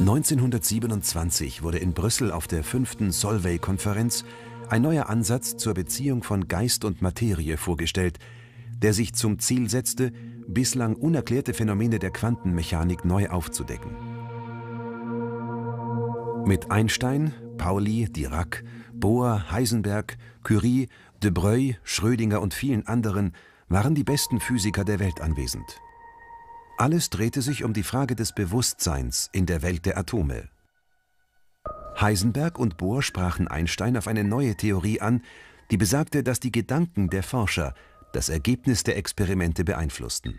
1927 wurde in Brüssel auf der 5. Solvay-Konferenz ein neuer Ansatz zur Beziehung von Geist und Materie vorgestellt, der sich zum Ziel setzte, bislang unerklärte Phänomene der Quantenmechanik neu aufzudecken. Mit Einstein, Pauli, Dirac, Bohr, Heisenberg, Curie, de Broglie, Schrödinger und vielen anderen waren die besten Physiker der Welt anwesend. Alles drehte sich um die Frage des Bewusstseins in der Welt der Atome. Heisenberg und Bohr sprachen Einstein auf eine neue Theorie an, die besagte, dass die Gedanken der Forscher das Ergebnis der Experimente beeinflussten.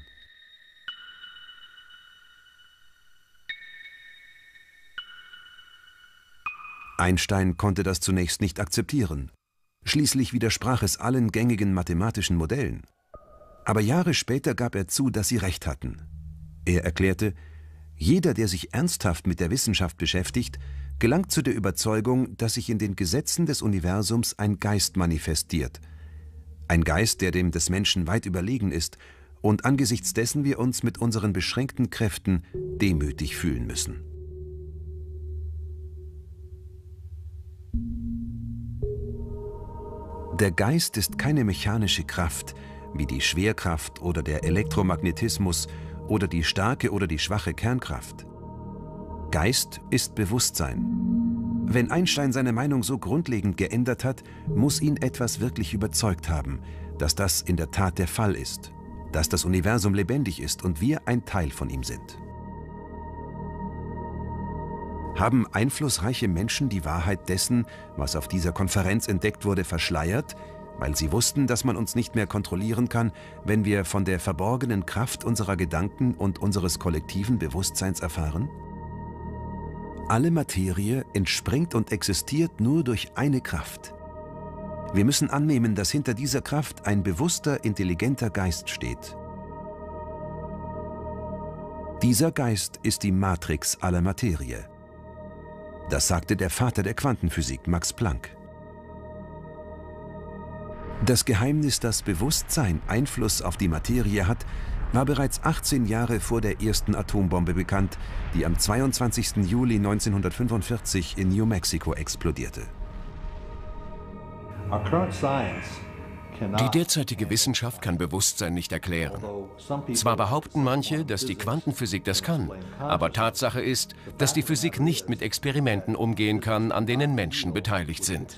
Einstein konnte das zunächst nicht akzeptieren. Schließlich widersprach es allen gängigen mathematischen Modellen. Aber Jahre später gab er zu, dass sie recht hatten. Er erklärte, jeder, der sich ernsthaft mit der Wissenschaft beschäftigt, gelangt zu der Überzeugung, dass sich in den Gesetzen des Universums ein Geist manifestiert. Ein Geist, der dem des Menschen weit überlegen ist und angesichts dessen wir uns mit unseren beschränkten Kräften demütig fühlen müssen. Der Geist ist keine mechanische Kraft, wie die Schwerkraft oder der Elektromagnetismus oder die starke oder die schwache Kernkraft. Geist ist Bewusstsein. Wenn Einstein seine Meinung so grundlegend geändert hat, muss ihn etwas wirklich überzeugt haben, dass das in der Tat der Fall ist, dass das Universum lebendig ist und wir ein Teil von ihm sind. Haben einflussreiche Menschen die Wahrheit dessen, was auf dieser Konferenz entdeckt wurde, verschleiert, weil sie wussten, dass man uns nicht mehr kontrollieren kann, wenn wir von der verborgenen Kraft unserer Gedanken und unseres kollektiven Bewusstseins erfahren? Alle Materie entspringt und existiert nur durch eine Kraft. Wir müssen annehmen, dass hinter dieser Kraft ein bewusster, intelligenter Geist steht. Dieser Geist ist die Matrix aller Materie. Das sagte der Vater der Quantenphysik, Max Planck. Das Geheimnis, dass Bewusstsein Einfluss auf die Materie hat, war bereits 18 Jahre vor der ersten Atombombe bekannt, die am 22. Juli 1945 in New Mexico explodierte. Die derzeitige Wissenschaft kann Bewusstsein nicht erklären. Zwar behaupten manche, dass die Quantenphysik das kann, aber Tatsache ist, dass die Physik nicht mit Experimenten umgehen kann, an denen Menschen beteiligt sind.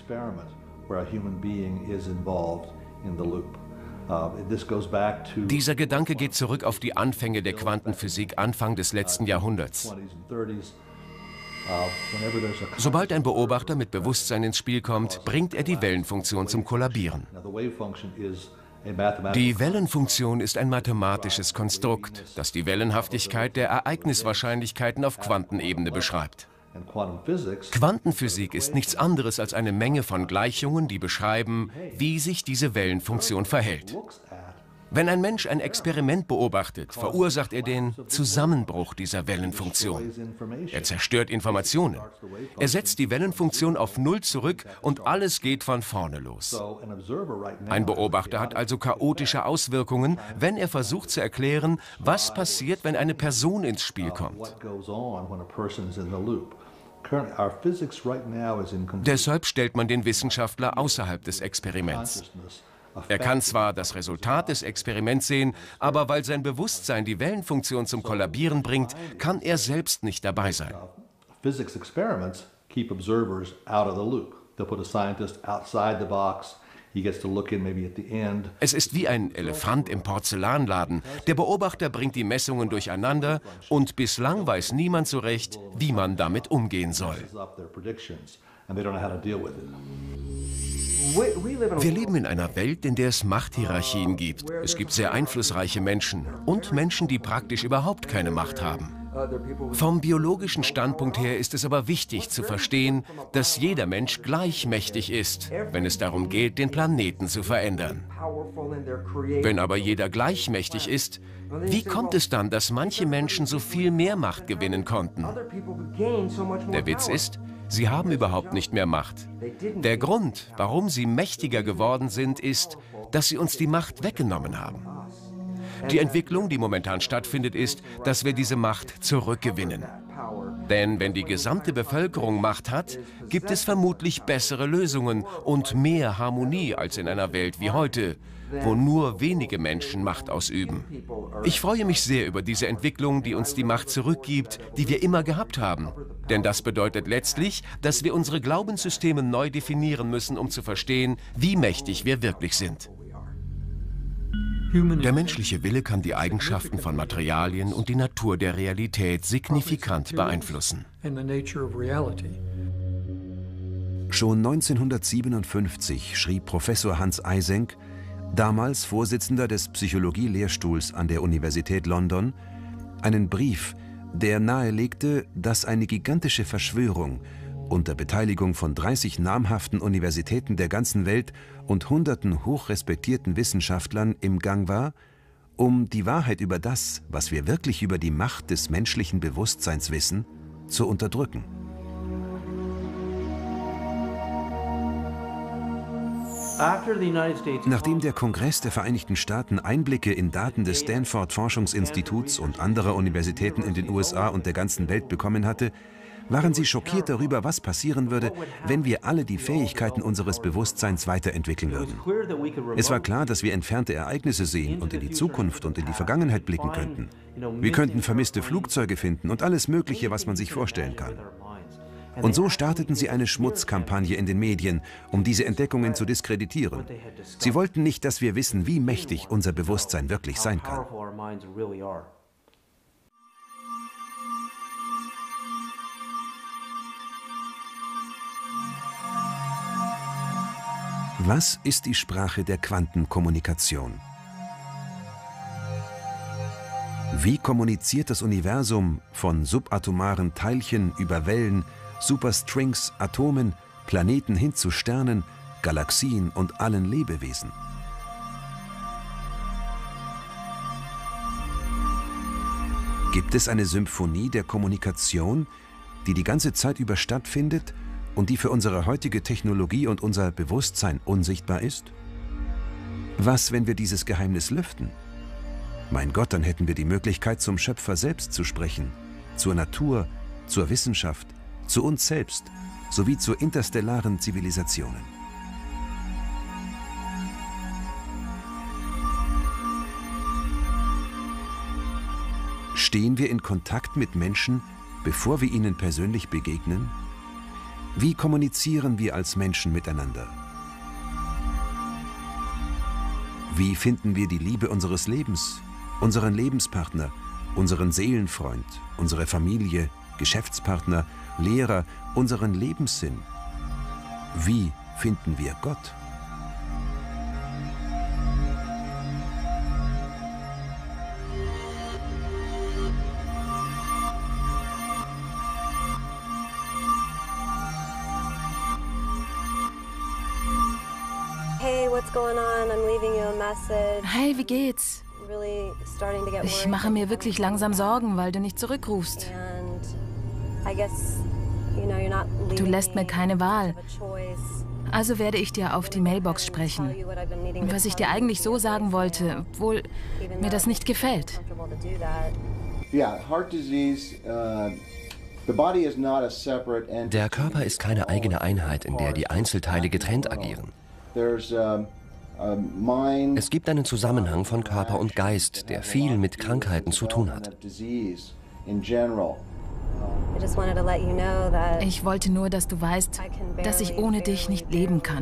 Dieser Gedanke geht zurück auf die Anfänge der Quantenphysik Anfang des letzten Jahrhunderts. Sobald ein Beobachter mit Bewusstsein ins Spiel kommt, bringt er die Wellenfunktion zum Kollabieren. Die Wellenfunktion ist ein mathematisches Konstrukt, das die Wellenhaftigkeit der Ereigniswahrscheinlichkeiten auf Quantenebene beschreibt. Quantenphysik ist nichts anderes als eine Menge von Gleichungen, die beschreiben, wie sich diese Wellenfunktion verhält. Wenn ein Mensch ein Experiment beobachtet, verursacht er den Zusammenbruch dieser Wellenfunktion. Er zerstört Informationen. Er setzt die Wellenfunktion auf Null zurück und alles geht von vorne los. Ein Beobachter hat also chaotische Auswirkungen, wenn er versucht zu erklären, was passiert, wenn eine Person ins Spiel kommt. Deshalb stellt man den Wissenschaftler außerhalb des Experiments. Er kann zwar das Resultat des Experiments sehen, aber weil sein Bewusstsein die Wellenfunktion zum Kollabieren bringt, kann er selbst nicht dabei sein. Es ist wie ein Elefant im Porzellanladen. Der Beobachter bringt die Messungen durcheinander und bislang weiß niemand so recht, wie man damit umgehen soll. Wir leben in einer Welt, in der es Machthierarchien gibt. Es gibt sehr einflussreiche Menschen und Menschen, die praktisch überhaupt keine Macht haben. Vom biologischen Standpunkt her ist es aber wichtig zu verstehen, dass jeder Mensch gleich mächtig ist, wenn es darum geht, den Planeten zu verändern. Wenn aber jeder gleich mächtig ist, wie kommt es dann, dass manche Menschen so viel mehr Macht gewinnen konnten? Der Witz ist, sie haben überhaupt nicht mehr Macht. Der Grund, warum sie mächtiger geworden sind, ist, dass sie uns die Macht weggenommen haben. Die Entwicklung, die momentan stattfindet, ist, dass wir diese Macht zurückgewinnen. Denn wenn die gesamte Bevölkerung Macht hat, gibt es vermutlich bessere Lösungen und mehr Harmonie als in einer Welt wie heute, wo nur wenige Menschen Macht ausüben. Ich freue mich sehr über diese Entwicklung, die uns die Macht zurückgibt, die wir immer gehabt haben. Denn das bedeutet letztlich, dass wir unsere Glaubenssysteme neu definieren müssen, um zu verstehen, wie mächtig wir wirklich sind. Der menschliche Wille kann die Eigenschaften von Materialien und die Natur der Realität signifikant beeinflussen. Schon 1957 schrieb Professor Hans Eysenck, damals Vorsitzender des Psychologie-Lehrstuhls an der Universität London, einen Brief, der nahelegte, dass eine gigantische Verschwörung unter Beteiligung von 30 namhaften Universitäten der ganzen Welt und hunderten hochrespektierten Wissenschaftlern im Gang war, um die Wahrheit über das, was wir wirklich über die Macht des menschlichen Bewusstseins wissen, zu unterdrücken. Nachdem der Kongress der Vereinigten Staaten Einblicke in Daten des Stanford-Forschungsinstituts und anderer Universitäten in den USA und der ganzen Welt bekommen hatte, waren sie schockiert darüber, was passieren würde, wenn wir alle die Fähigkeiten unseres Bewusstseins weiterentwickeln würden. Es war klar, dass wir entfernte Ereignisse sehen und in die Zukunft und in die Vergangenheit blicken könnten. Wir könnten vermisste Flugzeuge finden und alles Mögliche, was man sich vorstellen kann. Und so starteten sie eine Schmutzkampagne in den Medien, um diese Entdeckungen zu diskreditieren. Sie wollten nicht, dass wir wissen, wie mächtig unser Bewusstsein wirklich sein kann. Was ist die Sprache der Quantenkommunikation? Wie kommuniziert das Universum von subatomaren Teilchen über Wellen, Superstrings, Atomen, Planeten hin zu Sternen, Galaxien und allen Lebewesen? Gibt es eine Symphonie der Kommunikation, die die ganze Zeit über stattfindet und die für unsere heutige Technologie und unser Bewusstsein unsichtbar ist? Was, wenn wir dieses Geheimnis lüften? Mein Gott, dann hätten wir die Möglichkeit, zum Schöpfer selbst zu sprechen, zur Natur, zur Wissenschaft, zu uns selbst, sowie zu interstellaren Zivilisationen. Stehen wir in Kontakt mit Menschen, bevor wir ihnen persönlich begegnen? Wie kommunizieren wir als Menschen miteinander? Wie finden wir die Liebe unseres Lebens, unseren Lebenspartner, unseren Seelenfreund, unsere Familie, Geschäftspartner, Lehrer, unseren Lebenssinn? Wie finden wir Gott? Hey, wie geht's? Ich mache mir wirklich langsam Sorgen, weil du nicht zurückrufst. Du lässt mir keine Wahl. Also werde ich dir auf die Mailbox sprechen. Was ich dir eigentlich so sagen wollte, obwohl mir das nicht gefällt. Der Körper ist keine eigene Einheit, in der die Einzelteile getrennt agieren. Es gibt einen Zusammenhang von Körper und Geist, der viel mit Krankheiten zu tun hat. Ich wollte nur, dass du weißt, dass ich ohne dich nicht leben kann.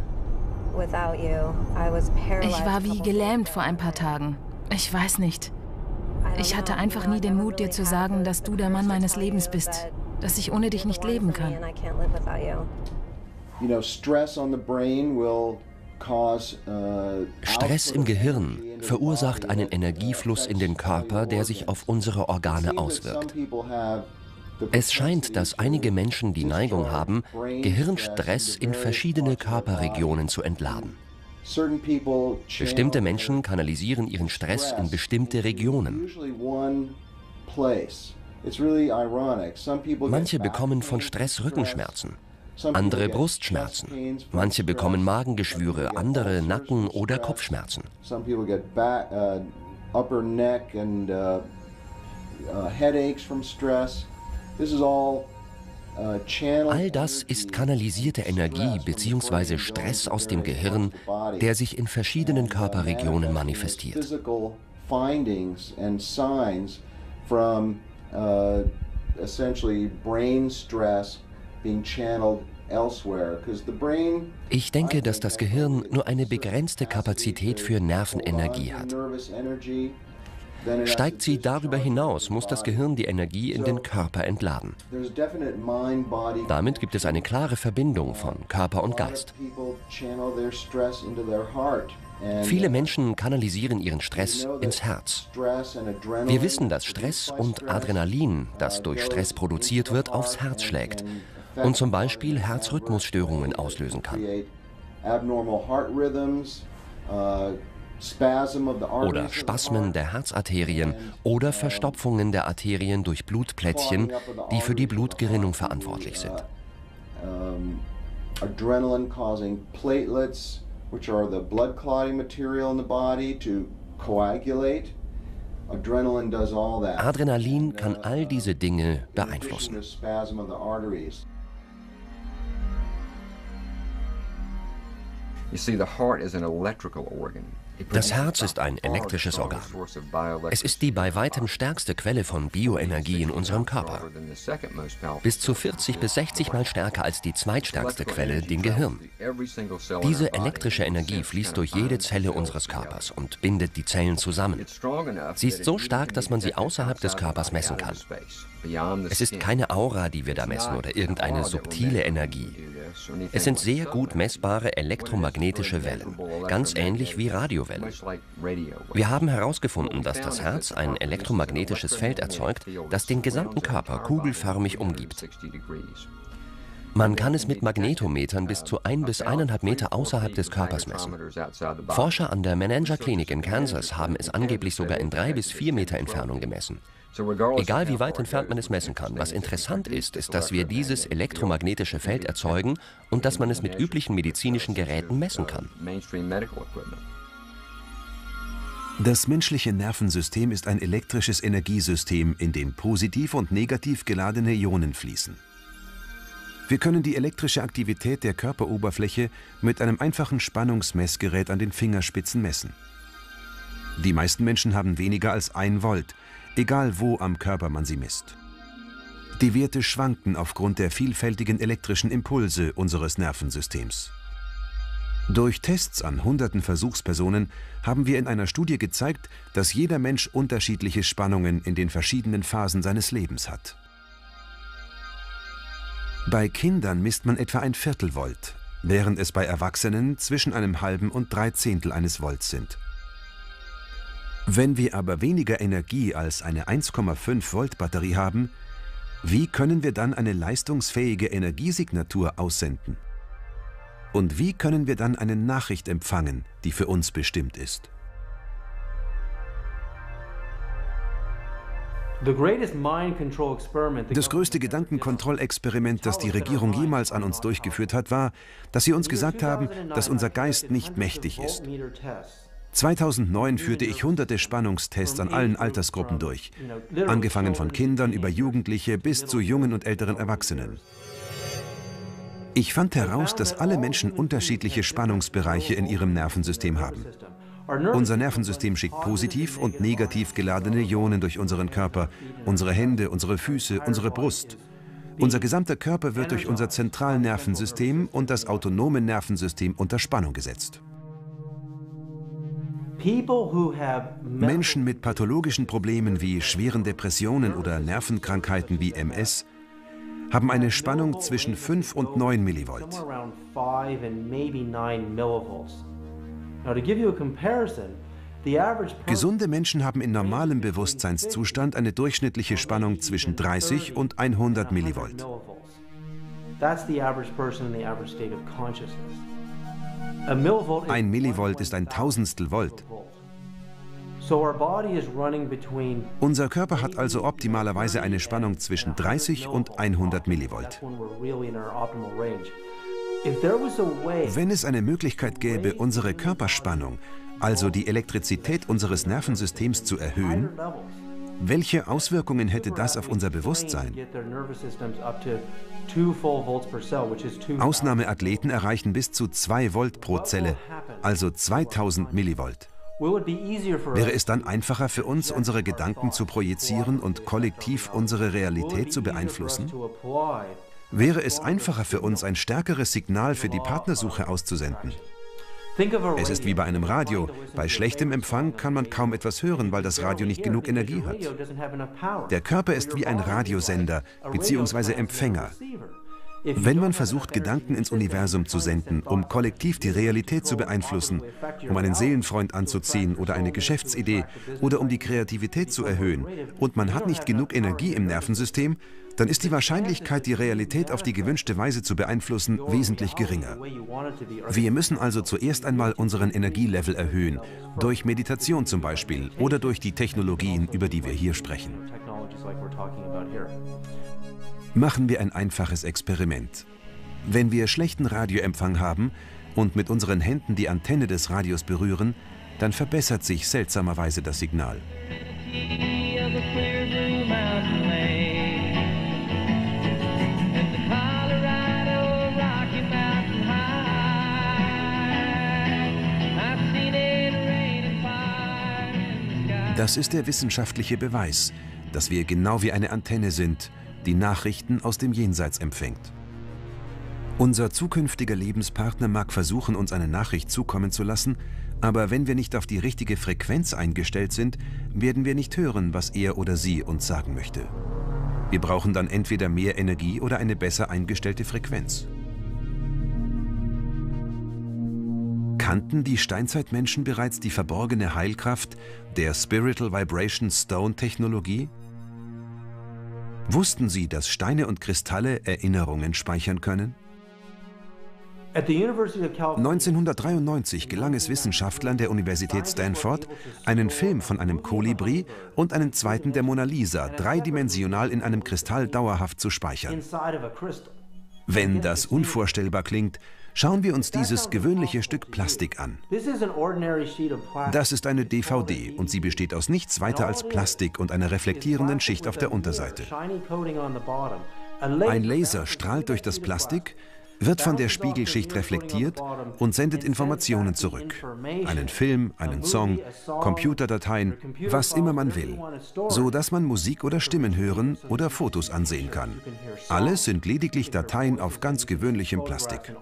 Ich war wie gelähmt vor ein paar Tagen. Ich weiß nicht. Ich hatte einfach nie den Mut, dir zu sagen, dass du der Mann meines Lebens bist, dass ich ohne dich nicht leben kann. Stress im Gehirn verursacht einen Energiefluss in den Körper, der sich auf unsere Organe auswirkt. Es scheint, dass einige Menschen die Neigung haben, Gehirnstress in verschiedene Körperregionen zu entladen. Bestimmte Menschen kanalisieren ihren Stress in bestimmte Regionen. Manche bekommen von Stress Rückenschmerzen, andere Brustschmerzen, manche bekommen Magengeschwüre, andere Nacken- oder Kopfschmerzen. All das ist kanalisierte Energie bzw. Stress aus dem Gehirn, der sich in verschiedenen Körperregionen manifestiert. Ich denke, dass das Gehirn nur eine begrenzte Kapazität für Nervenenergie hat. Steigt sie darüber hinaus, muss das Gehirn die Energie in den Körper entladen. Damit gibt es eine klare Verbindung von Körper und Geist. Viele Menschen kanalisieren ihren Stress ins Herz. Wir wissen, dass Stress und Adrenalin, das durch Stress produziert wird, aufs Herz schlägt und zum Beispiel Herzrhythmusstörungen auslösen kann. Oder Spasmen der Herzarterien oder Verstopfungen der Arterien durch Blutplättchen, die für die Blutgerinnung verantwortlich sind. Adrenalin kann all diese Dinge beeinflussen. Das Herz ist ein elektrisches Organ. Es ist die bei weitem stärkste Quelle von Bioenergie in unserem Körper. Bis zu 40 bis 60 Mal stärker als die zweitstärkste Quelle, dem Gehirn. Diese elektrische Energie fließt durch jede Zelle unseres Körpers und bindet die Zellen zusammen. Sie ist so stark, dass man sie außerhalb des Körpers messen kann. Es ist keine Aura, die wir da messen, oder irgendeine subtile Energie. Es sind sehr gut messbare elektromagnetische Wellen, ganz ähnlich wie Radiowellen. Wir haben herausgefunden, dass das Herz ein elektromagnetisches Feld erzeugt, das den gesamten Körper kugelförmig umgibt. Man kann es mit Magnetometern bis zu 1 bis 1,5 Meter außerhalb des Körpers messen. Forscher an der Menanger Klinik in Kansas haben es angeblich sogar in 3 bis 4 Meter Entfernung gemessen. Egal wie weit entfernt man es messen kann, was interessant ist, ist, dass wir dieses elektromagnetische Feld erzeugen und dass man es mit üblichen medizinischen Geräten messen kann. Das menschliche Nervensystem ist ein elektrisches Energiesystem, in dem positiv und negativ geladene Ionen fließen. Wir können die elektrische Aktivität der Körperoberfläche mit einem einfachen Spannungsmessgerät an den Fingerspitzen messen. Die meisten Menschen haben weniger als 1 Volt, egal wo am Körper man sie misst. Die Werte schwanken aufgrund der vielfältigen elektrischen Impulse unseres Nervensystems. Durch Tests an hunderten Versuchspersonen haben wir in einer Studie gezeigt, dass jeder Mensch unterschiedliche Spannungen in den verschiedenen Phasen seines Lebens hat. Bei Kindern misst man etwa 1/4 Volt, während es bei Erwachsenen zwischen einem halben und 3/10 eines Volts sind. Wenn wir aber weniger Energie als eine 1,5 Volt Batterie haben, wie können wir dann eine leistungsfähige Energiesignatur aussenden? Und wie können wir dann eine Nachricht empfangen, die für uns bestimmt ist? Das größte Gedankenkontrollexperiment, das die Regierung jemals an uns durchgeführt hat, war, dass sie uns gesagt haben, dass unser Geist nicht mächtig ist. 2009 führte ich hunderte Spannungstests an allen Altersgruppen durch, angefangen von Kindern über Jugendliche bis zu jungen und älteren Erwachsenen. Ich fand heraus, dass alle Menschen unterschiedliche Spannungsbereiche in ihrem Nervensystem haben. Unser Nervensystem schickt positiv und negativ geladene Ionen durch unseren Körper, unsere Hände, unsere Füße, unsere Brust. Unser gesamter Körper wird durch unser Zentralnervensystem und das autonome Nervensystem unter Spannung gesetzt. Menschen mit pathologischen Problemen wie schweren Depressionen oder Nervenkrankheiten wie MS haben eine Spannung zwischen 5 und 9 Millivolt. Gesunde Menschen haben in normalem Bewusstseinszustand eine durchschnittliche Spannung zwischen 30 und 100 Millivolt. Ein Millivolt ist ein Tausendstel Volt. Unser Körper hat also optimalerweise eine Spannung zwischen 30 und 100 Millivolt. Wenn es eine Möglichkeit gäbe, unsere Körperspannung, also die Elektrizität unseres Nervensystems zu erhöhen, Welche Auswirkungen hätte das auf unser Bewusstsein? Ausnahmeathleten erreichen bis zu 2 Volt pro Zelle, also 2000 Millivolt. Wäre es dann einfacher für uns, unsere Gedanken zu projizieren und kollektiv unsere Realität zu beeinflussen? Wäre es einfacher für uns, ein stärkeres Signal für die Partnersuche auszusenden? Es ist wie bei einem Radio. Bei schlechtem Empfang kann man kaum etwas hören, weil das Radio nicht genug Energie hat. Der Körper ist wie ein Radiosender bzw. Empfänger. Wenn man versucht, Gedanken ins Universum zu senden, um kollektiv die Realität zu beeinflussen, um einen Seelenfreund anzuziehen oder eine Geschäftsidee oder um die Kreativität zu erhöhen, und man hat nicht genug Energie im Nervensystem, dann ist die Wahrscheinlichkeit, die Realität auf die gewünschte Weise zu beeinflussen, wesentlich geringer. Wir müssen also zuerst einmal unseren Energielevel erhöhen, durch Meditation zum Beispiel oder durch die Technologien, über die wir hier sprechen. Machen wir ein einfaches Experiment. Wenn wir schlechten Radioempfang haben und mit unseren Händen die Antenne des Radios berühren, dann verbessert sich seltsamerweise das Signal. Das ist der wissenschaftliche Beweis, dass wir genau wie eine Antenne sind, die Nachrichten aus dem Jenseits empfängt. Unser zukünftiger Lebenspartner mag versuchen, uns eine Nachricht zukommen zu lassen, aber wenn wir nicht auf die richtige Frequenz eingestellt sind, werden wir nicht hören, was er oder sie uns sagen möchte. Wir brauchen dann entweder mehr Energie oder eine besser eingestellte Frequenz. Kannten die Steinzeitmenschen bereits die verborgene Heilkraft der Spiritual Vibration Stone Technologie? Wussten Sie, dass Steine und Kristalle Erinnerungen speichern können? 1993 gelang es Wissenschaftlern der Universität Stanford, einen Film von einem Kolibri und einen zweiten der Mona Lisa dreidimensional in einem Kristall dauerhaft zu speichern. Wenn das unvorstellbar klingt, schauen wir uns dieses gewöhnliche Stück Plastik an. Das ist eine DVD und sie besteht aus nichts weiter als Plastik und einer reflektierenden Schicht auf der Unterseite. Ein Laser strahlt durch das Plastik, wird von der Spiegelschicht reflektiert und sendet Informationen zurück. Einen Film, einen Song, Computerdateien, was immer man will, so dass man Musik oder Stimmen hören oder Fotos ansehen kann. Alles sind lediglich Dateien auf ganz gewöhnlichem Plastik.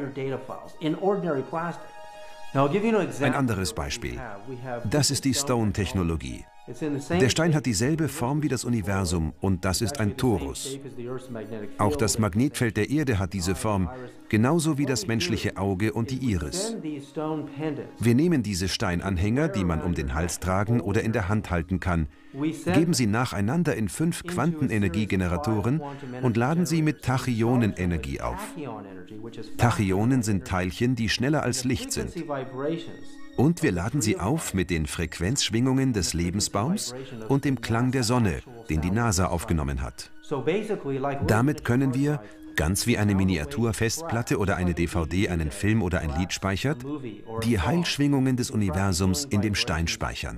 Ein anderes Beispiel. Das ist die Stone-Technologie. Der Stein hat dieselbe Form wie das Universum und das ist ein Torus. Auch das Magnetfeld der Erde hat diese Form, genauso wie das menschliche Auge und die Iris. Wir nehmen diese Steinanhänger, die man um den Hals tragen oder in der Hand halten kann, geben sie nacheinander in 5 Quantenenergiegeneratoren und laden sie mit Tachyonenenergie auf. Tachyonen sind Teilchen, die schneller als Licht sind. Und wir laden sie auf mit den Frequenzschwingungen des Lebensbaums und dem Klang der Sonne, den die NASA aufgenommen hat. Damit können wir, ganz wie eine Miniaturfestplatte oder eine DVD einen Film oder ein Lied speichert, die Heilschwingungen des Universums in dem Stein speichern.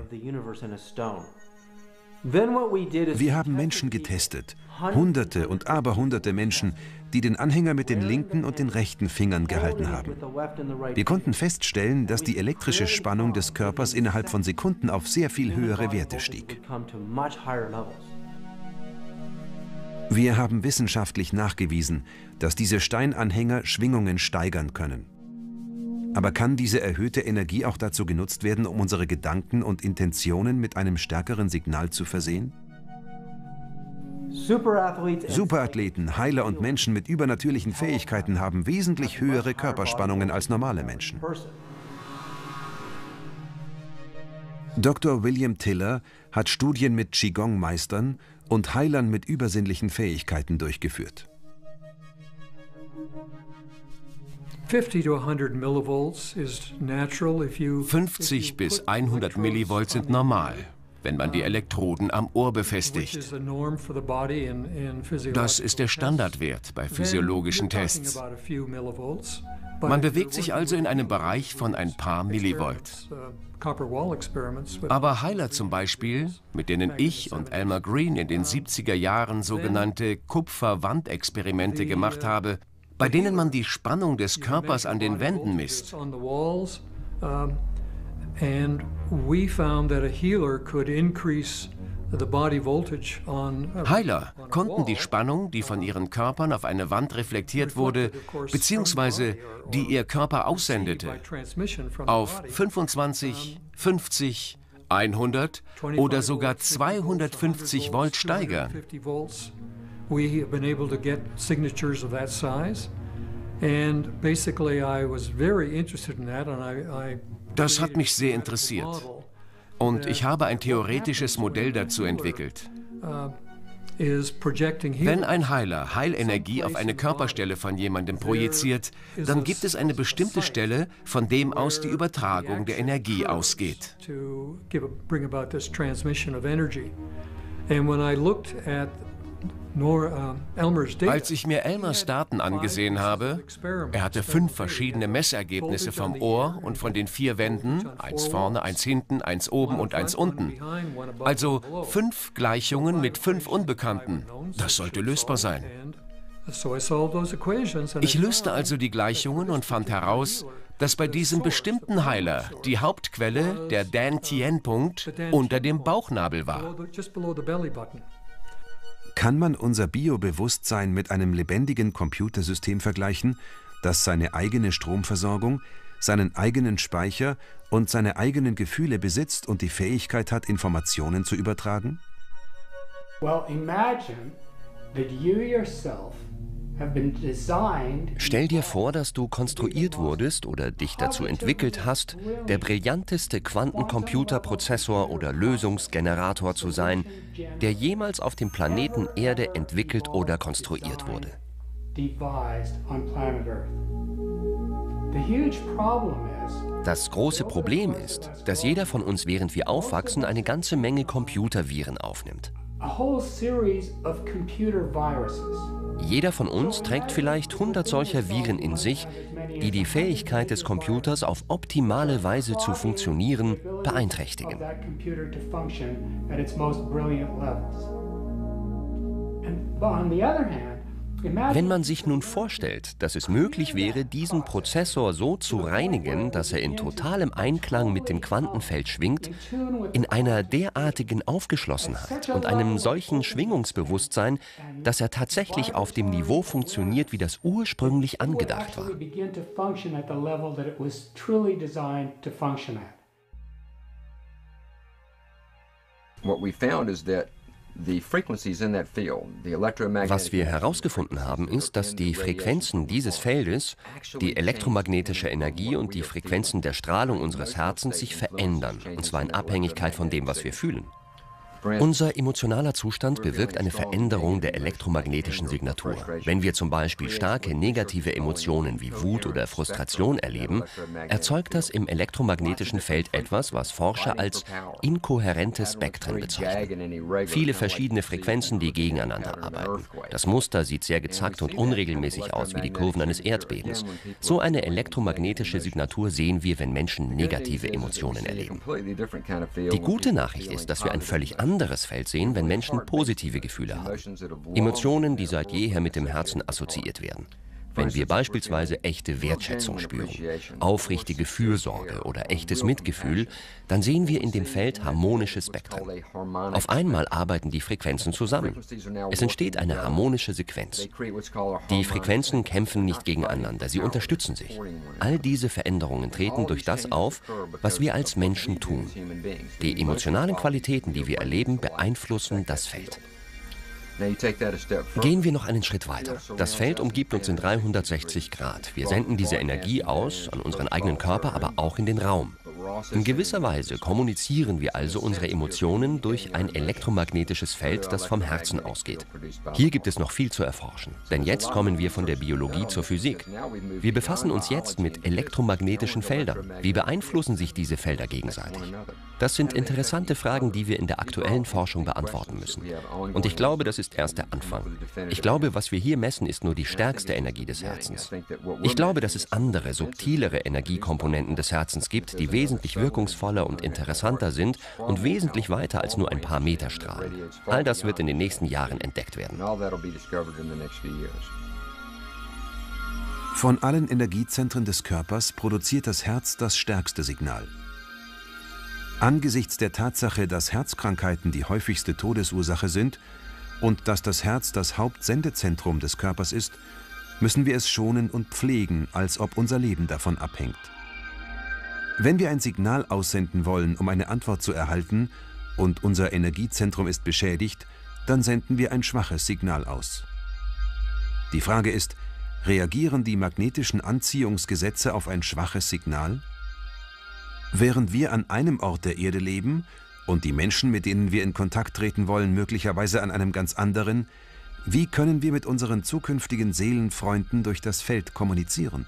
Wir haben Menschen getestet, Hunderte und Aberhunderte Menschen, die den Anhänger mit den linken und den rechten Fingern gehalten haben. Wir konnten feststellen, dass die elektrische Spannung des Körpers innerhalb von Sekunden auf sehr viel höhere Werte stieg. Wir haben wissenschaftlich nachgewiesen, dass diese Steinanhänger Schwingungen steigern können. Aber kann diese erhöhte Energie auch dazu genutzt werden, um unsere Gedanken und Intentionen mit einem stärkeren Signal zu versehen? Superathleten, Heiler und Menschen mit übernatürlichen Fähigkeiten haben wesentlich höhere Körperspannungen als normale Menschen. Dr. William Tiller hat Studien mit Qigong-Meistern und Heilern mit übersinnlichen Fähigkeiten durchgeführt. 50 bis 100 Millivolt sind normal. wenn man die Elektroden am Ohr befestigt. Das ist der Standardwert bei physiologischen Tests. Man bewegt sich also in einem Bereich von ein paar Millivolt. Aber Heiler zum Beispiel, mit denen ich und Elmer Green in den 70er Jahren sogenannte Kupferwandexperimente gemacht habe, bei denen man die Spannung des Körpers an den Wänden misst. Heiler konnten die Spannung, die von ihren Körpern auf eine Wand reflektiert wurde, beziehungsweise die ihr Körper aussendete, auf 25, 50, 100 oder sogar 250 Volt steigern. Das hat mich sehr interessiert. Und ich habe ein theoretisches Modell dazu entwickelt. Wenn ein Heiler Heilenergie auf eine Körperstelle von jemandem projiziert, dann gibt es eine bestimmte Stelle, von dem aus die Übertragung der Energie ausgeht. Als ich mir Elmers Daten angesehen habe, er hatte 5 verschiedene Messergebnisse vom Ohr und von den 4 Wänden, eins vorne, eins hinten, eins oben und eins unten. Also 5 Gleichungen mit 5 Unbekannten. Das sollte lösbar sein. Ich löste also die Gleichungen und fand heraus, dass bei diesem bestimmten Heiler die Hauptquelle, der Dantian-Punkt, unter dem Bauchnabel war. Kann man unser Biobewusstsein mit einem lebendigen Computersystem vergleichen, das seine eigene Stromversorgung, seinen eigenen Speicher und seine eigenen Gefühle besitzt und die Fähigkeit hat, Informationen zu übertragen? Stell dir vor, dass du konstruiert wurdest oder dich dazu entwickelt hast, der brillanteste Quantencomputerprozessor oder Lösungsgenerator zu sein, der jemals auf dem Planeten Erde entwickelt oder konstruiert wurde. Das große Problem ist, dass jeder von uns, während wir aufwachsen, eine ganze Menge Computerviren aufnimmt. Jeder von uns trägt vielleicht 100 solcher Viren in sich, die die Fähigkeit des Computers auf optimale Weise zu funktionieren beeinträchtigen. Wenn man sich nun vorstellt, dass es möglich wäre, diesen Prozessor so zu reinigen, dass er in totalem Einklang mit dem Quantenfeld schwingt, in einer derartigen Aufgeschlossenheit und einem solchen Schwingungsbewusstsein, dass er tatsächlich auf dem Niveau funktioniert, wie das ursprünglich angedacht war. What we found is that was wir herausgefunden haben, ist, dass die Frequenzen dieses Feldes, die elektromagnetische Energie und die Frequenzen der Strahlung unseres Herzens sich verändern, und zwar in Abhängigkeit von dem, was wir fühlen. Unser emotionaler Zustand bewirkt eine Veränderung der elektromagnetischen Signatur. Wenn wir zum Beispiel starke negative Emotionen wie Wut oder Frustration erleben, erzeugt das im elektromagnetischen Feld etwas, was Forscher als inkohärente Spektren bezeichnen. Viele verschiedene Frequenzen, die gegeneinander arbeiten. Das Muster sieht sehr gezackt und unregelmäßig aus, wie die Kurven eines Erdbebens. So eine elektromagnetische Signatur sehen wir, wenn Menschen negative Emotionen erleben. Die gute Nachricht ist, dass wir ein völlig anderes Feld sehen, wenn Menschen positive Gefühle haben. Emotionen, die seit jeher mit dem Herzen assoziiert werden. Wenn wir beispielsweise echte Wertschätzung spüren, aufrichtige Fürsorge oder echtes Mitgefühl, dann sehen wir in dem Feld harmonische Spektren. Auf einmal arbeiten die Frequenzen zusammen. Es entsteht eine harmonische Sequenz. Die Frequenzen kämpfen nicht gegeneinander, sie unterstützen sich. All diese Veränderungen treten durch das auf, was wir als Menschen tun. Die emotionalen Qualitäten, die wir erleben, beeinflussen das Feld. Gehen wir noch einen Schritt weiter. Das Feld umgibt uns in 360 Grad. Wir senden diese Energie aus, an unseren eigenen Körper, aber auch in den Raum. In gewisser Weise kommunizieren wir also unsere Emotionen durch ein elektromagnetisches Feld, das vom Herzen ausgeht. Hier gibt es noch viel zu erforschen, denn jetzt kommen wir von der Biologie zur Physik. Wir befassen uns jetzt mit elektromagnetischen Feldern. Wie beeinflussen sich diese Felder gegenseitig? Das sind interessante Fragen, die wir in der aktuellen Forschung beantworten müssen. Und ich glaube, das ist erst der Anfang. Ich glaube, was wir hier messen, ist nur die stärkste Energie des Herzens. Ich glaube, dass es andere, subtilere Energiekomponenten des Herzens gibt, die wesentlich wirkungsvoller und interessanter sind und wesentlich weiter als nur ein paar Meter strahlen. All das wird in den nächsten Jahren entdeckt werden. Von allen Energiezentren des Körpers produziert das Herz das stärkste Signal. Angesichts der Tatsache, dass Herzkrankheiten die häufigste Todesursache sind und dass das Herz das Hauptsendezentrum des Körpers ist, müssen wir es schonen und pflegen, als ob unser Leben davon abhängt. Wenn wir ein Signal aussenden wollen, um eine Antwort zu erhalten, und unser Energiezentrum ist beschädigt, dann senden wir ein schwaches Signal aus. Die Frage ist, reagieren die magnetischen Anziehungsgesetze auf ein schwaches Signal? Während wir an einem Ort der Erde leben und die Menschen, mit denen wir in Kontakt treten wollen, möglicherweise an einem ganz anderen, wie können wir mit unseren zukünftigen Seelenfreunden durch das Feld kommunizieren?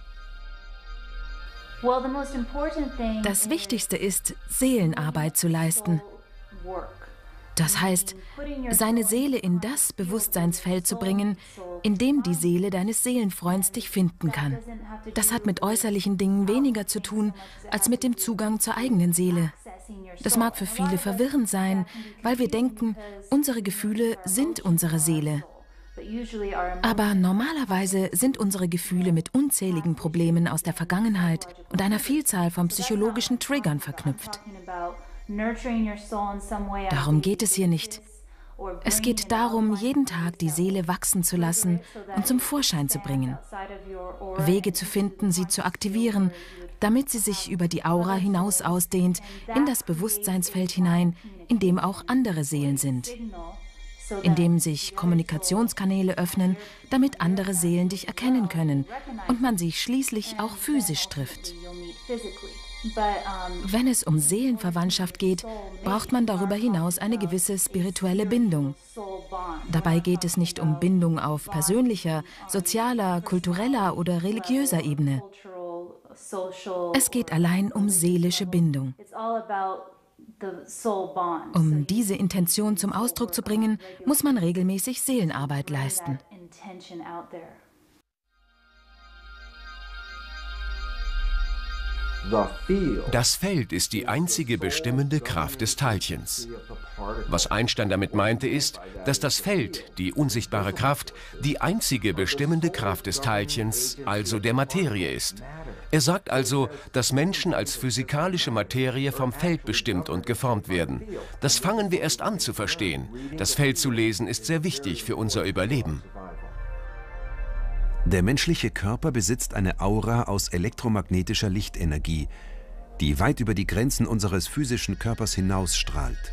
Das Wichtigste ist, Seelenarbeit zu leisten. Das heißt, seine Seele in das Bewusstseinsfeld zu bringen, in dem die Seele deines Seelenfreunds dich finden kann. Das hat mit äußerlichen Dingen weniger zu tun, als mit dem Zugang zur eigenen Seele. Das mag für viele verwirrend sein, weil wir denken, unsere Gefühle sind unsere Seele. Aber normalerweise sind unsere Gefühle mit unzähligen Problemen aus der Vergangenheit und einer Vielzahl von psychologischen Triggern verknüpft. Darum geht es hier nicht. Es geht darum, jeden Tag die Seele wachsen zu lassen und zum Vorschein zu bringen. Wege zu finden, sie zu aktivieren, damit sie sich über die Aura hinaus ausdehnt, in das Bewusstseinsfeld hinein, in dem auch andere Seelen sind. In dem sich Kommunikationskanäle öffnen, damit andere Seelen dich erkennen können und man sich schließlich auch physisch trifft. Wenn es um Seelenverwandtschaft geht, braucht man darüber hinaus eine gewisse spirituelle Bindung. Dabei geht es nicht um Bindung auf persönlicher, sozialer, kultureller oder religiöser Ebene. Es geht allein um seelische Bindung. Um diese Intention zum Ausdruck zu bringen, muss man regelmäßig Seelenarbeit leisten. Das Feld ist die einzige bestimmende Kraft des Teilchens. Was Einstein damit meinte, ist, dass das Feld, die unsichtbare Kraft, die einzige bestimmende Kraft des Teilchens, also der Materie ist. Er sagt also, dass Menschen als physikalische Materie vom Feld bestimmt und geformt werden. Das fangen wir erst an zu verstehen. Das Feld zu lesen ist sehr wichtig für unser Überleben. Der menschliche Körper besitzt eine Aura aus elektromagnetischer Lichtenergie, die weit über die Grenzen unseres physischen Körpers hinausstrahlt.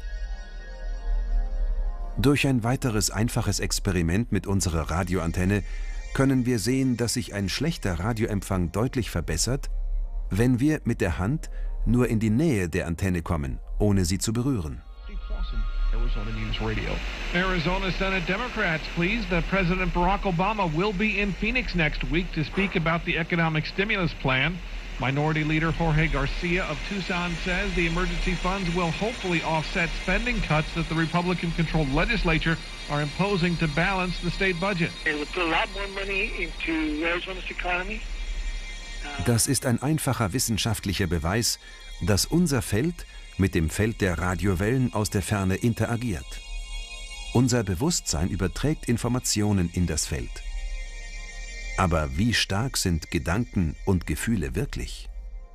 Durch ein weiteres einfaches Experiment mit unserer Radioantenne können wir sehen, dass sich ein schlechter Radioempfang deutlich verbessert, wenn wir mit der Hand nur in die Nähe der Antenne kommen, ohne sie zu berühren. Arizona News Radio. Arizona Senate Democrats pleased that President Barack Obama will be in Phoenix next week to speak about the economic stimulus plan. Minority Leader Jorge Garcia of Tucson says the emergency funds will hopefully offset spending cuts that the Republican-controlled legislature are imposing to balance the state budget. It would put a lot more money into Arizona's economy. Das ist ein einfacher wissenschaftlicher Beweis, dass unser Feld mit dem Feld der Radiowellen aus der Ferne interagiert. Unser Bewusstsein überträgt Informationen in das Feld. Aber wie stark sind Gedanken und Gefühle wirklich?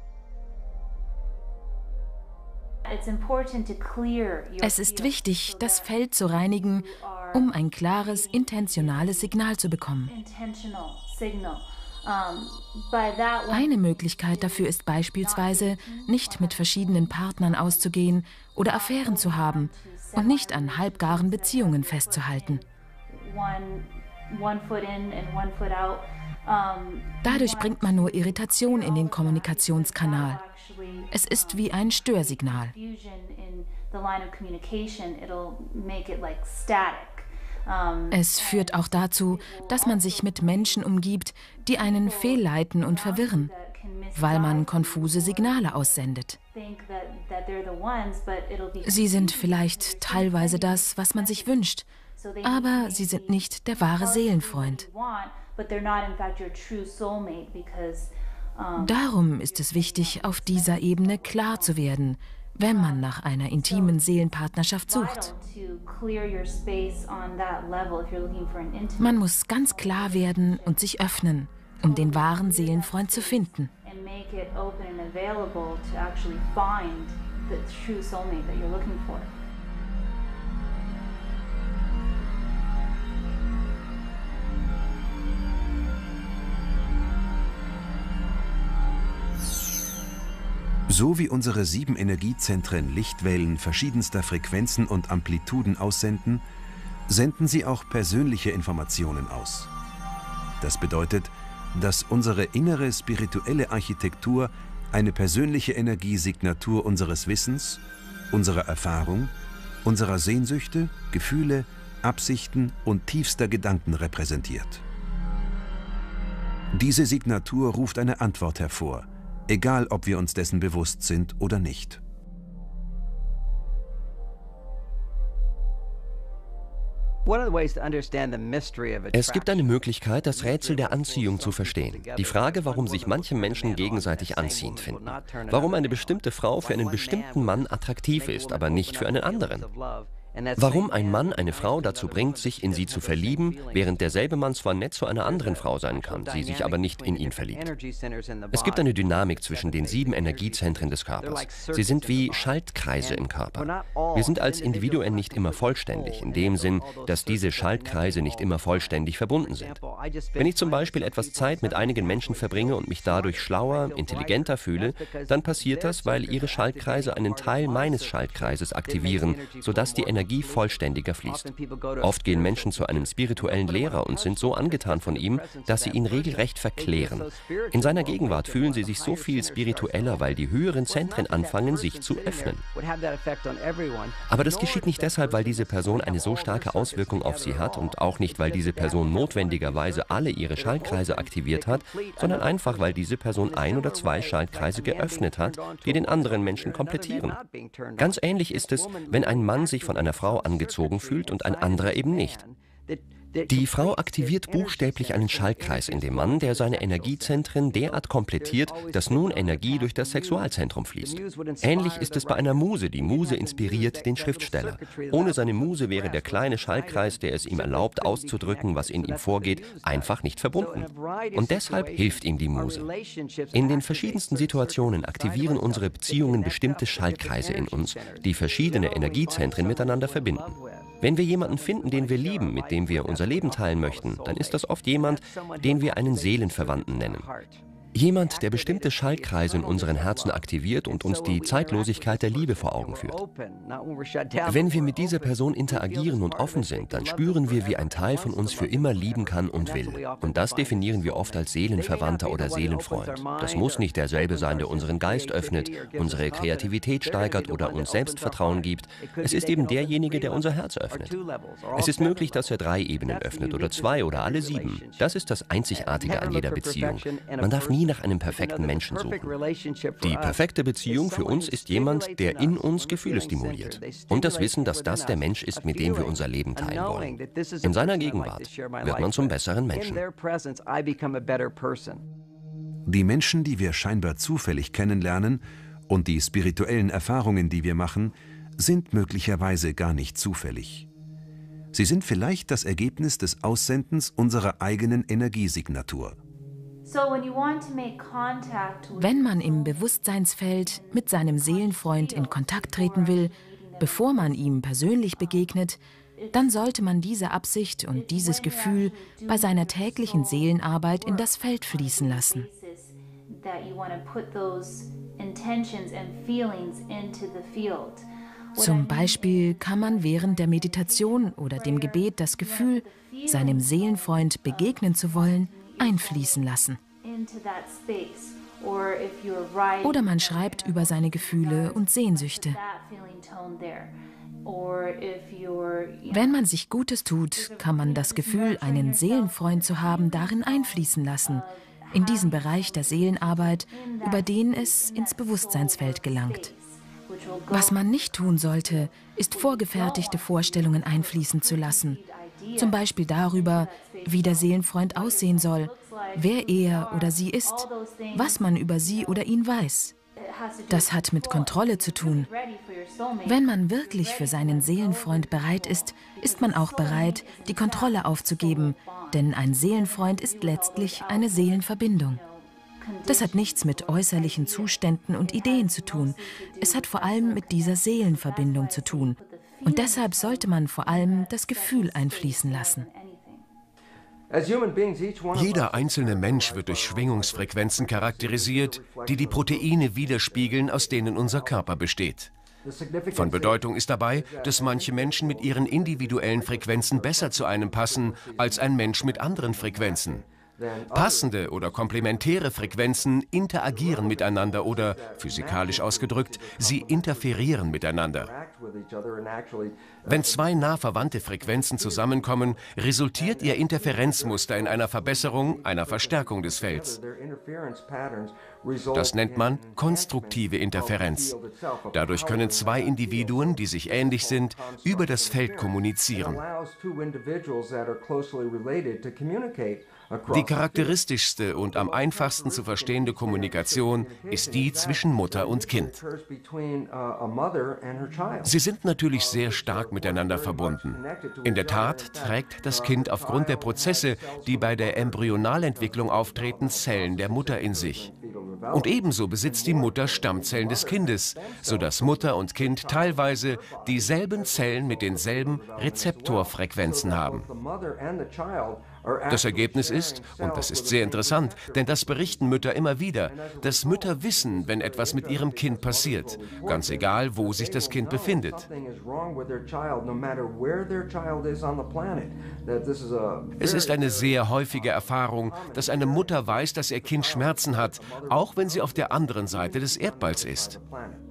Es ist wichtig, das Feld zu reinigen, um ein klares, intentionales Signal zu bekommen. Eine Möglichkeit dafür ist beispielsweise, nicht mit verschiedenen Partnern auszugehen oder Affären zu haben und nicht an halbgaren Beziehungen festzuhalten. Dadurch bringt man nur Irritation in den Kommunikationskanal. Es ist wie ein Störsignal. Es führt auch dazu, dass man sich mit Menschen umgibt, die einen fehlleiten und verwirren, weil man konfuse Signale aussendet. Sie sind vielleicht teilweise das, was man sich wünscht, aber sie sind nicht der wahre Seelenfreund. Darum ist es wichtig, auf dieser Ebene klar zu werden, wenn man nach einer intimen Seelenpartnerschaft sucht. Man muss ganz klar werden und sich öffnen, um den wahren Seelenfreund zu finden. So wie unsere 7 Energiezentren Lichtwellen verschiedenster Frequenzen und Amplituden aussenden, senden sie auch persönliche Informationen aus. Das bedeutet, dass unsere innere spirituelle Architektur eine persönliche Energiesignatur unseres Wissens, unserer Erfahrung, unserer Sehnsüchte, Gefühle, Absichten und tiefster Gedanken repräsentiert. Diese Signatur ruft eine Antwort hervor, egal ob wir uns dessen bewusst sind oder nicht. Es gibt eine Möglichkeit, das Rätsel der Anziehung zu verstehen. Die Frage, warum sich manche Menschen gegenseitig anziehend finden. Warum eine bestimmte Frau für einen bestimmten Mann attraktiv ist, aber nicht für einen anderen. Warum ein Mann eine Frau dazu bringt, sich in sie zu verlieben, während derselbe Mann zwar nett zu einer anderen Frau sein kann, sie sich aber nicht in ihn verliebt. Es gibt eine Dynamik zwischen den 7 Energiezentren des Körpers. Sie sind wie Schaltkreise im Körper. Wir sind als Individuen nicht immer vollständig, in dem Sinn, dass diese Schaltkreise nicht immer vollständig verbunden sind. Wenn ich zum Beispiel etwas Zeit mit einigen Menschen verbringe und mich dadurch schlauer, intelligenter fühle, dann passiert das, weil ihre Schaltkreise einen Teil meines Schaltkreises aktivieren, sodass die Energie vollständiger fließt. Oft gehen Menschen zu einem spirituellen Lehrer und sind so angetan von ihm, dass sie ihn regelrecht verklären. In seiner Gegenwart fühlen sie sich so viel spiritueller, weil die höheren Zentren anfangen, sich zu öffnen. Aber das geschieht nicht deshalb, weil diese Person eine so starke Auswirkung auf sie hat und auch nicht, weil diese Person notwendigerweise alle ihre Schaltkreise aktiviert hat, sondern einfach, weil diese Person 1 oder 2 Schaltkreise geöffnet hat, die den anderen Menschen komplettieren. Ganz ähnlich ist es, wenn ein Mann sich von einer Frau angezogen fühlt und ein anderer eben nicht. Die Frau aktiviert buchstäblich einen Schaltkreis in dem Mann, der seine Energiezentren derart komplettiert, dass nun Energie durch das Sexualzentrum fließt. Ähnlich ist es bei einer Muse. Die Muse inspiriert den Schriftsteller. Ohne seine Muse wäre der kleine Schaltkreis, der es ihm erlaubt, auszudrücken, was in ihm vorgeht, einfach nicht verbunden. Und deshalb hilft ihm die Muse. In den verschiedensten Situationen aktivieren unsere Beziehungen bestimmte Schaltkreise in uns, die verschiedene Energiezentren miteinander verbinden. Wenn wir jemanden finden, den wir lieben, mit dem wir unser Leben teilen möchten, dann ist das oft jemand, den wir einen Seelenverwandten nennen. Jemand, der bestimmte Schaltkreise in unseren Herzen aktiviert und uns die Zeitlosigkeit der Liebe vor Augen führt. Wenn wir mit dieser Person interagieren und offen sind, dann spüren wir, wie ein Teil von uns für immer lieben kann und will. Und das definieren wir oft als Seelenverwandter oder Seelenfreund. Das muss nicht derselbe sein, der unseren Geist öffnet, unsere Kreativität steigert oder uns Selbstvertrauen gibt. Es ist eben derjenige, der unser Herz öffnet. Es ist möglich, dass er 3 Ebenen öffnet oder 2 oder alle 7. Das ist das Einzigartige an jeder Beziehung. Man darf nie nach einem perfekten Menschen suchen. Die perfekte Beziehung für uns ist jemand, der in uns Gefühle stimuliert. Und das Wissen, dass das der Mensch ist, mit dem wir unser Leben teilen wollen. In seiner Gegenwart wird man zum besseren Menschen. Die Menschen, die wir scheinbar zufällig kennenlernen, und die spirituellen Erfahrungen, die wir machen, sind möglicherweise gar nicht zufällig. Sie sind vielleicht das Ergebnis des Aussendens unserer eigenen Energiesignatur. Wenn man im Bewusstseinsfeld mit seinem Seelenfreund in Kontakt treten will, bevor man ihm persönlich begegnet, dann sollte man diese Absicht und dieses Gefühl bei seiner täglichen Seelenarbeit in das Feld fließen lassen. Zum Beispiel kann man während der Meditation oder dem Gebet das Gefühl, seinem Seelenfreund begegnen zu wollen, einfließen lassen. Oder man schreibt über seine Gefühle und Sehnsüchte. Wenn man sich Gutes tut, kann man das Gefühl, einen Seelenfreund zu haben, darin einfließen lassen, in diesen Bereich der Seelenarbeit, über den es ins Bewusstseinsfeld gelangt. Was man nicht tun sollte, ist vorgefertigte Vorstellungen einfließen zu lassen. Zum Beispiel darüber, wie der Seelenfreund aussehen soll, wer er oder sie ist, was man über sie oder ihn weiß. Das hat mit Kontrolle zu tun. Wenn man wirklich für seinen Seelenfreund bereit ist, ist man auch bereit, die Kontrolle aufzugeben, denn ein Seelenfreund ist letztlich eine Seelenverbindung. Das hat nichts mit äußerlichen Zuständen und Ideen zu tun. Es hat vor allem mit dieser Seelenverbindung zu tun. Und deshalb sollte man vor allem das Gefühl einfließen lassen. Jeder einzelne Mensch wird durch Schwingungsfrequenzen charakterisiert, die die Proteine widerspiegeln, aus denen unser Körper besteht. Von Bedeutung ist dabei, dass manche Menschen mit ihren individuellen Frequenzen besser zu einem passen als ein Mensch mit anderen Frequenzen. Passende oder komplementäre Frequenzen interagieren miteinander oder, physikalisch ausgedrückt, sie interferieren miteinander. Wenn zwei nah verwandte Frequenzen zusammenkommen, resultiert ihr Interferenzmuster in einer Verbesserung, einer Verstärkung des Felds. Das nennt man konstruktive Interferenz. Dadurch können zwei Individuen, die sich ähnlich sind, über das Feld kommunizieren. Die charakteristischste und am einfachsten zu verstehende Kommunikation ist die zwischen Mutter und Kind. Sie sind natürlich sehr stark miteinander verbunden. In der Tat trägt das Kind aufgrund der Prozesse, die bei der Embryonalentwicklung auftreten, Zellen der Mutter in sich. Und ebenso besitzt die Mutter Stammzellen des Kindes, sodass Mutter und Kind teilweise dieselben Zellen mit denselben Rezeptorfrequenzen haben. Das Ergebnis ist, und das ist sehr interessant, denn das berichten Mütter immer wieder, dass Mütter wissen, wenn etwas mit ihrem Kind passiert, ganz egal, wo sich das Kind befindet. Es ist eine sehr häufige Erfahrung, dass eine Mutter weiß, dass ihr Kind Schmerzen hat, auch wenn sie auf der anderen Seite des Erdballs ist.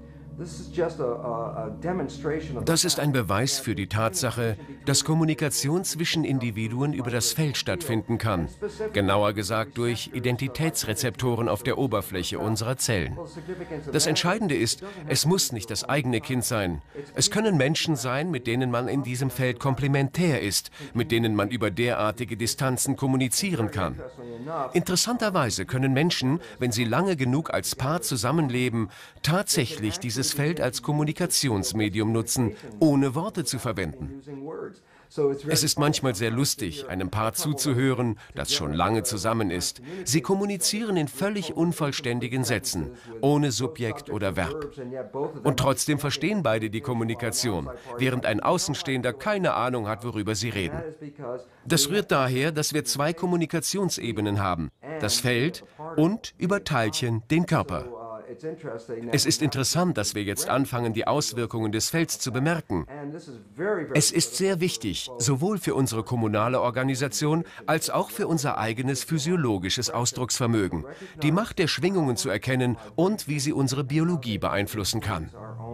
Das ist ein Beweis für die Tatsache, dass Kommunikation zwischen Individuen über das Feld stattfinden kann. Genauer gesagt durch Identitätsrezeptoren auf der Oberfläche unserer Zellen. Das Entscheidende ist, es muss nicht das eigene Kind sein. Es können Menschen sein, mit denen man in diesem Feld komplementär ist, mit denen man über derartige Distanzen kommunizieren kann. Interessanterweise können Menschen, wenn sie lange genug als Paar zusammenleben, tatsächlich dieses Feld als Kommunikationsmedium nutzen, ohne Worte zu verwenden. Es ist manchmal sehr lustig, einem Paar zuzuhören, das schon lange zusammen ist. Sie kommunizieren in völlig unvollständigen Sätzen, ohne Subjekt oder Verb. Und trotzdem verstehen beide die Kommunikation, während ein Außenstehender keine Ahnung hat, worüber sie reden. Das rührt daher, dass wir zwei Kommunikationsebenen haben, das Feld und über Teilchen den Körper. Es ist interessant, dass wir jetzt anfangen, die Auswirkungen des Felds zu bemerken. Es ist sehr wichtig, sowohl für unsere kommunale Organisation als auch für unser eigenes physiologisches Ausdrucksvermögen, die Macht der Schwingungen zu erkennen und wie sie unsere Biologie beeinflussen kann.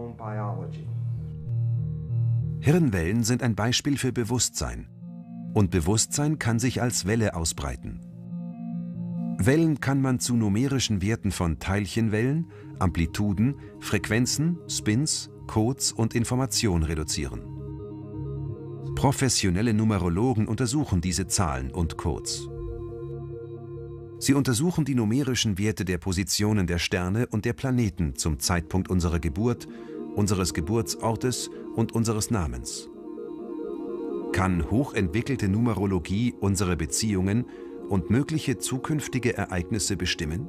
Hirnwellen sind ein Beispiel für Bewusstsein. Und Bewusstsein kann sich als Welle ausbreiten. Wellen kann man zu numerischen Werten von Teilchenwellen, Amplituden, Frequenzen, Spins, Codes und Information reduzieren. Professionelle Numerologen untersuchen diese Zahlen und Codes. Sie untersuchen die numerischen Werte der Positionen der Sterne und der Planeten zum Zeitpunkt unserer Geburt, unseres Geburtsortes und unseres Namens. Kann hochentwickelte Numerologie unsere Beziehungen und mögliche zukünftige Ereignisse bestimmen?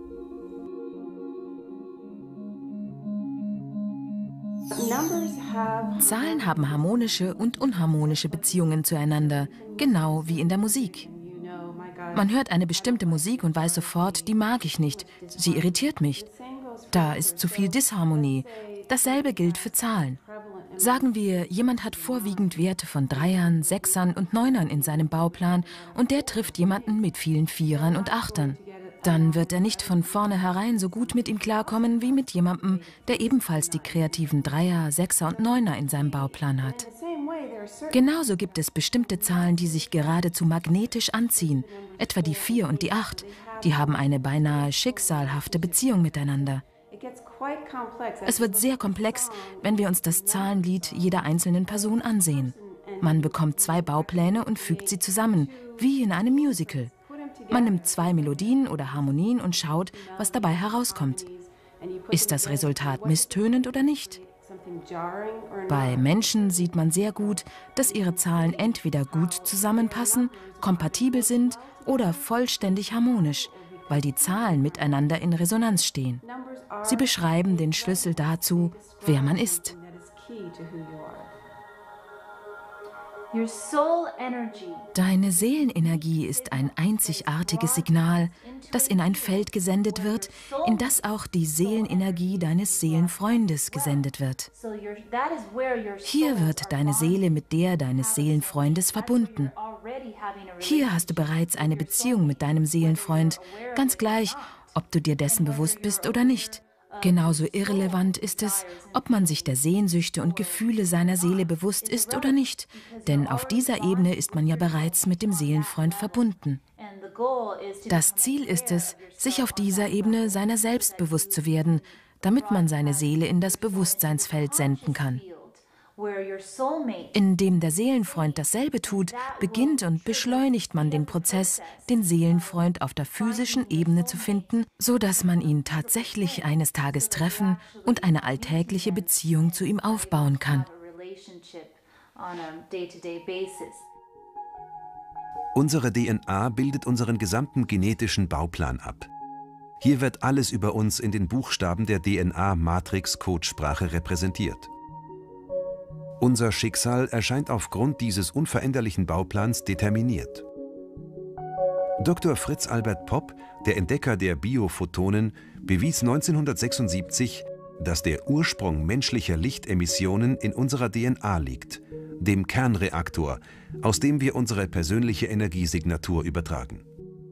Zahlen haben harmonische und unharmonische Beziehungen zueinander, genau wie in der Musik. Man hört eine bestimmte Musik und weiß sofort, die mag ich nicht, sie irritiert mich. Da ist zu viel Disharmonie. Dasselbe gilt für Zahlen. Sagen wir, jemand hat vorwiegend Werte von 3ern, 6ern und 9ern in seinem Bauplan und der trifft jemanden mit vielen 4ern und 8ern. Dann wird er nicht von vornherein so gut mit ihm klarkommen wie mit jemandem, der ebenfalls die kreativen 3er, 6er und 9er in seinem Bauplan hat. Genauso gibt es bestimmte Zahlen, die sich geradezu magnetisch anziehen, etwa die 4 und die 8. Die haben eine beinahe schicksalhafte Beziehung miteinander. Es wird sehr komplex, wenn wir uns das Zahlenlied jeder einzelnen Person ansehen. Man bekommt 2 Baupläne und fügt sie zusammen, wie in einem Musical. Man nimmt 2 Melodien oder Harmonien und schaut, was dabei herauskommt. Ist das Resultat misstönend oder nicht? Bei Menschen sieht man sehr gut, dass ihre Zahlen entweder gut zusammenpassen, kompatibel sind oder vollständig harmonisch, weil die Zahlen miteinander in Resonanz stehen. Sie beschreiben den Schlüssel dazu, wer man ist. Deine Seelenenergie ist ein einzigartiges Signal, das in ein Feld gesendet wird, in das auch die Seelenenergie deines Seelenfreundes gesendet wird. Hier wird deine Seele mit der deines Seelenfreundes verbunden. Hier hast du bereits eine Beziehung mit deinem Seelenfreund, ganz gleich, ob du dir dessen bewusst bist oder nicht. Genauso irrelevant ist es, ob man sich der Sehnsüchte und Gefühle seiner Seele bewusst ist oder nicht, denn auf dieser Ebene ist man ja bereits mit dem Seelenfreund verbunden. Das Ziel ist es, sich auf dieser Ebene seiner selbst bewusst zu werden, damit man seine Seele in das Bewusstseinsfeld senden kann. Indem der Seelenfreund dasselbe tut, beginnt und beschleunigt man den Prozess, den Seelenfreund auf der physischen Ebene zu finden, so dass man ihn tatsächlich eines Tages treffen und eine alltägliche Beziehung zu ihm aufbauen kann. Unsere DNA bildet unseren gesamten genetischen Bauplan ab. Hier wird alles über uns in den Buchstaben der DNA-Matrix-Codesprache repräsentiert. Unser Schicksal erscheint aufgrund dieses unveränderlichen Bauplans determiniert. Dr. Fritz Albert Popp, der Entdecker der Biophotonen, bewies 1976, dass der Ursprung menschlicher Lichtemissionen in unserer DNA liegt, dem Kernreaktor, aus dem wir unsere persönliche Energiesignatur übertragen.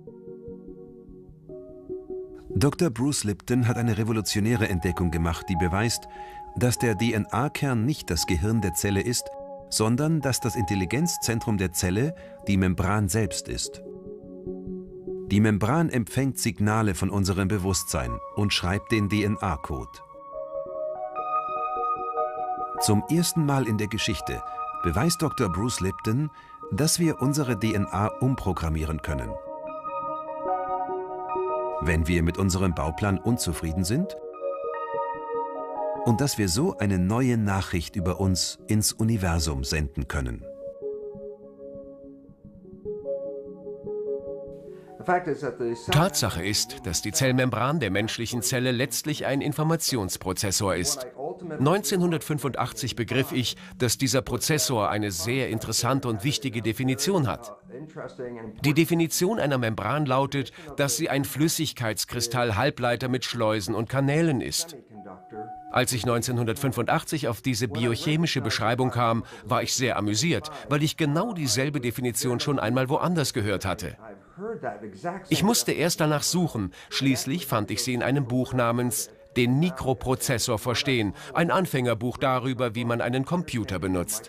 Dr. Bruce Lipton hat eine revolutionäre Entdeckung gemacht, die beweist, dass der DNA-Kern nicht das Gehirn der Zelle ist, sondern dass das Intelligenzzentrum der Zelle die Membran selbst ist. Die Membran empfängt Signale von unserem Bewusstsein und schreibt den DNA-Code. Zum ersten Mal in der Geschichte beweist Dr. Bruce Lipton, dass wir unsere DNA umprogrammieren können. Wenn wir mit unserem Bauplan unzufrieden sind, und dass wir so eine neue Nachricht über uns ins Universum senden können. Tatsache ist, dass die Zellmembran der menschlichen Zelle letztlich ein Informationsprozessor ist. 1985 begriff ich, dass dieser Prozessor eine sehr interessante und wichtige Definition hat. Die Definition einer Membran lautet, dass sie ein Flüssigkeitskristall-Halbleiter mit Schleusen und Kanälen ist. Als ich 1985 auf diese biochemische Beschreibung kam, war ich sehr amüsiert, weil ich genau dieselbe Definition schon einmal woanders gehört hatte. Ich musste erst danach suchen, schließlich fand ich sie in einem Buch namens »Den Mikroprozessor verstehen«, ein Anfängerbuch darüber, wie man einen Computer benutzt.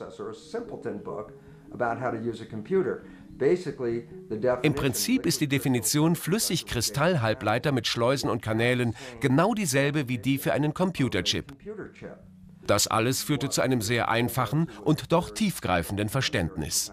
Im Prinzip ist die Definition Flüssigkristallhalbleiter mit Schleusen und Kanälen genau dieselbe wie die für einen Computerchip. Das alles führte zu einem sehr einfachen und doch tiefgreifenden Verständnis.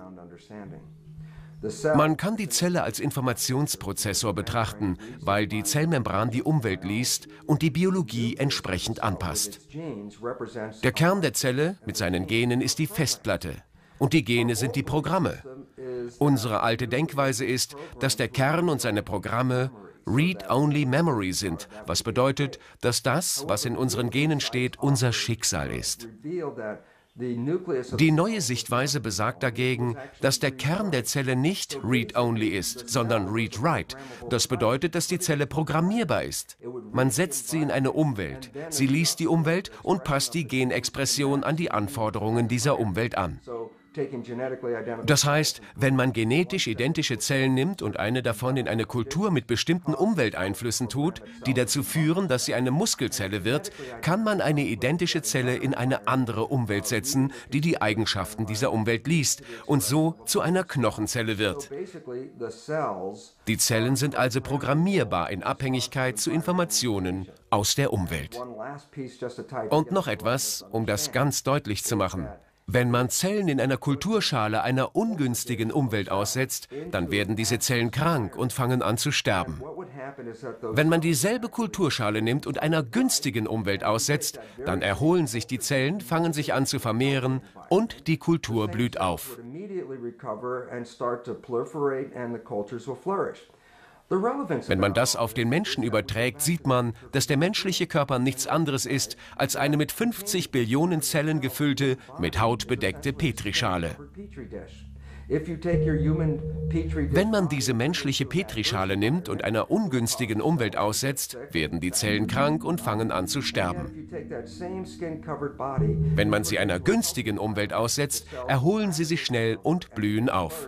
Man kann die Zelle als Informationsprozessor betrachten, weil die Zellmembran die Umwelt liest und die Biologie entsprechend anpasst. Der Kern der Zelle mit seinen Genen ist die Festplatte. Und die Gene sind die Programme. Unsere alte Denkweise ist, dass der Kern und seine Programme Read-Only Memory sind, was bedeutet, dass das, was in unseren Genen steht, unser Schicksal ist. Die neue Sichtweise besagt dagegen, dass der Kern der Zelle nicht Read-Only ist, sondern Read-Write. Das bedeutet, dass die Zelle programmierbar ist. Man setzt sie in eine Umwelt, sie liest die Umwelt und passt die Genexpression an die Anforderungen dieser Umwelt an. Das heißt, wenn man genetisch identische Zellen nimmt und eine davon in eine Kultur mit bestimmten Umwelteinflüssen tut, die dazu führen, dass sie eine Muskelzelle wird, kann man eine identische Zelle in eine andere Umwelt setzen, die die Eigenschaften dieser Umwelt liest und so zu einer Knochenzelle wird. Die Zellen sind also programmierbar in Abhängigkeit zu Informationen aus der Umwelt. Und noch etwas, um das ganz deutlich zu machen. Wenn man Zellen in einer Kulturschale einer ungünstigen Umwelt aussetzt, dann werden diese Zellen krank und fangen an zu sterben. Wenn man dieselbe Kulturschale nimmt und einer günstigen Umwelt aussetzt, dann erholen sich die Zellen, fangen sich an zu vermehren und die Kultur blüht auf. Wenn man das auf den Menschen überträgt, sieht man, dass der menschliche Körper nichts anderes ist als eine mit 50 Billionen Zellen gefüllte, mit Haut bedeckte Petrischale. Wenn man diese menschliche Petrischale nimmt und einer ungünstigen Umwelt aussetzt, werden die Zellen krank und fangen an zu sterben. Wenn man sie einer günstigen Umwelt aussetzt, erholen sie sich schnell und blühen auf.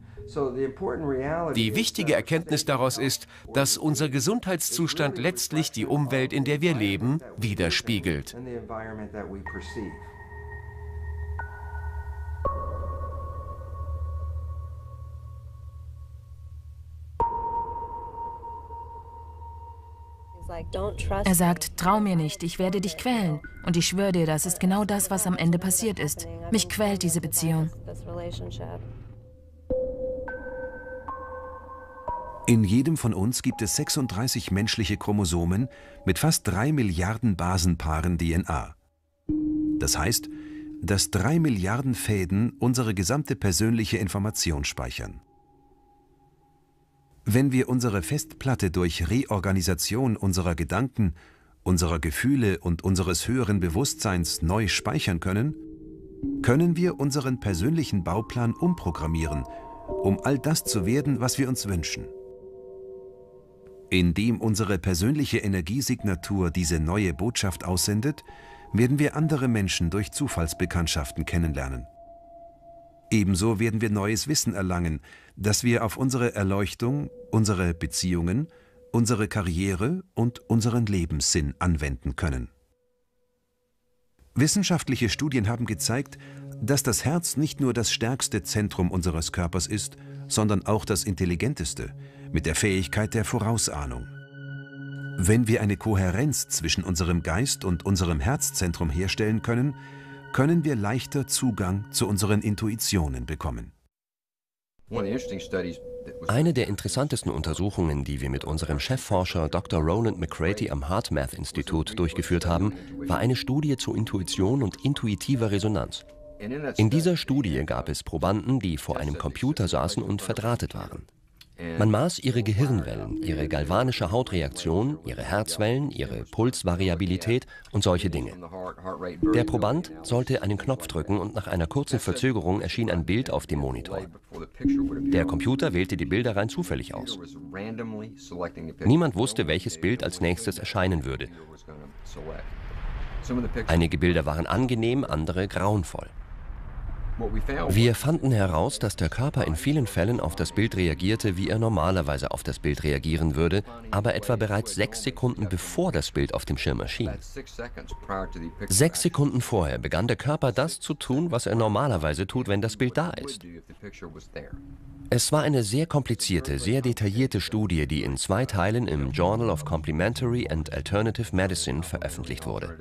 Die wichtige Erkenntnis daraus ist, dass unser Gesundheitszustand letztlich die Umwelt, in der wir leben, widerspiegelt. Er sagt, trau mir nicht, ich werde dich quälen. Und ich schwöre dir, das ist genau das, was am Ende passiert ist. Mich quält diese Beziehung. In jedem von uns gibt es 36 menschliche Chromosomen mit fast 3 Milliarden Basenpaaren DNA. Das heißt, dass 3 Milliarden Fäden unsere gesamte persönliche Information speichern. Wenn wir unsere Festplatte durch Reorganisation unserer Gedanken, unserer Gefühle und unseres höheren Bewusstseins neu speichern können, können wir unseren persönlichen Bauplan umprogrammieren, um all das zu werden, was wir uns wünschen. Indem unsere persönliche Energiesignatur diese neue Botschaft aussendet, werden wir andere Menschen durch Zufallsbekanntschaften kennenlernen. Ebenso werden wir neues Wissen erlangen, das wir auf unsere Erleuchtung, unsere Beziehungen, unsere Karriere und unseren Lebenssinn anwenden können. Wissenschaftliche Studien haben gezeigt, dass das Herz nicht nur das stärkste Zentrum unseres Körpers ist, sondern auch das intelligenteste, mit der Fähigkeit der Vorausahnung. Wenn wir eine Kohärenz zwischen unserem Geist und unserem Herzzentrum herstellen können, können wir leichter Zugang zu unseren Intuitionen bekommen. Eine der interessantesten Untersuchungen, die wir mit unserem Chefforscher Dr. Roland McCraty am HeartMath-Institut durchgeführt haben, war eine Studie zu Intuition und intuitiver Resonanz. In dieser Studie gab es Probanden, die vor einem Computer saßen und verdrahtet waren. Man maß ihre Gehirnwellen, ihre galvanische Hautreaktion, ihre Herzwellen, ihre Pulsvariabilität und solche Dinge. Der Proband sollte einen Knopf drücken und nach einer kurzen Verzögerung erschien ein Bild auf dem Monitor. Der Computer wählte die Bilder rein zufällig aus. Niemand wusste, welches Bild als nächstes erscheinen würde. Einige Bilder waren angenehm, andere grauenvoll. Wir fanden heraus, dass der Körper in vielen Fällen auf das Bild reagierte, wie er normalerweise auf das Bild reagieren würde, aber etwa bereits 6 Sekunden bevor das Bild auf dem Schirm erschien. 6 Sekunden vorher begann der Körper das zu tun, was er normalerweise tut, wenn das Bild da ist. Es war eine sehr komplizierte, sehr detaillierte Studie, die in 2 Teilen im Journal of Complementary and Alternative Medicine veröffentlicht wurde.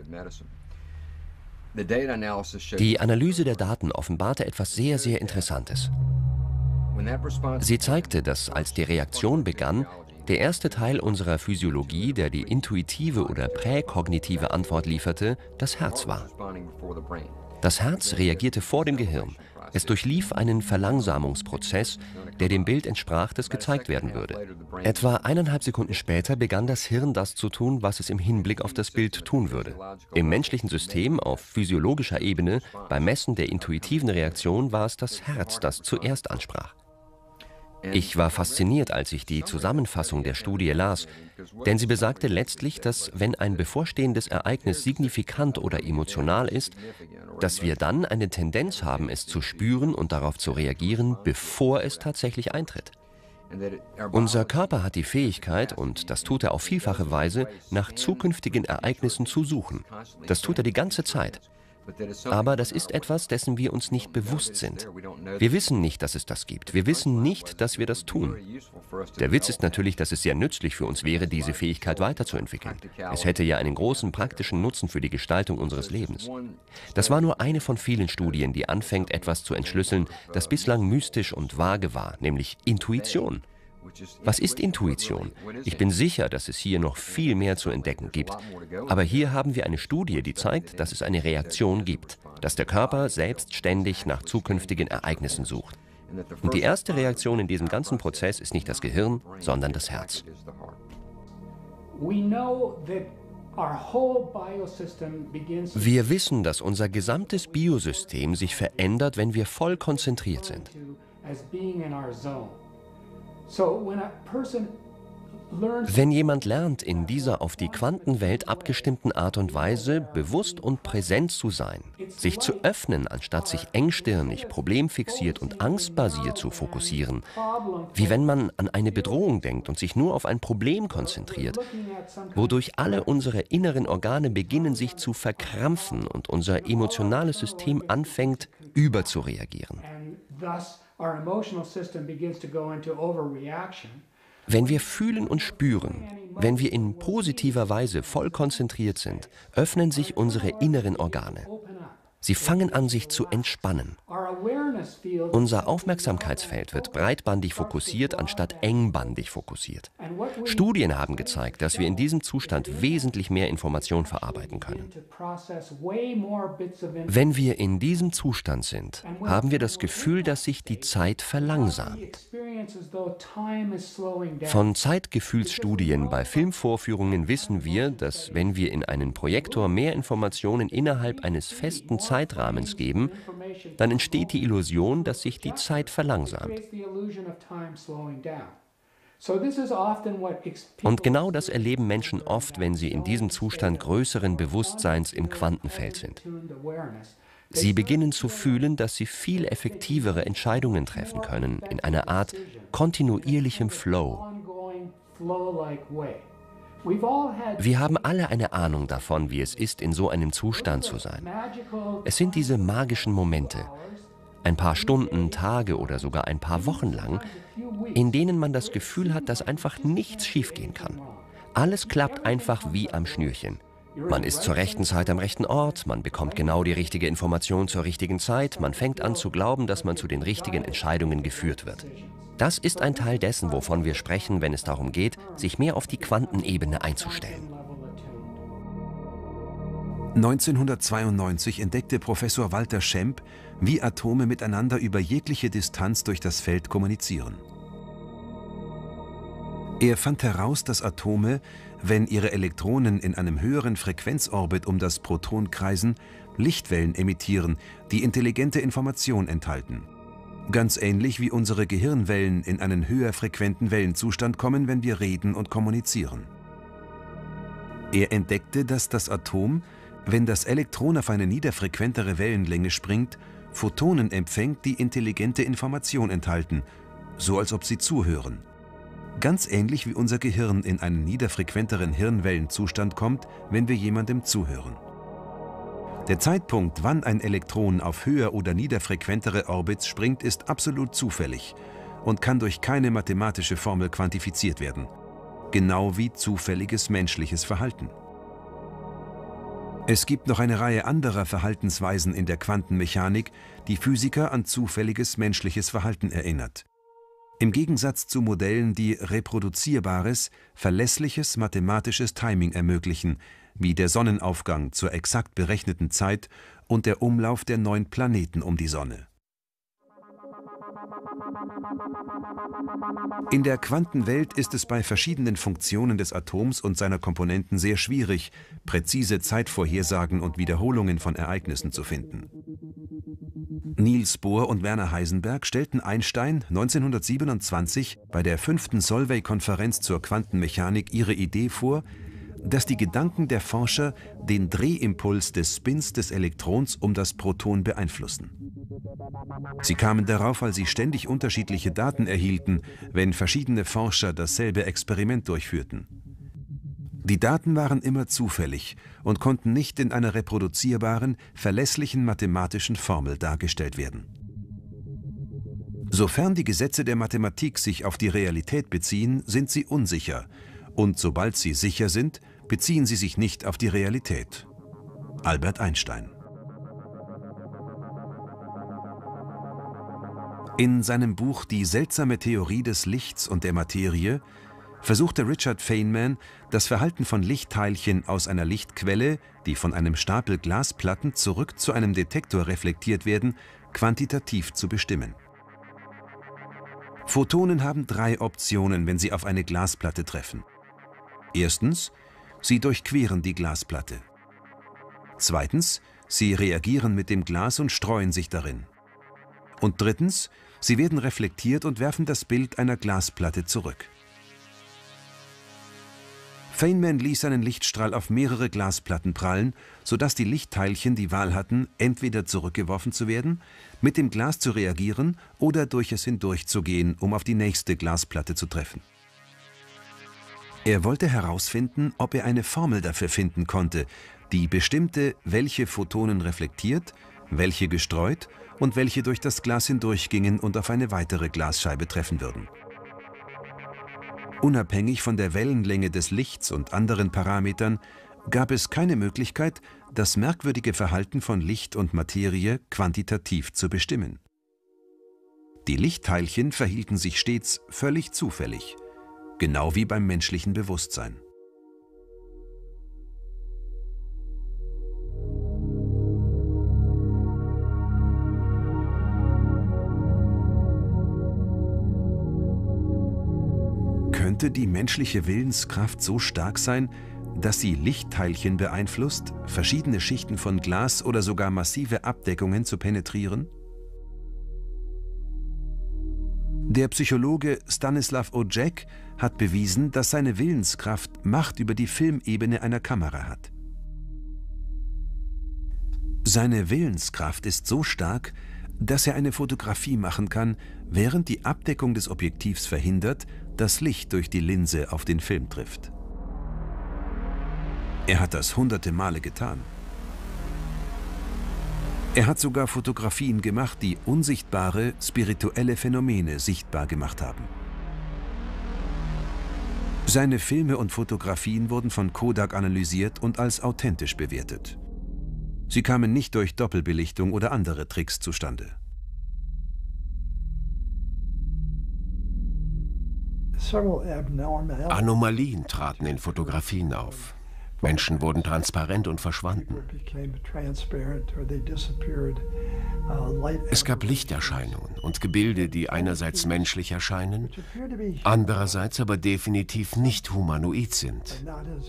Die Analyse der Daten offenbarte etwas sehr, sehr Interessantes. Sie zeigte, dass als die Reaktion begann, der erste Teil unserer Physiologie, der die intuitive oder präkognitive Antwort lieferte, das Herz war. Das Herz reagierte vor dem Gehirn, Es durchlief einen Verlangsamungsprozess, der dem Bild entsprach, das gezeigt werden würde. Etwa 1,5 Sekunden später begann das Hirn das zu tun, was es im Hinblick auf das Bild tun würde. Im menschlichen System auf physiologischer Ebene, beim Messen der intuitiven Reaktion, war es das Herz, das zuerst ansprach. Ich war fasziniert, als ich die Zusammenfassung der Studie las, denn sie besagte letztlich, dass wenn ein bevorstehendes Ereignis signifikant oder emotional ist, dass wir dann eine Tendenz haben, es zu spüren und darauf zu reagieren, bevor es tatsächlich eintritt. Unser Körper hat die Fähigkeit, und das tut er auf vielfache Weise, nach zukünftigen Ereignissen zu suchen. Das tut er die ganze Zeit. Aber das ist etwas, dessen wir uns nicht bewusst sind. Wir wissen nicht, dass es das gibt. Wir wissen nicht, dass wir das tun. Der Witz ist natürlich, dass es sehr nützlich für uns wäre, diese Fähigkeit weiterzuentwickeln. Es hätte ja einen großen praktischen Nutzen für die Gestaltung unseres Lebens. Das war nur eine von vielen Studien, die anfängt, etwas zu entschlüsseln, das bislang mystisch und vage war, nämlich Intuition. Was ist Intuition? Ich bin sicher, dass es hier noch viel mehr zu entdecken gibt. Aber hier haben wir eine Studie, die zeigt, dass es eine Reaktion gibt, dass der Körper selbstständig nach zukünftigen Ereignissen sucht. Und die erste Reaktion in diesem ganzen Prozess ist nicht das Gehirn, sondern das Herz. Wir wissen, dass unser gesamtes Biosystem sich verändert, wenn wir voll konzentriert sind. Wenn jemand lernt, in dieser auf die Quantenwelt abgestimmten Art und Weise bewusst und präsent zu sein, sich zu öffnen, anstatt sich engstirnig, problemfixiert und angstbasiert zu fokussieren, wie wenn man an eine Bedrohung denkt und sich nur auf ein Problem konzentriert, wodurch alle unsere inneren Organe beginnen, sich zu verkrampfen und unser emotionales System anfängt, überzureagieren. Wenn wir fühlen und spüren, wenn wir in positiver Weise voll konzentriert sind, öffnen sich unsere inneren Organe. Sie fangen an, sich zu entspannen. Unser Aufmerksamkeitsfeld wird breitbandig fokussiert, anstatt engbandig fokussiert. Studien haben gezeigt, dass wir in diesem Zustand wesentlich mehr Information verarbeiten können. Wenn wir in diesem Zustand sind, haben wir das Gefühl, dass sich die Zeit verlangsamt. Von Zeitgefühlsstudien bei Filmvorführungen wissen wir, dass wenn wir in einen Projektor mehr Informationen innerhalb eines festen Zeitrahmens geben, dann entsteht die Illusion, dass sich die Zeit verlangsamt. Und genau das erleben Menschen oft, wenn sie in diesem Zustand größeren Bewusstseins im Quantenfeld sind. Sie beginnen zu fühlen, dass sie viel effektivere Entscheidungen treffen können, in einer Art kontinuierlichem Flow. Wir haben alle eine Ahnung davon, wie es ist, in so einem Zustand zu sein. Es sind diese magischen Momente, ein paar Stunden, Tage oder sogar ein paar Wochen lang, in denen man das Gefühl hat, dass einfach nichts schiefgehen kann. Alles klappt einfach wie am Schnürchen. Man ist zur rechten Zeit am rechten Ort, man bekommt genau die richtige Information zur richtigen Zeit, man fängt an zu glauben, dass man zu den richtigen Entscheidungen geführt wird. Das ist ein Teil dessen, wovon wir sprechen, wenn es darum geht, sich mehr auf die Quantenebene einzustellen. 1992 entdeckte Professor Walter Schempp, wie Atome miteinander über jegliche Distanz durch das Feld kommunizieren. Er fand heraus, dass Atome, wenn ihre Elektronen in einem höheren Frequenzorbit um das Proton kreisen, Lichtwellen emittieren, die intelligente Information enthalten. Ganz ähnlich wie unsere Gehirnwellen in einen höher frequenten Wellenzustand kommen, wenn wir reden und kommunizieren. Er entdeckte, dass das Atom, wenn das Elektron auf eine niederfrequentere Wellenlänge springt, Photonen empfängt, die intelligente Information enthalten, so als ob sie zuhören. Ganz ähnlich wie unser Gehirn in einen niederfrequenteren Hirnwellenzustand kommt, wenn wir jemandem zuhören. Der Zeitpunkt, wann ein Elektron auf höher oder niederfrequentere Orbits springt, ist absolut zufällig und kann durch keine mathematische Formel quantifiziert werden. Genau wie zufälliges menschliches Verhalten. Es gibt noch eine Reihe anderer Verhaltensweisen in der Quantenmechanik, die Physiker an zufälliges menschliches Verhalten erinnert. Im Gegensatz zu Modellen, die reproduzierbares, verlässliches mathematisches Timing ermöglichen, wie der Sonnenaufgang zur exakt berechneten Zeit und der Umlauf der 9 Planeten um die Sonne. In der Quantenwelt ist es bei verschiedenen Funktionen des Atoms und seiner Komponenten sehr schwierig, präzise Zeitvorhersagen und Wiederholungen von Ereignissen zu finden. Niels Bohr und Werner Heisenberg stellten Einstein 1927 bei der 5. Solvay-Konferenz zur Quantenmechanik ihre Idee vor, dass die Gedanken der Forscher den Drehimpuls des Spins des Elektrons um das Proton beeinflussen. Sie kamen darauf, weil sie ständig unterschiedliche Daten erhielten, wenn verschiedene Forscher dasselbe Experiment durchführten. Die Daten waren immer zufällig und konnten nicht in einer reproduzierbaren, verlässlichen mathematischen Formel dargestellt werden. Sofern die Gesetze der Mathematik sich auf die Realität beziehen, sind sie unsicher, und sobald sie sicher sind, beziehen sie sich nicht auf die Realität. Albert Einstein. In seinem Buch Die seltsame Theorie des Lichts und der Materie versuchte Richard Feynman, das Verhalten von Lichtteilchen aus einer Lichtquelle, die von einem Stapel Glasplatten zurück zu einem Detektor reflektiert werden, quantitativ zu bestimmen. Photonen haben 3 Optionen, wenn sie auf eine Glasplatte treffen. Erstens, sie durchqueren die Glasplatte. Zweitens, sie reagieren mit dem Glas und streuen sich darin. Und drittens, sie werden reflektiert und werfen das Bild einer Glasplatte zurück. Feynman ließ seinen Lichtstrahl auf mehrere Glasplatten prallen, sodass die Lichtteilchen die Wahl hatten, entweder zurückgeworfen zu werden, mit dem Glas zu reagieren oder durch es hindurchzugehen, um auf die nächste Glasplatte zu treffen. Er wollte herausfinden, ob er eine Formel dafür finden konnte, die bestimmte, welche Photonen reflektiert, welche gestreut und welche durch das Glas hindurchgingen und auf eine weitere Glasscheibe treffen würden. Unabhängig von der Wellenlänge des Lichts und anderen Parametern gab es keine Möglichkeit, das merkwürdige Verhalten von Licht und Materie quantitativ zu bestimmen. Die Lichtteilchen verhielten sich stets völlig zufällig, genau wie beim menschlichen Bewusstsein. Könnte die menschliche Willenskraft so stark sein, dass sie Lichtteilchen beeinflusst, verschiedene Schichten von Glas oder sogar massive Abdeckungen zu penetrieren? Der Psychologe Stanislav Ojek hat bewiesen, dass seine Willenskraft Macht über die Filmebene einer Kamera hat. Seine Willenskraft ist so stark, dass er eine Fotografie machen kann, während die Abdeckung des Objektivs verhindert, dass Licht durch die Linse auf den Film trifft. Er hat das hunderte Male getan. Er hat sogar Fotografien gemacht, die unsichtbare, spirituelle Phänomene sichtbar gemacht haben. Seine Filme und Fotografien wurden von Kodak analysiert und als authentisch bewertet. Sie kamen nicht durch Doppelbelichtung oder andere Tricks zustande. Anomalien traten in Fotografien auf. Menschen wurden transparent und verschwanden. Es gab Lichterscheinungen und Gebilde, die einerseits menschlich erscheinen, andererseits aber definitiv nicht humanoid sind.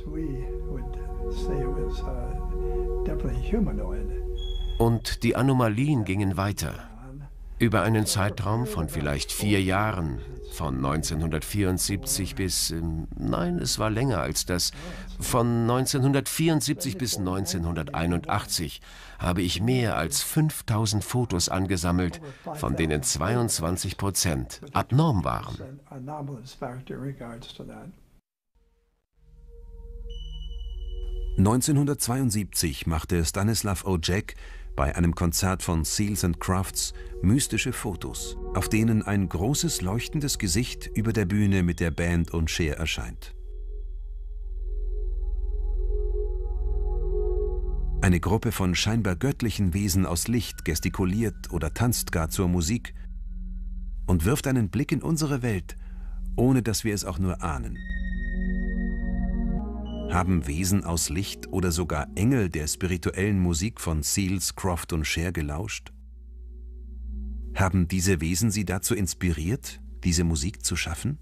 Und die Anomalien gingen weiter. Über einen Zeitraum von vielleicht 4 Jahren, von 1974 bis, nein, es war länger als das, von 1974 bis 1981 habe ich mehr als 5000 Fotos angesammelt, von denen 22% abnorm waren. (1972) machte Stanislav Ojek bei einem Konzert von Seals and Crofts mystische Fotos, auf denen ein großes leuchtendes Gesicht über der Bühne mit der Band und Cher erscheint. Eine Gruppe von scheinbar göttlichen Wesen aus Licht gestikuliert oder tanzt gar zur Musik und wirft einen Blick in unsere Welt, ohne dass wir es auch nur ahnen. Haben Wesen aus Licht oder sogar Engel der spirituellen Musik von Seals, Croft und Cher gelauscht? Haben diese Wesen Sie dazu inspiriert, diese Musik zu schaffen?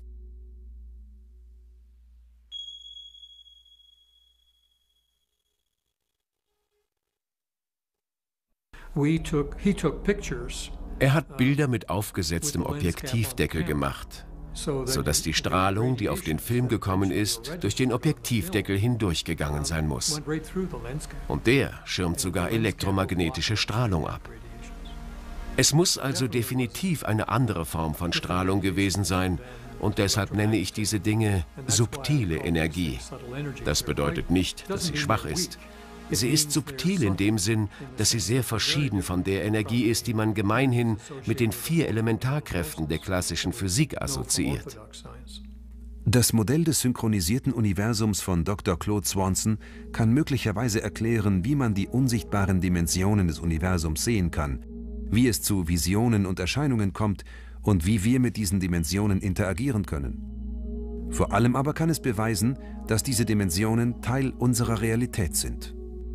Er hat Bilder mit aufgesetztem Objektivdeckel gemacht, sodass die Strahlung, die auf den Film gekommen ist, durch den Objektivdeckel hindurchgegangen sein muss. Und der schirmt sogar elektromagnetische Strahlung ab. Es muss also definitiv eine andere Form von Strahlung gewesen sein, und deshalb nenne ich diese Dinge subtile Energie. Das bedeutet nicht, dass sie schwach ist. Sie ist subtil in dem Sinn, dass sie sehr verschieden von der Energie ist, die man gemeinhin mit den 4 Elementarkräften der klassischen Physik assoziiert. Das Modell des synchronisierten Universums von Dr. Claude Swanson kann möglicherweise erklären, wie man die unsichtbaren Dimensionen des Universums sehen kann, wie es zu Visionen und Erscheinungen kommt und wie wir mit diesen Dimensionen interagieren können. Vor allem aber kann es beweisen, dass diese Dimensionen Teil unserer Realität sind.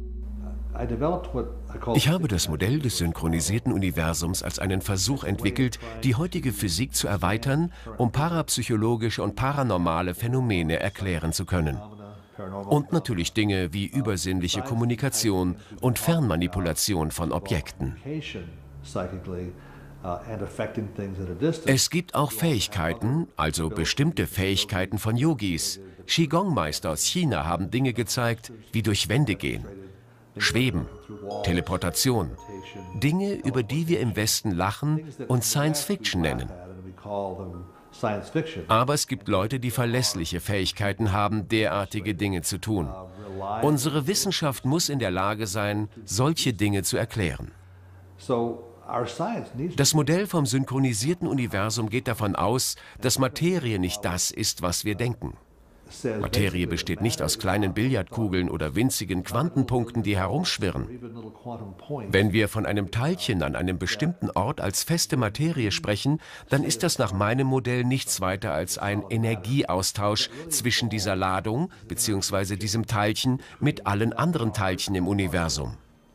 Ich habe das Modell des synchronisierten Universums als einen Versuch entwickelt, die heutige Physik zu erweitern, um parapsychologische und paranormale Phänomene erklären zu können. Und natürlich Dinge wie übersinnliche Kommunikation und Fernmanipulation von Objekten. Es gibt auch Fähigkeiten, also bestimmte Fähigkeiten von Yogis. Qigong-Meister aus China haben Dinge gezeigt, wie durch Wände gehen. Schweben, Teleportation, Dinge, über die wir im Westen lachen und Science Fiction nennen. Aber es gibt Leute, die verlässliche Fähigkeiten haben, derartige Dinge zu tun. Unsere Wissenschaft muss in der Lage sein, solche Dinge zu erklären. Das Modell vom synchronisierten Universum geht davon aus, dass Materie nicht das ist, was wir denken. Materie besteht nicht aus kleinen Billardkugeln oder winzigen Quantenpunkten, die herumschwirren. Wenn wir von einem Teilchen an einem bestimmten Ort als feste Materie sprechen, dann ist das nach meinem Modell nichts weiter als ein Energieaustausch zwischen dieser Ladung bzw. diesem Teilchen mit allen anderen Teilchen im Universum.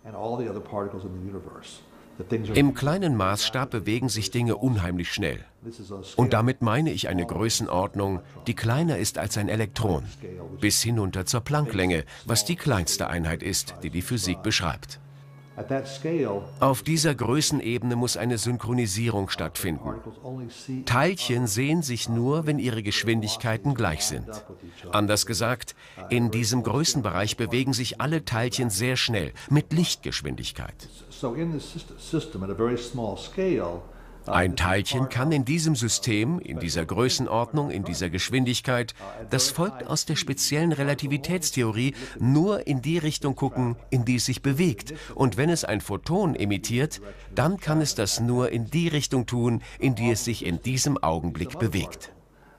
Im kleinen Maßstab bewegen sich Dinge unheimlich schnell. Und damit meine ich eine Größenordnung, die kleiner ist als ein Elektron, bis hinunter zur Plancklänge, was die kleinste Einheit ist, die die Physik beschreibt. Auf dieser Größenebene muss eine Synchronisierung stattfinden. Teilchen sehen sich nur, wenn ihre Geschwindigkeiten gleich sind. Anders gesagt, in diesem Größenbereich bewegen sich alle Teilchen sehr schnell, mit Lichtgeschwindigkeit. Ein Teilchen kann in diesem System, in dieser Größenordnung, in dieser Geschwindigkeit, das folgt aus der speziellen Relativitätstheorie, nur in die Richtung gucken, in die es sich bewegt. Und wenn es ein Photon emittiert, dann kann es das nur in die Richtung tun, in die es sich in diesem Augenblick bewegt.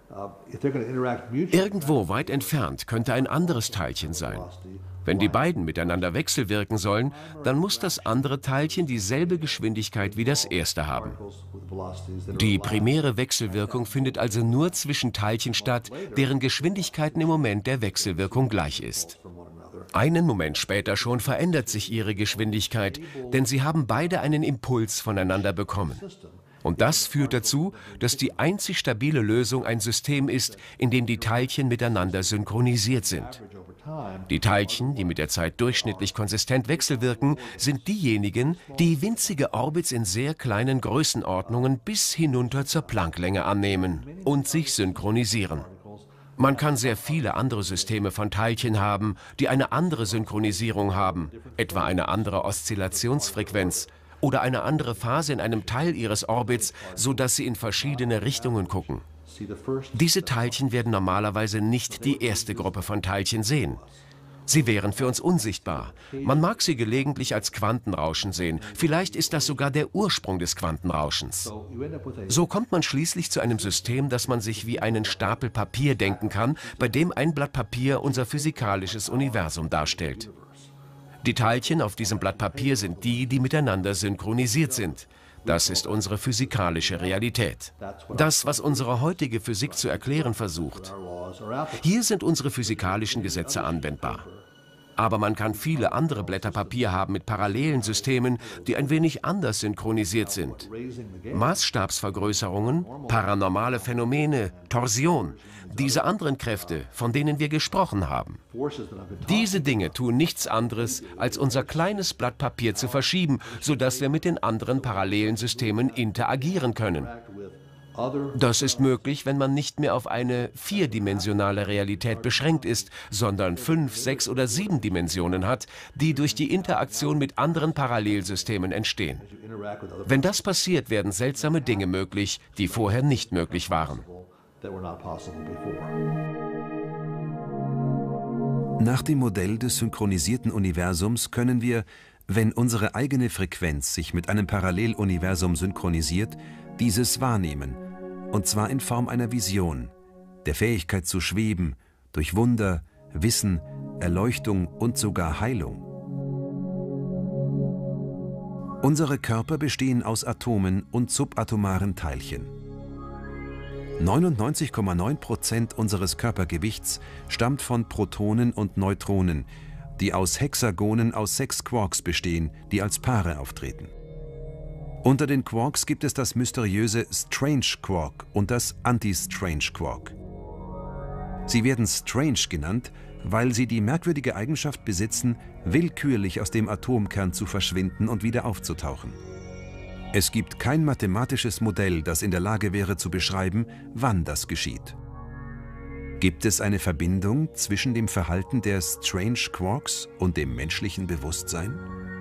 Irgendwo weit entfernt könnte ein anderes Teilchen sein. Wenn die beiden miteinander wechselwirken sollen, dann muss das andere Teilchen dieselbe Geschwindigkeit wie das erste haben. Die primäre Wechselwirkung findet also nur zwischen Teilchen statt, deren Geschwindigkeiten im Moment der Wechselwirkung gleich ist. Einen Moment später schon verändert sich ihre Geschwindigkeit, denn sie haben beide einen Impuls voneinander bekommen. Und das führt dazu, dass die einzig stabile Lösung ein System ist, in dem die Teilchen miteinander synchronisiert sind. Die Teilchen, die mit der Zeit durchschnittlich konsistent wechselwirken, sind diejenigen, die winzige Orbits in sehr kleinen Größenordnungen bis hinunter zur Plancklänge annehmen und sich synchronisieren. Man kann sehr viele andere Systeme von Teilchen haben, die eine andere Synchronisierung haben, etwa eine andere Oszillationsfrequenz oder eine andere Phase in einem Teil ihres Orbits, sodass sie in verschiedene Richtungen gucken. Diese Teilchen werden normalerweise nicht die erste Gruppe von Teilchen sehen. Sie wären für uns unsichtbar. Man mag sie gelegentlich als Quantenrauschen sehen. Vielleicht ist das sogar der Ursprung des Quantenrauschens. So kommt man schließlich zu einem System, das man sich wie einen Stapel Papier denken kann, bei dem ein Blatt Papier unser physikalisches Universum darstellt. Die Teilchen auf diesem Blatt Papier sind die, die miteinander synchronisiert sind. Das ist unsere physikalische Realität. Das, was unsere heutige Physik zu erklären versucht. Hier sind unsere physikalischen Gesetze anwendbar. Aber man kann viele andere Blätter Papier haben mit parallelen Systemen, die ein wenig anders synchronisiert sind. Maßstabsvergrößerungen, paranormale Phänomene, Torsion, diese anderen Kräfte, von denen wir gesprochen haben. Diese Dinge tun nichts anderes, als unser kleines Blatt Papier zu verschieben, sodass wir mit den anderen parallelen Systemen interagieren können. Das ist möglich, wenn man nicht mehr auf eine vierdimensionale Realität beschränkt ist, sondern 5, 6 oder 7 Dimensionen hat, die durch die Interaktion mit anderen Parallelsystemen entstehen. Wenn das passiert, werden seltsame Dinge möglich, die vorher nicht möglich waren. Nach dem Modell des synchronisierten Universums können wir, wenn unsere eigene Frequenz sich mit einem Paralleluniversum synchronisiert, dieses wahrnehmen. Und zwar in Form einer Vision, der Fähigkeit zu schweben, durch Wunder, Wissen, Erleuchtung und sogar Heilung. Unsere Körper bestehen aus Atomen und subatomaren Teilchen. 99,9% unseres Körpergewichts stammt von Protonen und Neutronen, die aus Hexagonen aus 6 Quarks bestehen, die als Paare auftreten. Unter den Quarks gibt es das mysteriöse Strange Quark und das Anti-Strange Quark. Sie werden Strange genannt, weil sie die merkwürdige Eigenschaft besitzen, willkürlich aus dem Atomkern zu verschwinden und wieder aufzutauchen. Es gibt kein mathematisches Modell, das in der Lage wäre zu beschreiben, wann das geschieht. Gibt es eine Verbindung zwischen dem Verhalten der Strange Quarks und dem menschlichen Bewusstsein?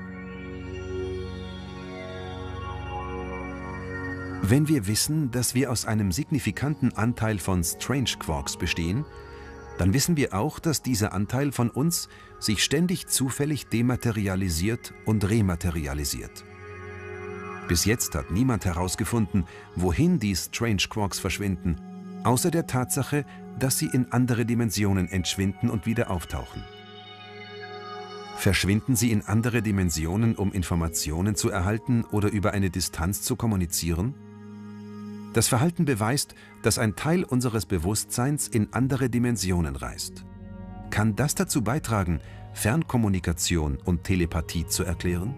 Wenn wir wissen, dass wir aus einem signifikanten Anteil von Strange Quarks bestehen, dann wissen wir auch, dass dieser Anteil von uns sich ständig zufällig dematerialisiert und rematerialisiert. Bis jetzt hat niemand herausgefunden, wohin die Strange Quarks verschwinden, außer der Tatsache, dass sie in andere Dimensionen entschwinden und wieder auftauchen. Verschwinden sie in andere Dimensionen, um Informationen zu erhalten oder über eine Distanz zu kommunizieren? Das Verhalten beweist, dass ein Teil unseres Bewusstseins in andere Dimensionen reist. Kann das dazu beitragen, Fernkommunikation und Telepathie zu erklären?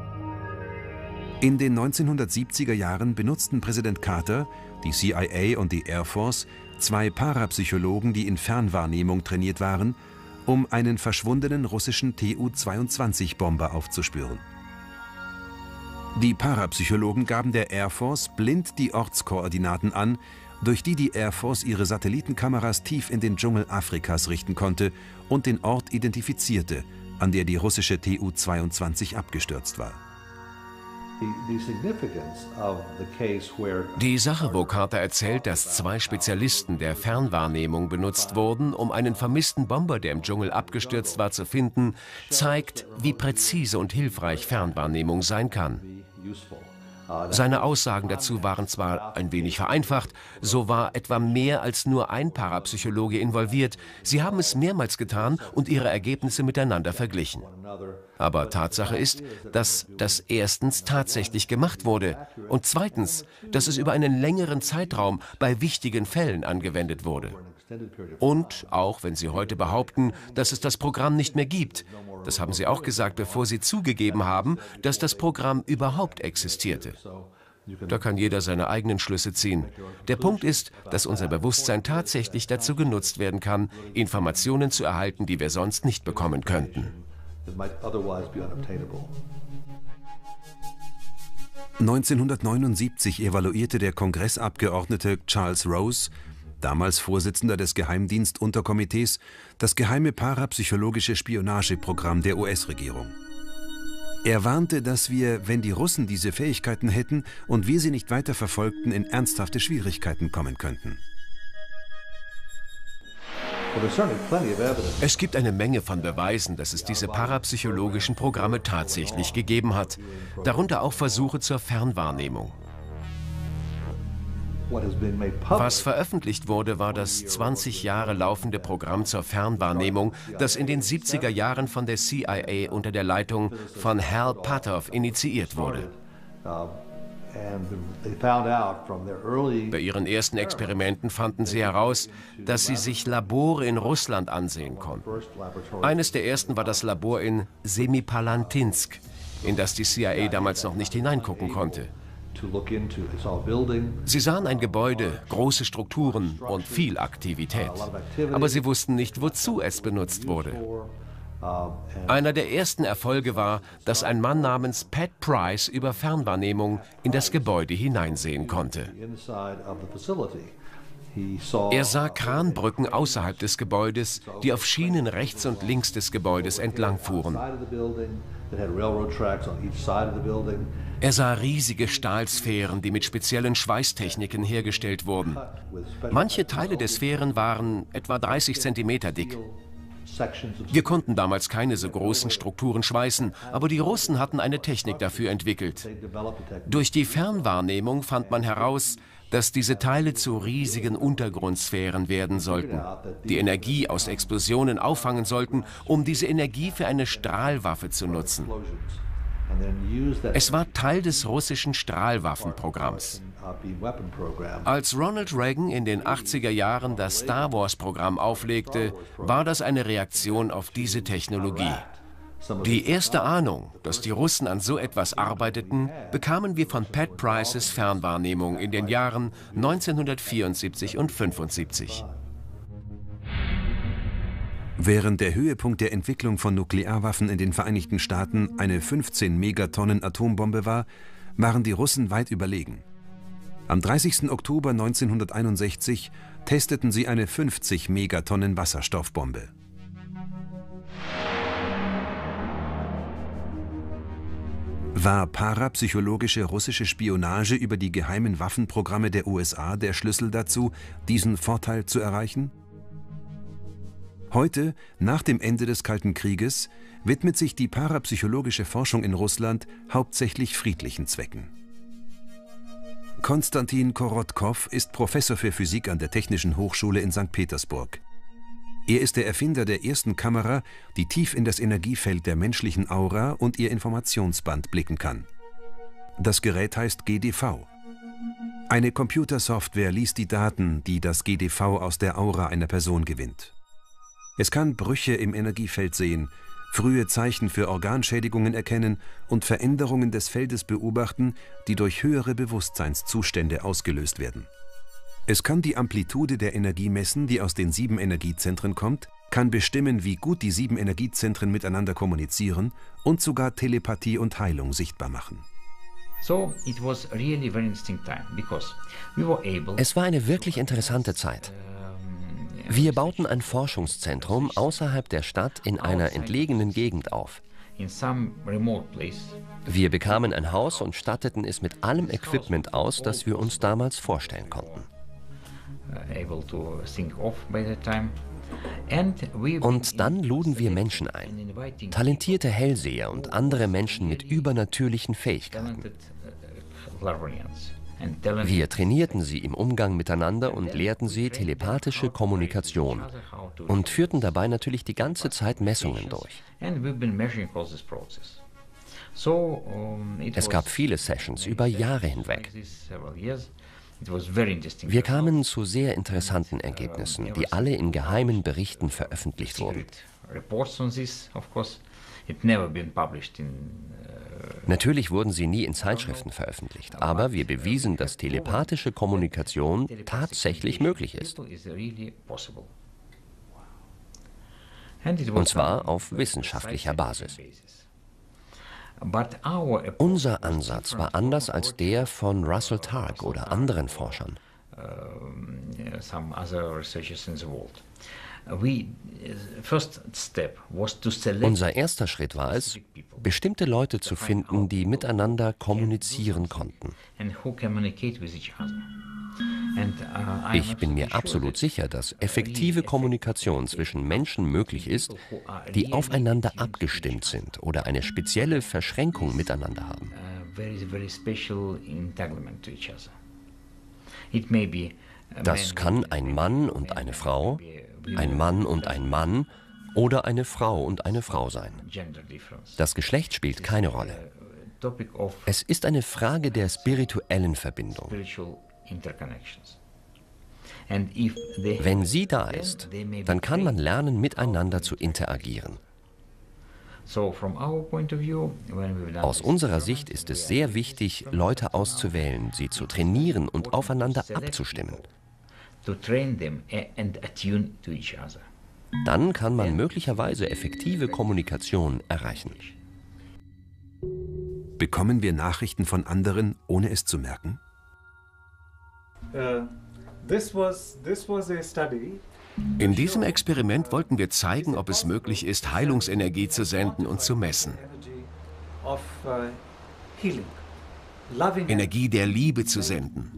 In den 1970er Jahren benutzten Präsident Carter, die CIA und die Air Force 2 Parapsychologen, die in Fernwahrnehmung trainiert waren, um einen verschwundenen russischen Tu-22-Bomber aufzuspüren. Die Parapsychologen gaben der Air Force blind die Ortskoordinaten an, durch die die Air Force ihre Satellitenkameras tief in den Dschungel Afrikas richten konnte und den Ort identifizierte, an der die russische Tu-22 abgestürzt war. Die Sache, wo Carter erzählt, dass 2 Spezialisten der Fernwahrnehmung benutzt wurden, um einen vermissten Bomber, der im Dschungel abgestürzt war, zu finden, zeigt, wie präzise und hilfreich Fernwahrnehmung sein kann. Seine Aussagen dazu waren zwar ein wenig vereinfacht, so war etwa mehr als nur ein Parapsychologe involviert. Sie haben es mehrmals getan und ihre Ergebnisse miteinander verglichen. Aber Tatsache ist, dass das erstens tatsächlich gemacht wurde und zweitens, dass es über einen längeren Zeitraum bei wichtigen Fällen angewendet wurde. Und auch wenn Sie heute behaupten, dass es das Programm nicht mehr gibt, das haben Sie auch gesagt, bevor Sie zugegeben haben, dass das Programm überhaupt existierte. Da kann jeder seine eigenen Schlüsse ziehen. Der Punkt ist, dass unser Bewusstsein tatsächlich dazu genutzt werden kann, Informationen zu erhalten, die wir sonst nicht bekommen könnten. 1979 evaluierte der Kongressabgeordnete Charles Rose, damals Vorsitzender des Geheimdienstunterkomitees, das geheime parapsychologische Spionageprogramm der US-Regierung. Er warnte, dass wir, wenn die Russen diese Fähigkeiten hätten und wir sie nicht weiter verfolgten, in ernsthafte Schwierigkeiten kommen könnten. Es gibt eine Menge von Beweisen, dass es diese parapsychologischen Programme tatsächlich gegeben hat, darunter auch Versuche zur Fernwahrnehmung. Was veröffentlicht wurde, war das 20 Jahre laufende Programm zur Fernwahrnehmung, das in den 70er Jahren von der CIA unter der Leitung von Hal Puthoff initiiert wurde. Bei ihren ersten Experimenten fanden sie heraus, dass sie sich Labore in Russland ansehen konnten. Eines der ersten war das Labor in Semipalantinsk, in das die CIA damals noch nicht hineingucken konnte. Sie sahen ein Gebäude, große Strukturen und viel Aktivität. Aber sie wussten nicht, wozu es benutzt wurde. Einer der ersten Erfolge war, dass ein Mann namens Pat Price über Fernwahrnehmung in das Gebäude hineinsehen konnte. Er sah Kranbrücken außerhalb des Gebäudes, die auf Schienen rechts und links des Gebäudes entlang fuhren. Er sah riesige Stahlsphären, die mit speziellen Schweißtechniken hergestellt wurden. Manche Teile der Sphären waren etwa 30 Zentimeter dick. Wir konnten damals keine so großen Strukturen schweißen, aber die Russen hatten eine Technik dafür entwickelt. Durch die Fernwahrnehmung fand man heraus, dass diese Teile zu riesigen Untergrundsphären werden sollten, die Energie aus Explosionen auffangen sollten, um diese Energie für eine Strahlwaffe zu nutzen. Es war Teil des russischen Strahlwaffenprogramms. Als Ronald Reagan in den 80er Jahren das Star Wars-Programm auflegte, war das eine Reaktion auf diese Technologie. Die erste Ahnung, dass die Russen an so etwas arbeiteten, bekamen wir von Pat Prices Fernwahrnehmung in den Jahren 1974 und 1975. Während der Höhepunkt der Entwicklung von Nuklearwaffen in den Vereinigten Staaten eine 15 Megatonnen Atombombe war, waren die Russen weit überlegen. Am 30. Oktober 1961 testeten sie eine 50 Megatonnen Wasserstoffbombe. War parapsychologische russische Spionage über die geheimen Waffenprogramme der USA der Schlüssel dazu, diesen Vorteil zu erreichen? Heute, nach dem Ende des Kalten Krieges, widmet sich die parapsychologische Forschung in Russland hauptsächlich friedlichen Zwecken. Konstantin Korotkow ist Professor für Physik an der Technischen Hochschule in St. Petersburg. Er ist der Erfinder der ersten Kamera, die tief in das Energiefeld der menschlichen Aura und ihr Informationsband blicken kann. Das Gerät heißt GDV. Eine Computersoftware liest die Daten, die das GDV aus der Aura einer Person gewinnt. Es kann Brüche im Energiefeld sehen, frühe Zeichen für Organschädigungen erkennen und Veränderungen des Feldes beobachten, die durch höhere Bewusstseinszustände ausgelöst werden. Es kann die Amplitude der Energie messen, die aus den 7 Energiezentren kommt, kann bestimmen, wie gut die 7 Energiezentren miteinander kommunizieren und sogar Telepathie und Heilung sichtbar machen. Es war eine wirklich interessante Zeit. Wir bauten ein Forschungszentrum außerhalb der Stadt in einer entlegenen Gegend auf. Wir bekamen ein Haus und statteten es mit allem Equipment aus, das wir uns damals vorstellen konnten. Und dann luden wir Menschen ein, talentierte Hellseher und andere Menschen mit übernatürlichen Fähigkeiten. Wir trainierten sie im Umgang miteinander und lehrten sie telepathische Kommunikation und führten dabei natürlich die ganze Zeit Messungen durch. Es gab viele Sessions über Jahre hinweg. Wir kamen zu sehr interessanten Ergebnissen, die alle in geheimen Berichten veröffentlicht wurden. Natürlich wurden sie nie in Zeitschriften veröffentlicht, aber wir bewiesen, dass telepathische Kommunikation tatsächlich möglich ist. Und zwar auf wissenschaftlicher Basis. Unser Ansatz war anders als der von Russell Targ oder anderen Forschern. Unser erster Schritt war es, bestimmte Leute zu finden, die miteinander kommunizieren konnten. Ich bin mir absolut sicher, dass effektive Kommunikation zwischen Menschen möglich ist, die aufeinander abgestimmt sind oder eine spezielle Verschränkung miteinander haben. Das kann ein Mann und eine Frau, ein Mann und ein Mann oder eine Frau und eine Frau sein. Das Geschlecht spielt keine Rolle. Es ist eine Frage der spirituellen Verbindung. Wenn sie da ist, dann kann man lernen, miteinander zu interagieren. Aus unserer Sicht ist es sehr wichtig, Leute auszuwählen, sie zu trainieren und aufeinander abzustimmen. Dann kann man möglicherweise effektive Kommunikation erreichen. Bekommen wir Nachrichten von anderen, ohne es zu merken? In diesem Experiment wollten wir zeigen, ob es möglich ist, Heilungsenergie zu senden und zu messen. Energie der Liebe zu senden.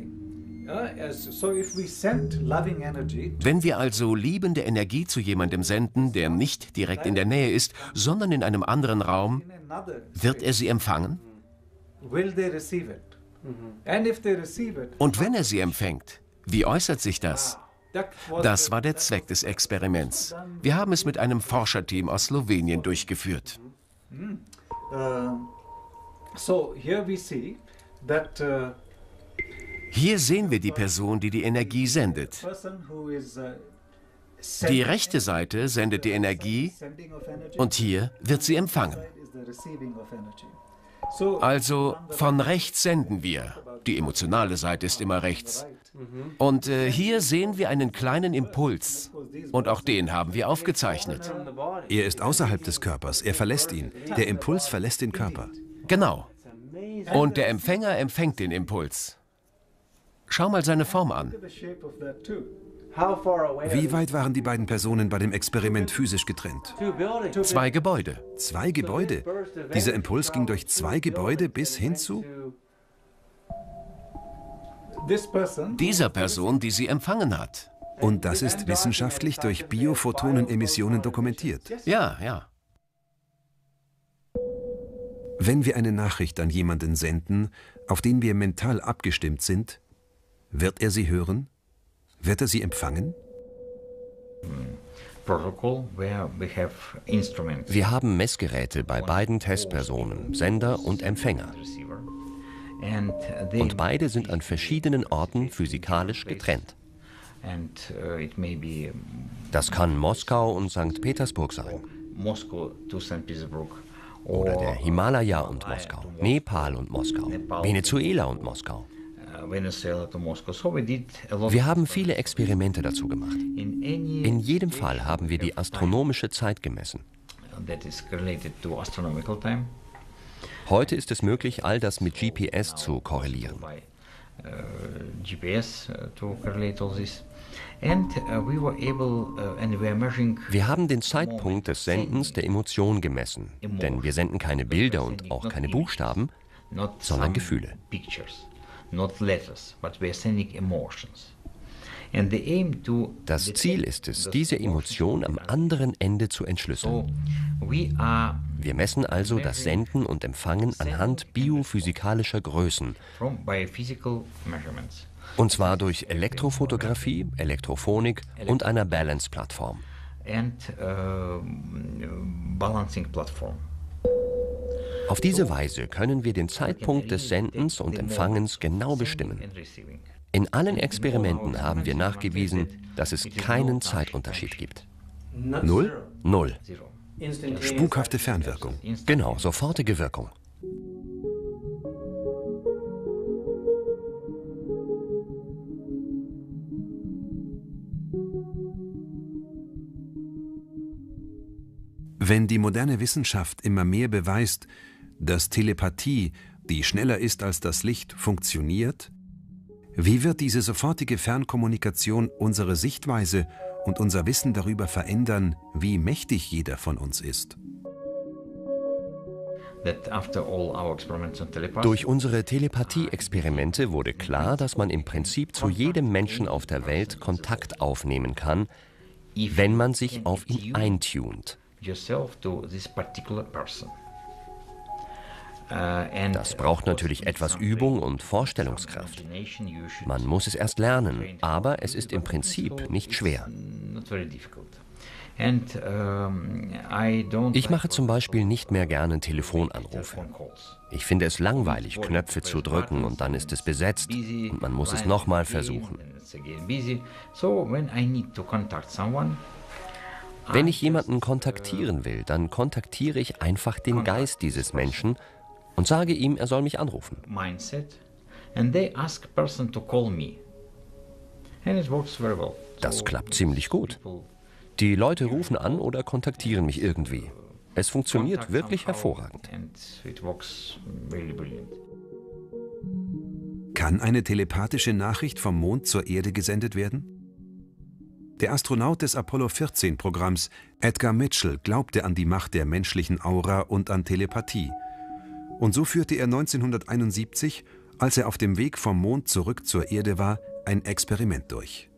Wenn wir also liebende Energie zu jemandem senden, der nicht direkt in der Nähe ist, sondern in einem anderen Raum, wird er sie empfangen? Und wenn er sie empfängt, wie äußert sich das? Das war der Zweck des Experiments. Wir haben es mit einem Forscherteam aus Slowenien durchgeführt. Hier sehen wir die Person, die die Energie sendet. Die rechte Seite sendet die Energie und hier wird sie empfangen. Also von rechts senden wir. Die emotionale Seite ist immer rechts. Und hier sehen wir einen kleinen Impuls. Und auch den haben wir aufgezeichnet. Er ist außerhalb des Körpers, er verlässt ihn. Der Impuls verlässt den Körper. Genau. Und der Empfänger empfängt den Impuls. Schau mal seine Form an. Wie weit waren die beiden Personen bei dem Experiment physisch getrennt? 2 Gebäude. 2 Gebäude? Dieser Impuls ging durch 2 Gebäude bis hin zu dieser Person, die sie empfangen hat. Und das ist wissenschaftlich durch Biophotonenemissionen dokumentiert. Ja, ja. Wenn wir eine Nachricht an jemanden senden, auf den wir mental abgestimmt sind, wird er sie hören? Wird er sie empfangen? Wir haben Messgeräte bei beiden Testpersonen, Sender und Empfänger. Und beide sind an verschiedenen Orten physikalisch getrennt. Das kann Moskau und St. Petersburg sein. Oder der Himalaya und Moskau, Nepal und Moskau, Venezuela und Moskau. Wir haben viele Experimente dazu gemacht. In jedem Fall haben wir die astronomische Zeit gemessen. Heute ist es möglich, all das mit GPS zu korrelieren. Wir haben den Zeitpunkt des Sendens der Emotion gemessen, denn wir senden keine Bilder und auch keine Buchstaben, sondern Gefühle. Das Ziel ist es, diese Emotion am anderen Ende zu entschlüsseln. Wir messen also das Senden und Empfangen anhand biophysikalischer Größen. Und zwar durch Elektrofotografie, Elektrophonik und einer Balance-Plattform. Auf diese Weise können wir den Zeitpunkt des Sendens und Empfangens genau bestimmen. In allen Experimenten haben wir nachgewiesen, dass es keinen Zeitunterschied gibt. 0? 0. Spukhafte Fernwirkung. Genau, sofortige Wirkung. Wenn die moderne Wissenschaft immer mehr beweist, dass Telepathie, die schneller ist als das Licht, funktioniert, wie wird diese sofortige Fernkommunikation unsere Sichtweise und unser Wissen darüber verändern, wie mächtig jeder von uns ist? Durch unsere Telepathie-Experimente wurde klar, dass man im Prinzip zu jedem Menschen auf der Welt Kontakt aufnehmen kann, wenn man sich auf ihn eintunt. Das braucht natürlich etwas Übung und Vorstellungskraft. Man muss es erst lernen, aber es ist im Prinzip nicht schwer. Ich mache zum Beispiel nicht mehr gerne Telefonanrufe. Ich finde es langweilig, Knöpfe zu drücken und dann ist es besetzt und man muss es nochmal versuchen. Wenn ich jemanden kontaktieren will, dann kontaktiere ich einfach den Geist dieses Menschen und sage ihm, er soll mich anrufen. Das klappt ziemlich gut. Die Leute rufen an oder kontaktieren mich irgendwie. Es funktioniert wirklich hervorragend. Kann eine telepathische Nachricht vom Mond zur Erde gesendet werden? Der Astronaut des Apollo-14-Programms, Edgar Mitchell, glaubte an die Macht der menschlichen Aura und an Telepathie. Und so führte er 1971, als er auf dem Weg vom Mond zurück zur Erde war, ein Experiment durch.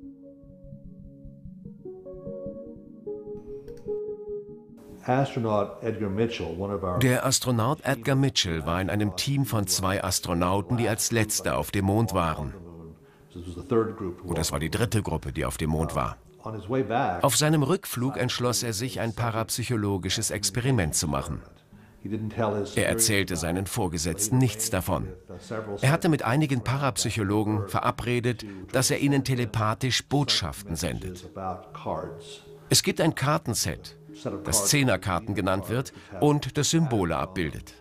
Der Astronaut Edgar Mitchell war in einem Team von 2 Astronauten, die als Letzte auf dem Mond waren. Oder es war die 3. Gruppe, die auf dem Mond war. Auf seinem Rückflug entschloss er sich, ein parapsychologisches Experiment zu machen. Er erzählte seinen Vorgesetzten nichts davon. Er hatte mit einigen Parapsychologen verabredet, dass er ihnen telepathisch Botschaften sendet. Es gibt ein Kartenset, das Zehnerkarten genannt wird und das Symbole abbildet.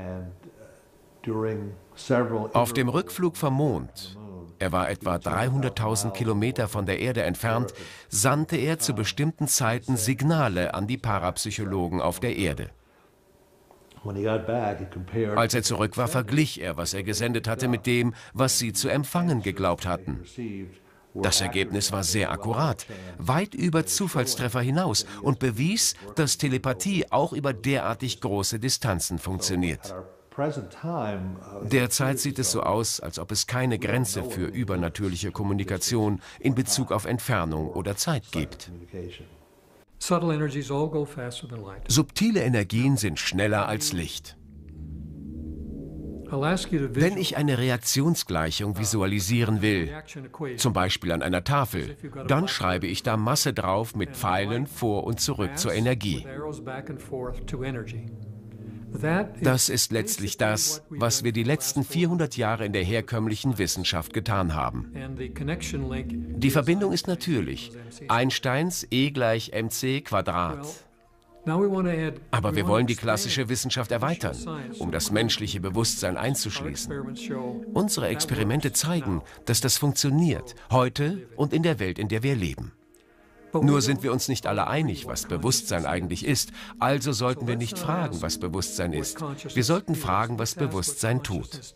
Auf dem Rückflug vom Mond, er war etwa 300.000 Kilometer von der Erde entfernt, sandte er zu bestimmten Zeiten Signale an die Parapsychologen auf der Erde. Als er zurück war, verglich er, was er gesendet hatte, mit dem, was sie zu empfangen geglaubt hatten. Das Ergebnis war sehr akkurat, weit über Zufallstreffer hinaus und bewies, dass Telepathie auch über derartig große Distanzen funktioniert. Derzeit sieht es so aus, als ob es keine Grenze für übernatürliche Kommunikation in Bezug auf Entfernung oder Zeit gibt. Subtile Energien sind schneller als Licht. Wenn ich eine Reaktionsgleichung visualisieren will, zum Beispiel an einer Tafel, dann schreibe ich da Masse drauf mit Pfeilen vor und zurück zur Energie. Das ist letztlich das, was wir die letzten 400 Jahre in der herkömmlichen Wissenschaft getan haben. Die Verbindung ist natürlich. Einsteins E = mc². Aber wir wollen die klassische Wissenschaft erweitern, um das menschliche Bewusstsein einzuschließen. Unsere Experimente zeigen, dass das funktioniert, heute und in der Welt, in der wir leben. Nur sind wir uns nicht alle einig, was Bewusstsein eigentlich ist, also sollten wir nicht fragen, was Bewusstsein ist. Wir sollten fragen, was Bewusstsein tut.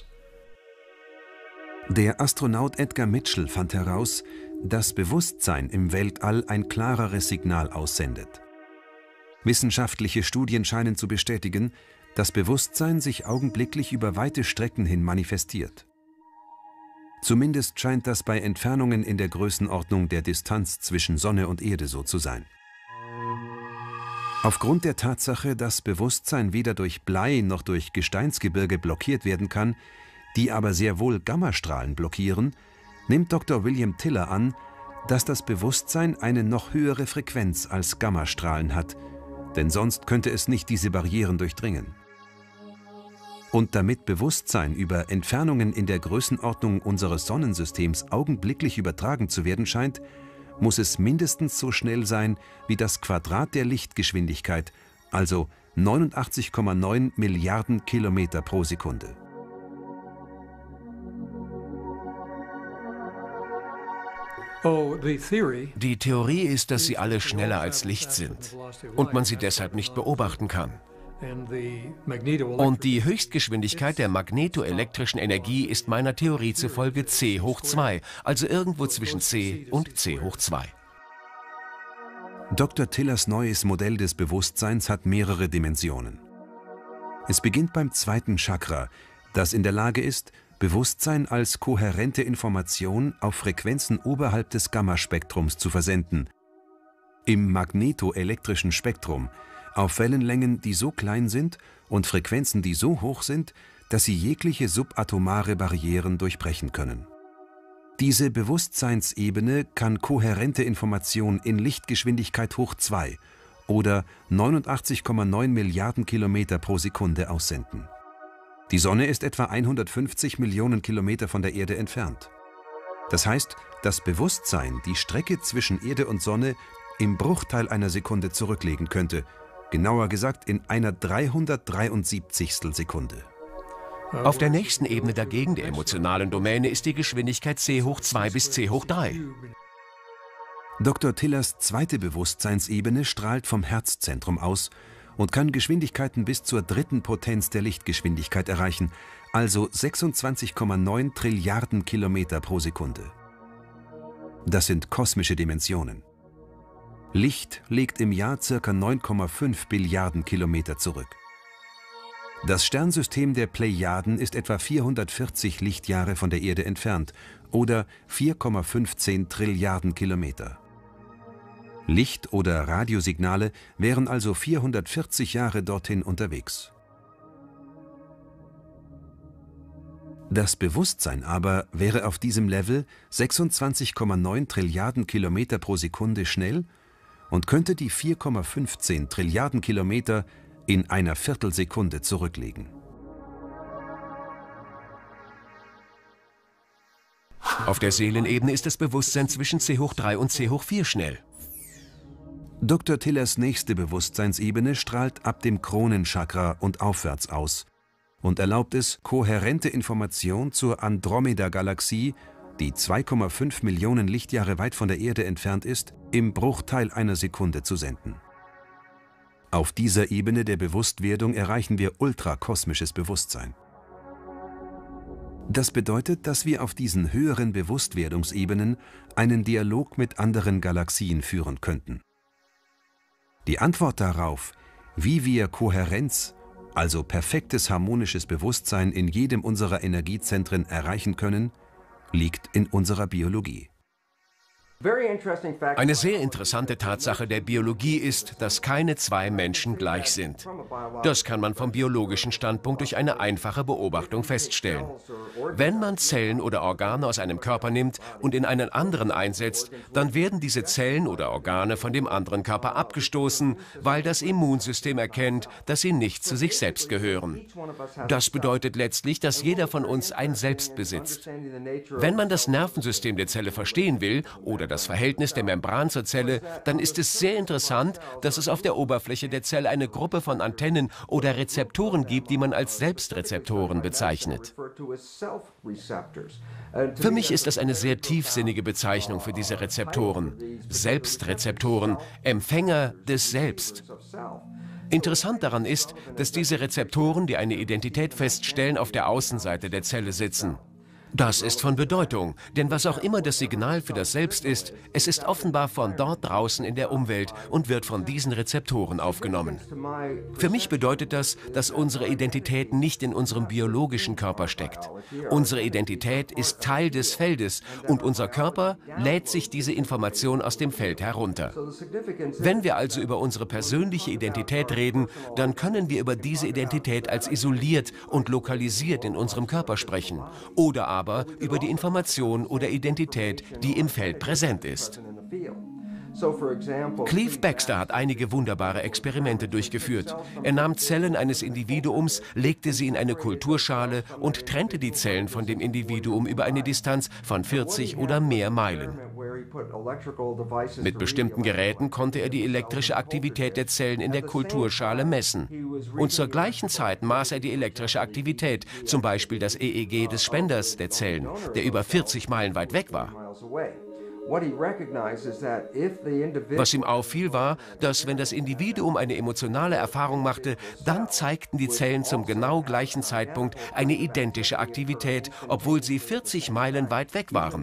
Der Astronaut Edgar Mitchell fand heraus, dass Bewusstsein im Weltall ein klareres Signal aussendet. Wissenschaftliche Studien scheinen zu bestätigen, dass Bewusstsein sich augenblicklich über weite Strecken hin manifestiert. Zumindest scheint das bei Entfernungen in der Größenordnung der Distanz zwischen Sonne und Erde so zu sein. Aufgrund der Tatsache, dass Bewusstsein weder durch Blei noch durch Gesteinsgebirge blockiert werden kann, die aber sehr wohl Gammastrahlen blockieren, nimmt Dr. William Tiller an, dass das Bewusstsein eine noch höhere Frequenz als Gammastrahlen hat, denn sonst könnte es nicht diese Barrieren durchdringen. Und damit Bewusstsein über Entfernungen in der Größenordnung unseres Sonnensystems augenblicklich übertragen zu werden scheint, muss es mindestens so schnell sein wie das Quadrat der Lichtgeschwindigkeit, also 89,9 Milliarden Kilometer pro Sekunde. Die Theorie ist, dass sie alle schneller als Licht sind und man sie deshalb nicht beobachten kann. Und die Höchstgeschwindigkeit der magnetoelektrischen Energie ist meiner Theorie zufolge c², also irgendwo zwischen c und c². Dr. Tillers neues Modell des Bewusstseins hat mehrere Dimensionen. Es beginnt beim 2. Chakra, das in der Lage ist, Bewusstsein als kohärente Information auf Frequenzen oberhalb des Gammaspektrums zu versenden. Im magnetoelektrischen Spektrum, auf Wellenlängen, die so klein sind und Frequenzen, die so hoch sind, dass sie jegliche subatomare Barrieren durchbrechen können. Diese Bewusstseinsebene kann kohärente Information in Lichtgeschwindigkeit hoch 2 oder 89,9 Milliarden Kilometer pro Sekunde aussenden. Die Sonne ist etwa 150 Millionen Kilometer von der Erde entfernt. Das heißt, das Bewusstsein die Strecke zwischen Erde und Sonne im Bruchteil einer Sekunde zurücklegen könnte, genauer gesagt in einer 373. Sekunde. Auf der nächsten Ebene dagegen, der emotionalen Domäne, ist die Geschwindigkeit c hoch 2 bis c hoch 3. Dr. Tillers zweite Bewusstseinsebene strahlt vom Herzzentrum aus und kann Geschwindigkeiten bis zur dritten Potenz der Lichtgeschwindigkeit erreichen, also 26,9 Trilliarden Kilometer pro Sekunde. Das sind kosmische Dimensionen. Licht legt im Jahr ca. 9,5 Billiarden Kilometer zurück. Das Sternsystem der Plejaden ist etwa 440 Lichtjahre von der Erde entfernt oder 4,15 Trilliarden Kilometer. Licht- oder Radiosignale wären also 440 Jahre dorthin unterwegs. Das Bewusstsein aber wäre auf diesem Level 26,9 Trilliarden Kilometer pro Sekunde schnell und könnte die 4,15 Trilliarden Kilometer in einer Viertelsekunde zurücklegen. Auf der Seelenebene ist das Bewusstsein zwischen c hoch 3 und c hoch 4 schnell. Dr. Tillers nächste Bewusstseinsebene strahlt ab dem Kronenchakra und aufwärts aus und erlaubt es, kohärente Information zur Andromeda-Galaxie, die 2,5 Millionen Lichtjahre weit von der Erde entfernt ist, im Bruchteil einer Sekunde zu senden. Auf dieser Ebene der Bewusstwerdung erreichen wir ultrakosmisches Bewusstsein. Das bedeutet, dass wir auf diesen höheren Bewusstwerdungsebenen einen Dialog mit anderen Galaxien führen könnten. Die Antwort darauf, wie wir Kohärenz, also perfektes harmonisches Bewusstsein in jedem unserer Energiezentren erreichen können, liegt in unserer Biologie. Eine sehr interessante Tatsache der Biologie ist, dass keine zwei Menschen gleich sind. Das kann man vom biologischen Standpunkt durch eine einfache Beobachtung feststellen. Wenn man Zellen oder Organe aus einem Körper nimmt und in einen anderen einsetzt, dann werden diese Zellen oder Organe von dem anderen Körper abgestoßen, weil das Immunsystem erkennt, dass sie nicht zu sich selbst gehören. Das bedeutet letztlich, dass jeder von uns ein Selbst besitzt. Wenn man das Nervensystem der Zelle verstehen will oder das Verhältnis der Membran zur Zelle, dann ist es sehr interessant, dass es auf der Oberfläche der Zelle eine Gruppe von Antennen oder Rezeptoren gibt, die man als Selbstrezeptoren bezeichnet. Für mich ist das eine sehr tiefsinnige Bezeichnung für diese Rezeptoren. Selbstrezeptoren, Empfänger des Selbst. Interessant daran ist, dass diese Rezeptoren, die eine Identität feststellen, auf der Außenseite der Zelle sitzen. Das ist von Bedeutung, denn was auch immer das Signal für das Selbst ist, es ist offenbar von dort draußen in der Umwelt und wird von diesen Rezeptoren aufgenommen. Für mich bedeutet das, dass unsere Identität nicht in unserem biologischen Körper steckt. Unsere Identität ist Teil des Feldes und unser Körper lädt sich diese Information aus dem Feld herunter. Wenn wir also über unsere persönliche Identität reden, dann können wir über diese Identität als isoliert und lokalisiert in unserem Körper sprechen oder aber über die Information oder Identität, die im Feld präsent ist. Cleve Baxter hat einige wunderbare Experimente durchgeführt. Er nahm Zellen eines Individuums, legte sie in eine Kulturschale und trennte die Zellen von dem Individuum über eine Distanz von 40 oder mehr Meilen. Mit bestimmten Geräten konnte er die elektrische Aktivität der Zellen in der Kulturschale messen. Und zur gleichen Zeit maß er die elektrische Aktivität, zum Beispiel das EEG des Spenders der Zellen, der über 40 Meilen weit weg war. Was ihm auffiel, war, dass wenn das Individuum eine emotionale Erfahrung machte, dann zeigten die Zellen zum genau gleichen Zeitpunkt eine identische Aktivität, obwohl sie 40 Meilen weit weg waren.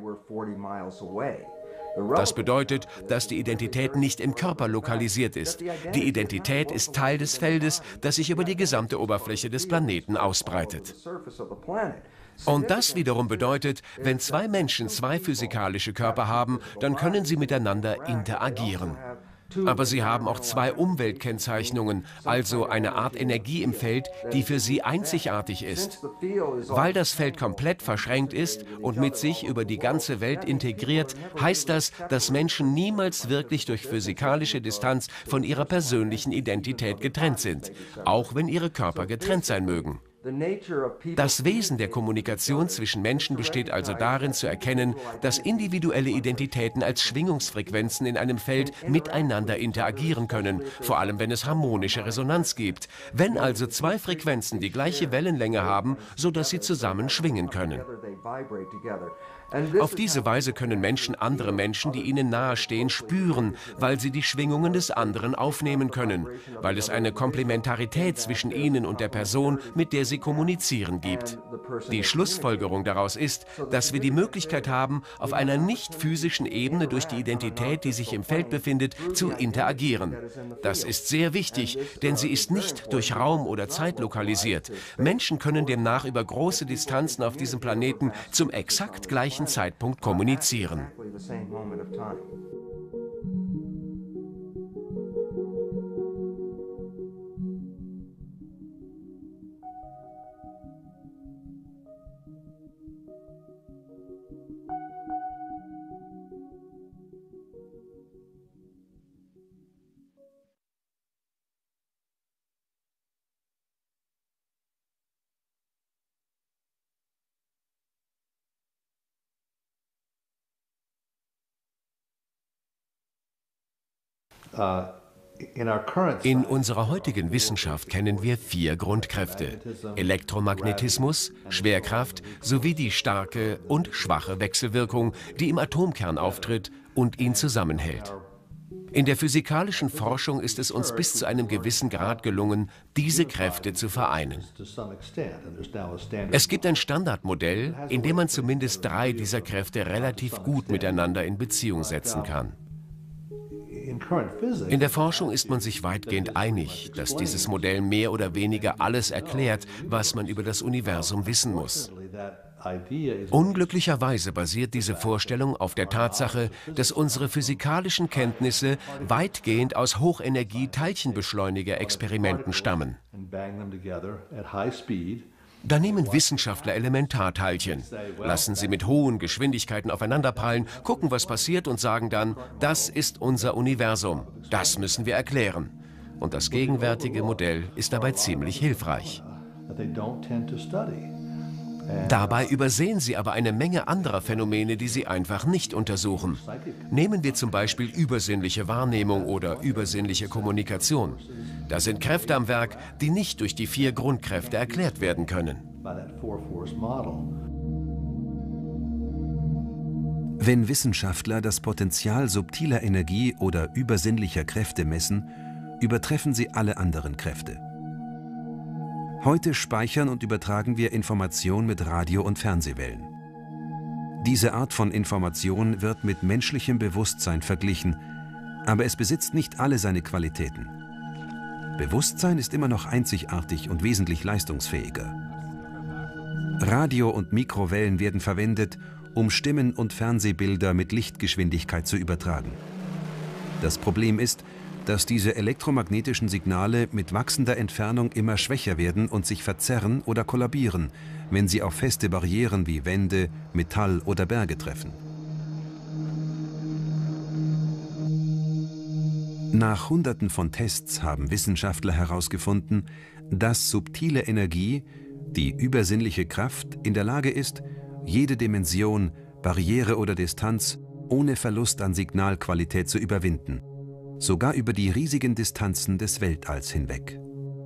Das bedeutet, dass die Identität nicht im Körper lokalisiert ist. Die Identität ist Teil des Feldes, das sich über die gesamte Oberfläche des Planeten ausbreitet. Und das wiederum bedeutet, wenn zwei Menschen zwei physikalische Körper haben, dann können sie miteinander interagieren. Aber sie haben auch zwei Umweltkennzeichnungen, also eine Art Energie im Feld, die für sie einzigartig ist. Weil das Feld komplett verschränkt ist und mit sich über die ganze Welt integriert, heißt das, dass Menschen niemals wirklich durch physikalische Distanz von ihrer persönlichen Identität getrennt sind, auch wenn ihre Körper getrennt sein mögen. Das Wesen der Kommunikation zwischen Menschen besteht also darin zu erkennen, dass individuelle Identitäten als Schwingungsfrequenzen in einem Feld miteinander interagieren können, vor allem wenn es harmonische Resonanz gibt. Wenn also zwei Frequenzen die gleiche Wellenlänge haben, sodass sie zusammen schwingen können. Auf diese Weise können Menschen andere Menschen, die ihnen nahestehen, spüren, weil sie die Schwingungen des anderen aufnehmen können, weil es eine Komplementarität zwischen ihnen und der Person, mit der sie kommunizieren, gibt. Die Schlussfolgerung daraus ist, dass wir die Möglichkeit haben, auf einer nicht physischen Ebene durch die Identität, die sich im Feld befindet, zu interagieren. Das ist sehr wichtig, denn sie ist nicht durch Raum oder Zeit lokalisiert. Menschen können demnach über große Distanzen auf diesem Planeten zum exakt gleichen Zeitpunkt kommunizieren. In unserer heutigen Wissenschaft kennen wir 4 Grundkräfte: Elektromagnetismus, Schwerkraft sowie die starke und schwache Wechselwirkung, die im Atomkern auftritt und ihn zusammenhält. In der physikalischen Forschung ist es uns bis zu einem gewissen Grad gelungen, diese Kräfte zu vereinen. Es gibt ein Standardmodell, in dem man zumindest 3 dieser Kräfte relativ gut miteinander in Beziehung setzen kann. In der Forschung ist man sich weitgehend einig, dass dieses Modell mehr oder weniger alles erklärt, was man über das Universum wissen muss. Unglücklicherweise basiert diese Vorstellung auf der Tatsache, dass unsere physikalischen Kenntnisse weitgehend aus Hochenergie-Teilchenbeschleuniger-Experimenten stammen. Da nehmen Wissenschaftler Elementarteilchen, lassen sie mit hohen Geschwindigkeiten aufeinanderprallen, gucken, was passiert und sagen dann, das ist unser Universum, das müssen wir erklären. Und das gegenwärtige Modell ist dabei ziemlich hilfreich. Dabei übersehen sie aber eine Menge anderer Phänomene, die sie einfach nicht untersuchen. Nehmen wir zum Beispiel übersinnliche Wahrnehmung oder übersinnliche Kommunikation. Da sind Kräfte am Werk, die nicht durch die 4 Grundkräfte erklärt werden können. Wenn Wissenschaftler das Potenzial subtiler Energie oder übersinnlicher Kräfte messen, übertreffen sie alle anderen Kräfte. Heute speichern und übertragen wir Information mit Radio- und Fernsehwellen. Diese Art von Information wird mit menschlichem Bewusstsein verglichen, aber es besitzt nicht alle seine Qualitäten. Bewusstsein ist immer noch einzigartig und wesentlich leistungsfähiger. Radio- und Mikrowellen werden verwendet, um Stimmen und Fernsehbilder mit Lichtgeschwindigkeit zu übertragen. Das Problem ist, dass diese elektromagnetischen Signale mit wachsender Entfernung immer schwächer werden und sich verzerren oder kollabieren, wenn sie auf feste Barrieren wie Wände, Metall oder Berge treffen. Nach Hunderten von Tests haben Wissenschaftler herausgefunden, dass subtile Energie, die übersinnliche Kraft, in der Lage ist, jede Dimension, Barriere oder Distanz ohne Verlust an Signalqualität zu überwinden. Sogar über die riesigen Distanzen des Weltalls hinweg.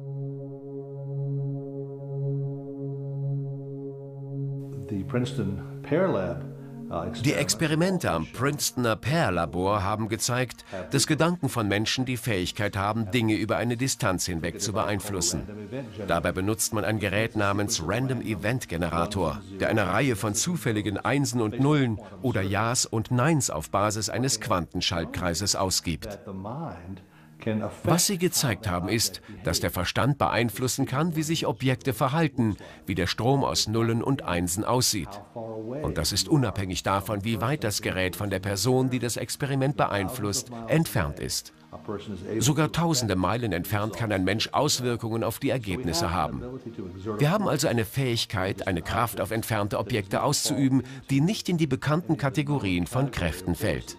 Die Experimente am Princetoner Pear-Labor haben gezeigt, dass Gedanken von Menschen die Fähigkeit haben, Dinge über eine Distanz hinweg zu beeinflussen. Dabei benutzt man ein Gerät namens Random Event Generator, der eine Reihe von zufälligen Einsen und Nullen oder Ja's und Neins auf Basis eines Quantenschaltkreises ausgibt. Was sie gezeigt haben, ist, dass der Verstand beeinflussen kann, wie sich Objekte verhalten, wie der Strom aus Nullen und Einsen aussieht. Und das ist unabhängig davon, wie weit das Gerät von der Person, die das Experiment beeinflusst, entfernt ist. Sogar tausende Meilen entfernt kann ein Mensch Auswirkungen auf die Ergebnisse haben. Wir haben also eine Fähigkeit, eine Kraft auf entfernte Objekte auszuüben, die nicht in die bekannten Kategorien von Kräften fällt.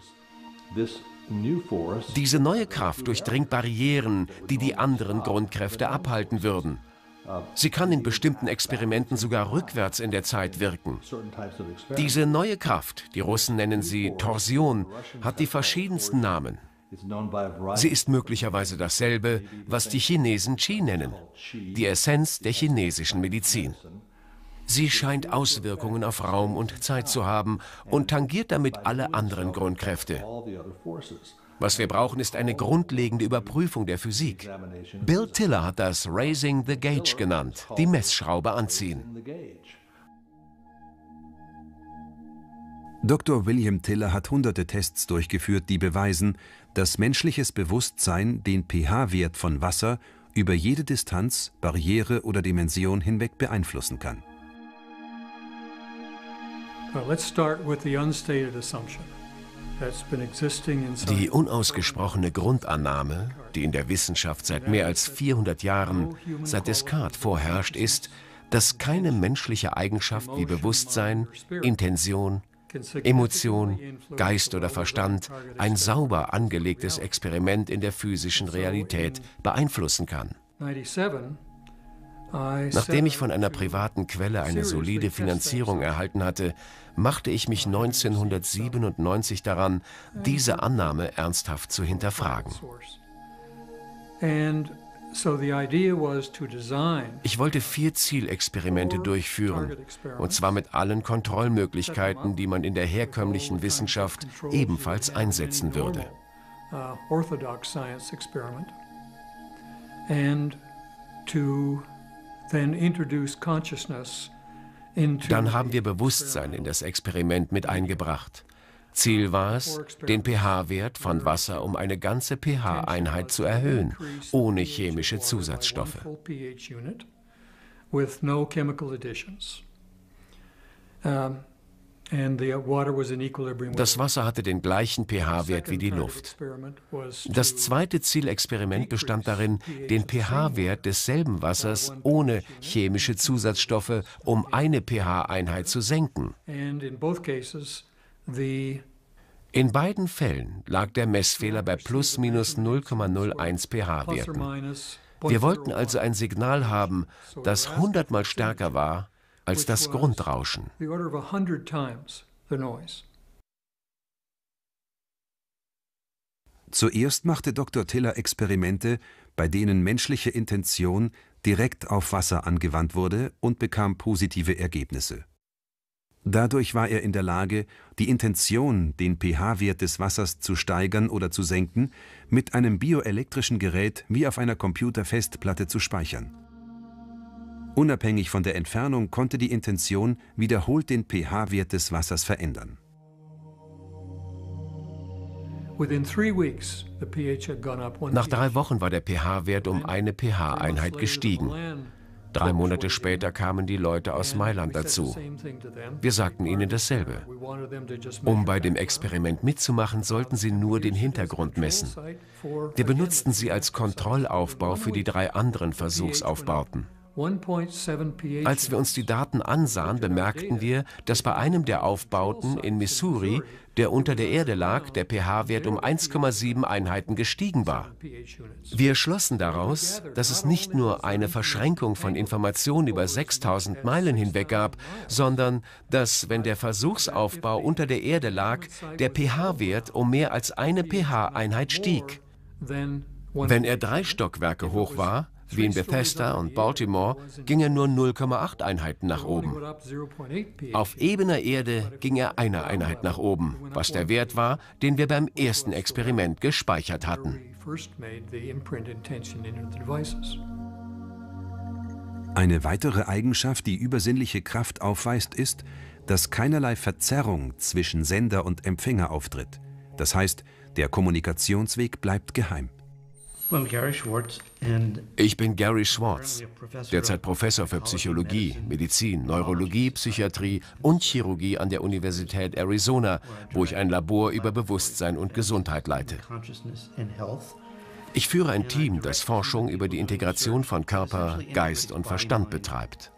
Diese neue Kraft durchdringt Barrieren, die die anderen Grundkräfte abhalten würden. Sie kann in bestimmten Experimenten sogar rückwärts in der Zeit wirken. Diese neue Kraft, die Russen nennen sie Torsion, hat die verschiedensten Namen. Sie ist möglicherweise dasselbe, was die Chinesen Qi nennen, die Essenz der chinesischen Medizin. Sie scheint Auswirkungen auf Raum und Zeit zu haben und tangiert damit alle anderen Grundkräfte. Was wir brauchen, ist eine grundlegende Überprüfung der Physik. Bill Tiller hat das Raising the Gauge genannt, die Messschraube anziehen. Dr. William Tiller hat hunderte Tests durchgeführt, die beweisen, dass menschliches Bewusstsein den pH-Wert von Wasser über jede Distanz, Barriere oder Dimension hinweg beeinflussen kann. Die unausgesprochene Grundannahme, die in der Wissenschaft seit mehr als 400 Jahren, seit Descartes vorherrscht, ist, dass keine menschliche Eigenschaft wie Bewusstsein, Intention, Emotion, Geist oder Verstand ein sauber angelegtes Experiment in der physischen Realität beeinflussen kann. Nachdem ich von einer privaten Quelle eine solide Finanzierung erhalten hatte, machte ich mich 1997 daran, diese Annahme ernsthaft zu hinterfragen. Ich wollte 4 Zielexperimente durchführen, und zwar mit allen Kontrollmöglichkeiten, die man in der herkömmlichen Wissenschaft ebenfalls einsetzen würde. Dann haben wir Bewusstsein in das Experiment mit eingebracht. Ziel war es, den pH-Wert von Wasser um eine ganze pH-Einheit zu erhöhen, ohne chemische Zusatzstoffe. Das Wasser hatte den gleichen pH-Wert wie die Luft. Das zweite Zielexperiment bestand darin, den pH-Wert desselben Wassers ohne chemische Zusatzstoffe um eine pH-Einheit zu senken. In beiden Fällen lag der Messfehler bei plus minus 0,01 pH-Werten. Wir wollten also ein Signal haben, das 100-mal stärker war als das Grundrauschen. Zuerst machte Dr. Tiller Experimente, bei denen menschliche Intention direkt auf Wasser angewandt wurde und bekam positive Ergebnisse. Dadurch war er in der Lage, die Intention, den pH-Wert des Wassers zu steigern oder zu senken, mit einem bioelektrischen Gerät wie auf einer Computerfestplatte zu speichern. Unabhängig von der Entfernung konnte die Intention wiederholt den pH-Wert des Wassers verändern. Nach 3 Wochen war der pH-Wert um eine pH-Einheit gestiegen. 3 Monate später kamen die Leute aus Mailand dazu. Wir sagten ihnen dasselbe. Um bei dem Experiment mitzumachen, sollten sie nur den Hintergrund messen. Wir benutzten sie als Kontrollaufbau für die 3 anderen Versuchsaufbauten. Als wir uns die Daten ansahen, bemerkten wir, dass bei einem der Aufbauten in Missouri, der unter der Erde lag, der pH-Wert um 1,7 Einheiten gestiegen war. Wir schlossen daraus, dass es nicht nur eine Verschränkung von Informationen über 6000 Meilen hinweg gab, sondern dass, wenn der Versuchsaufbau unter der Erde lag, der pH-Wert um mehr als eine pH-Einheit stieg. Wenn er 3 Stockwerke hoch war, wie in Bethesda und Baltimore, ging er nur 0,8 Einheiten nach oben. Auf ebener Erde ging er eine Einheit nach oben, was der Wert war, den wir beim ersten Experiment gespeichert hatten. Eine weitere Eigenschaft, die übersinnliche Kraft aufweist, ist, dass keinerlei Verzerrung zwischen Sender und Empfänger auftritt. Das heißt, der Kommunikationsweg bleibt geheim. Ich bin Gary Schwartz, derzeit Professor für Psychologie, Medizin, Neurologie, Psychiatrie und Chirurgie an der Universität Arizona, wo ich ein Labor über Bewusstsein und Gesundheit leite. Ich führe ein Team, das Forschung über die Integration von Körper, Geist und Verstand betreibt.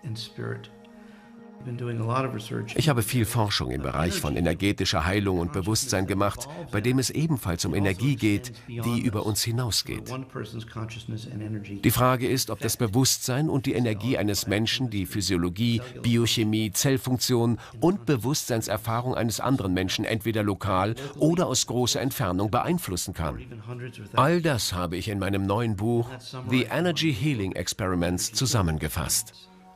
Ich habe viel Forschung im Bereich von energetischer Heilung und Bewusstsein gemacht, bei dem es ebenfalls um Energie geht, die über uns hinausgeht. Die Frage ist, ob das Bewusstsein und die Energie eines Menschen die Physiologie, Biochemie, Zellfunktion und Bewusstseinserfahrung eines anderen Menschen entweder lokal oder aus großer Entfernung beeinflussen kann. All das habe ich in meinem neuen Buch The Energy Healing Experiments zusammengefasst.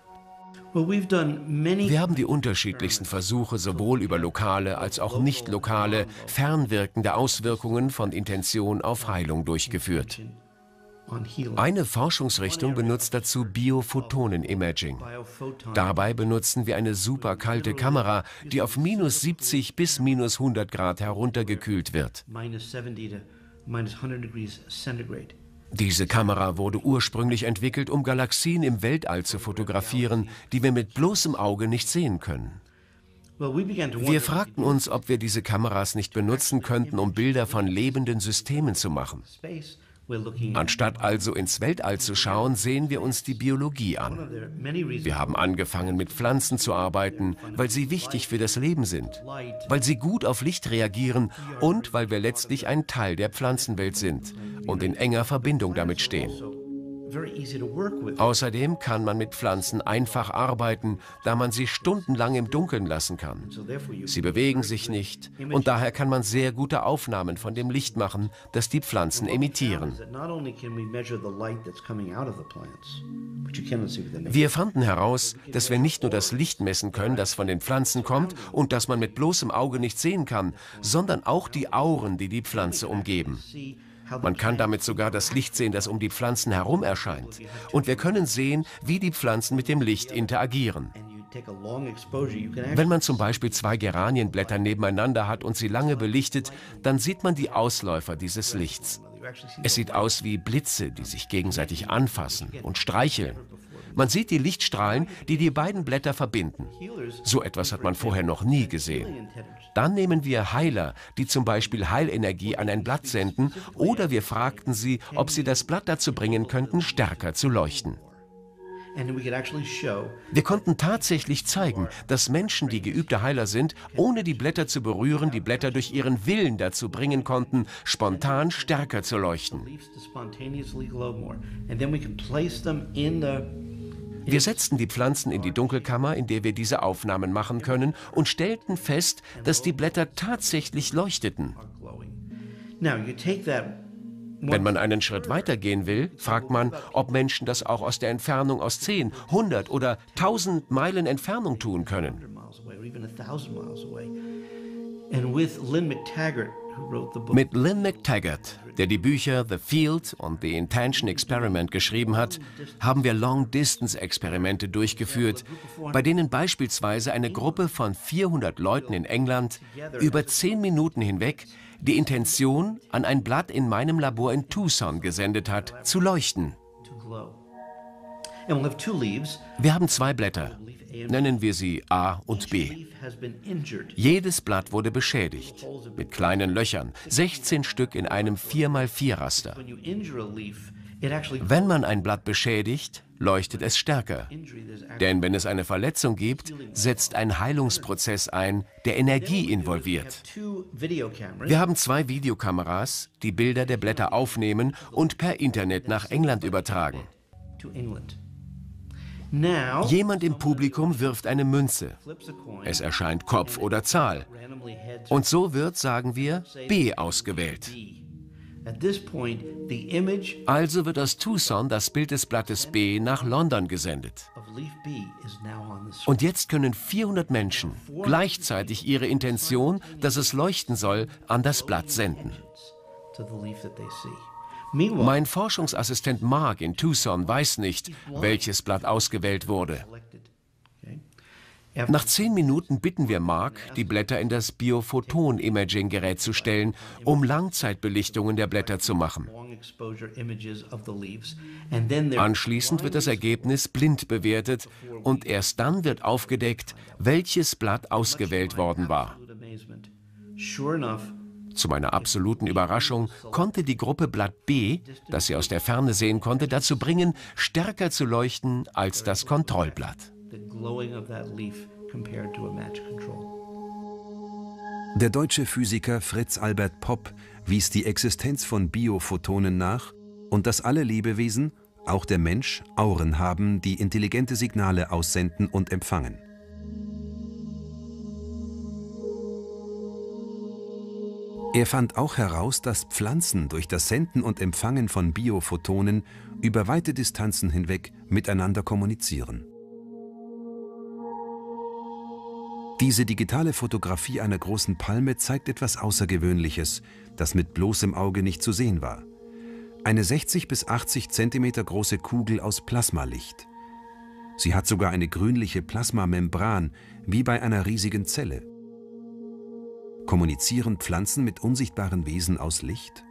Wir haben die unterschiedlichsten Versuche sowohl über lokale als auch nicht lokale, fernwirkende Auswirkungen von Intention auf Heilung durchgeführt. Eine Forschungsrichtung benutzt dazu Biophotonen-Imaging. Dabei benutzen wir eine superkalte Kamera, die auf -70 bis -100 Grad heruntergekühlt wird. Diese Kamera wurde ursprünglich entwickelt, um Galaxien im Weltall zu fotografieren, die wir mit bloßem Auge nicht sehen können. Wir fragten uns, ob wir diese Kameras nicht benutzen könnten, um Bilder von lebenden Systemen zu machen. Anstatt also ins Weltall zu schauen, sehen wir uns die Biologie an. Wir haben angefangen, mit Pflanzen zu arbeiten, weil sie wichtig für das Leben sind, weil sie gut auf Licht reagieren und weil wir letztlich ein Teil der Pflanzenwelt sind und in enger Verbindung damit stehen. Außerdem kann man mit Pflanzen einfach arbeiten, da man sie stundenlang im Dunkeln lassen kann. Sie bewegen sich nicht und daher kann man sehr gute Aufnahmen von dem Licht machen, das die Pflanzen emittieren. Wir fanden heraus, dass wir nicht nur das Licht messen können, das von den Pflanzen kommt und das man mit bloßem Auge nicht sehen kann, sondern auch die Auren, die die Pflanze umgeben. Man kann damit sogar das Licht sehen, das um die Pflanzen herum erscheint. Und wir können sehen, wie die Pflanzen mit dem Licht interagieren. Wenn man zum Beispiel 2 Geranienblätter nebeneinander hat und sie lange belichtet, dann sieht man die Ausläufer dieses Lichts. Es sieht aus wie Blitze, die sich gegenseitig anfassen und streicheln. Man sieht die Lichtstrahlen, die die beiden Blätter verbinden. So etwas hat man vorher noch nie gesehen. Dann nehmen wir Heiler, die zum Beispiel Heilenergie an ein Blatt senden, oder wir fragten sie, ob sie das Blatt dazu bringen könnten, stärker zu leuchten. Wir konnten tatsächlich zeigen, dass Menschen, die geübte Heiler sind, ohne die Blätter zu berühren, die Blätter durch ihren Willen dazu bringen konnten, spontan stärker zu leuchten. Wir setzten die Pflanzen in die Dunkelkammer, in der wir diese Aufnahmen machen können, und stellten fest, dass die Blätter tatsächlich leuchteten. Wenn man einen Schritt weiter gehen will, fragt man, ob Menschen das auch aus der Entfernung aus 10, 100 oder 1000 Meilen Entfernung tun können. Mit Lynn McTaggart, der die Bücher The Field und The Intention Experiment geschrieben hat, haben wir Long-Distance-Experimente durchgeführt, bei denen beispielsweise eine Gruppe von 400 Leuten in England über 10 Minuten hinweg die Intention an ein Blatt in meinem Labor in Tucson gesendet hat, zu leuchten. Wir haben 2 Blätter, nennen wir sie A und B. Jedes Blatt wurde beschädigt, mit kleinen Löchern, 16 Stück in einem 4×4 Raster. Wenn man ein Blatt beschädigt, leuchtet es stärker. Denn wenn es eine Verletzung gibt, setzt ein Heilungsprozess ein, der Energie involviert. Wir haben 2 Videokameras, die Bilder der Blätter aufnehmen und per Internet nach England übertragen. Jemand im Publikum wirft eine Münze. Es erscheint Kopf oder Zahl. Und so wird, sagen wir, B ausgewählt. Also wird aus Tucson das Bild des Blattes B nach London gesendet. Und jetzt können 400 Menschen gleichzeitig ihre Intention, dass es leuchten soll, an das Blatt senden. Mein Forschungsassistent Mark in Tucson weiß nicht, welches Blatt ausgewählt wurde. Nach 10 Minuten bitten wir Mark, die Blätter in das Biophoton-Imaging-Gerät zu stellen, um Langzeitbelichtungen der Blätter zu machen. Anschließend wird das Ergebnis blind bewertet und erst dann wird aufgedeckt, welches Blatt ausgewählt worden war. Zu meiner absoluten Überraschung konnte die Gruppe Blatt B, das sie aus der Ferne sehen konnte, dazu bringen, stärker zu leuchten als das Kontrollblatt. Der deutsche Physiker Fritz Albert Popp wies die Existenz von Biophotonen nach und dass alle Lebewesen, auch der Mensch, Auren haben, die intelligente Signale aussenden und empfangen. Er fand auch heraus, dass Pflanzen durch das Senden und Empfangen von Biophotonen über weite Distanzen hinweg miteinander kommunizieren. Diese digitale Fotografie einer großen Palme zeigt etwas Außergewöhnliches, das mit bloßem Auge nicht zu sehen war. Eine 60 bis 80 Zentimeter große Kugel aus Plasmalicht. Sie hat sogar eine grünliche Plasmamembran, wie bei einer riesigen Zelle. Kommunizieren Pflanzen mit unsichtbaren Wesen aus Licht?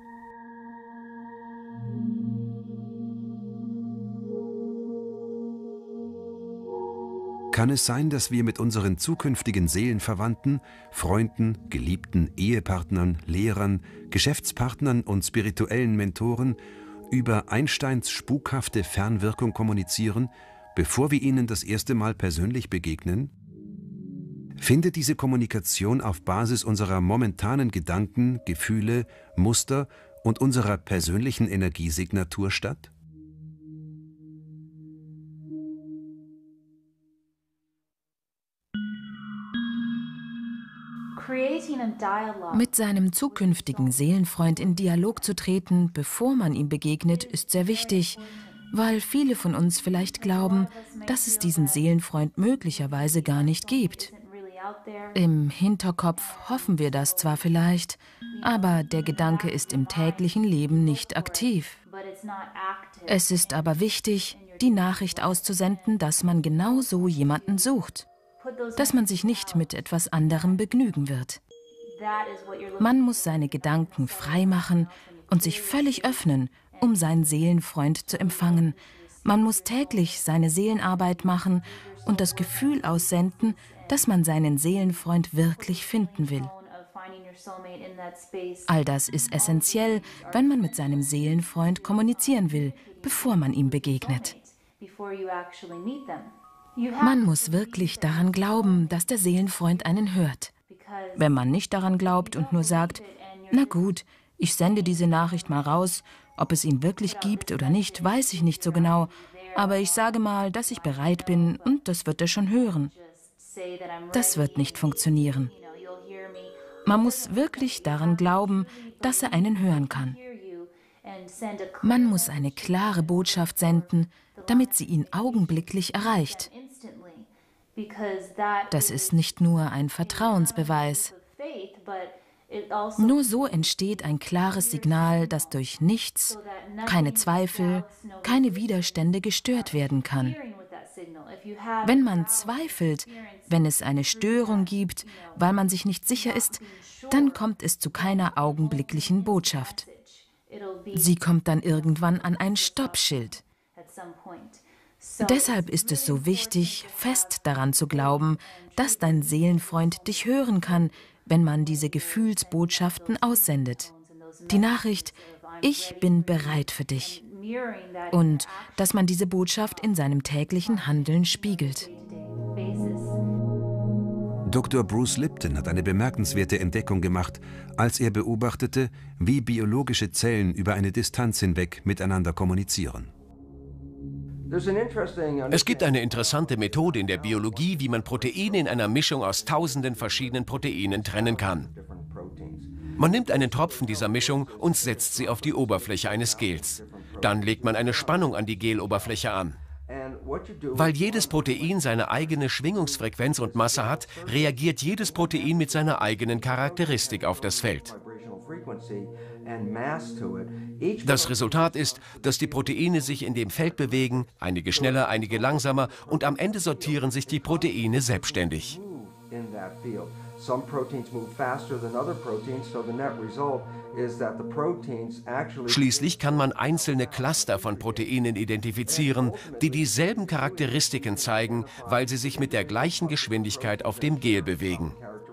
Kann es sein, dass wir mit unseren zukünftigen Seelenverwandten, Freunden, Geliebten, Ehepartnern, Lehrern, Geschäftspartnern und spirituellen Mentoren über Einsteins spukhafte Fernwirkung kommunizieren, bevor wir ihnen das erste Mal persönlich begegnen? Findet diese Kommunikation auf Basis unserer momentanen Gedanken, Gefühle, Muster und unserer persönlichen Energiesignatur statt? Mit seinem zukünftigen Seelenfreund in Dialog zu treten, bevor man ihm begegnet, ist sehr wichtig, weil viele von uns vielleicht glauben, dass es diesen Seelenfreund möglicherweise gar nicht gibt. Im Hinterkopf hoffen wir das zwar vielleicht, aber der Gedanke ist im täglichen Leben nicht aktiv. Es ist aber wichtig, die Nachricht auszusenden, dass man genau so jemanden sucht, dass man sich nicht mit etwas anderem begnügen wird. Man muss seine Gedanken frei machen und sich völlig öffnen, um seinen Seelenfreund zu empfangen. Man muss täglich seine Seelenarbeit machen und das Gefühl aussenden, dass man seinen Seelenfreund wirklich finden will. All das ist essentiell, wenn man mit seinem Seelenfreund kommunizieren will, bevor man ihm begegnet. Man muss wirklich daran glauben, dass der Seelenfreund einen hört. Wenn man nicht daran glaubt und nur sagt, na gut, ich sende diese Nachricht mal raus, ob es ihn wirklich gibt oder nicht, weiß ich nicht so genau, aber ich sage mal, dass ich bereit bin und das wird er schon hören. Das wird nicht funktionieren. Man muss wirklich daran glauben, dass er einen hören kann. Man muss eine klare Botschaft senden, damit sie ihn augenblicklich erreicht. Das ist nicht nur ein Vertrauensbeweis. Nur so entsteht ein klares Signal, das durch nichts, keine Zweifel, keine Widerstände gestört werden kann. Wenn man zweifelt, wenn es eine Störung gibt, weil man sich nicht sicher ist, dann kommt es zu keiner augenblicklichen Botschaft. Sie kommt dann irgendwann an ein Stoppschild. Deshalb ist es so wichtig, fest daran zu glauben, dass dein Seelenfreund dich hören kann, wenn man diese Gefühlsbotschaften aussendet. Die Nachricht, ich bin bereit für dich. Und dass man diese Botschaft in seinem täglichen Handeln spiegelt. Dr. Bruce Lipton hat eine bemerkenswerte Entdeckung gemacht, als er beobachtete, wie biologische Zellen über eine Distanz hinweg miteinander kommunizieren. Es gibt eine interessante Methode in der Biologie, wie man Proteine in einer Mischung aus tausenden verschiedenen Proteinen trennen kann. Man nimmt einen Tropfen dieser Mischung und setzt sie auf die Oberfläche eines Gels. Dann legt man eine Spannung an die Geloberfläche an. Weil jedes Protein seine eigene Schwingungsfrequenz und Masse hat, reagiert jedes Protein mit seiner eigenen Charakteristik auf das Feld. Das Resultat ist, dass die Proteine sich in dem Feld bewegen, einige schneller, einige langsamer, und am Ende sortieren sich die Proteine selbstständig. Schließlich kann man einzelne Cluster von Proteinen identifizieren, die dieselben Charakteristiken zeigen, weil sie sich mit der gleichen Geschwindigkeit auf dem Gel bewegen.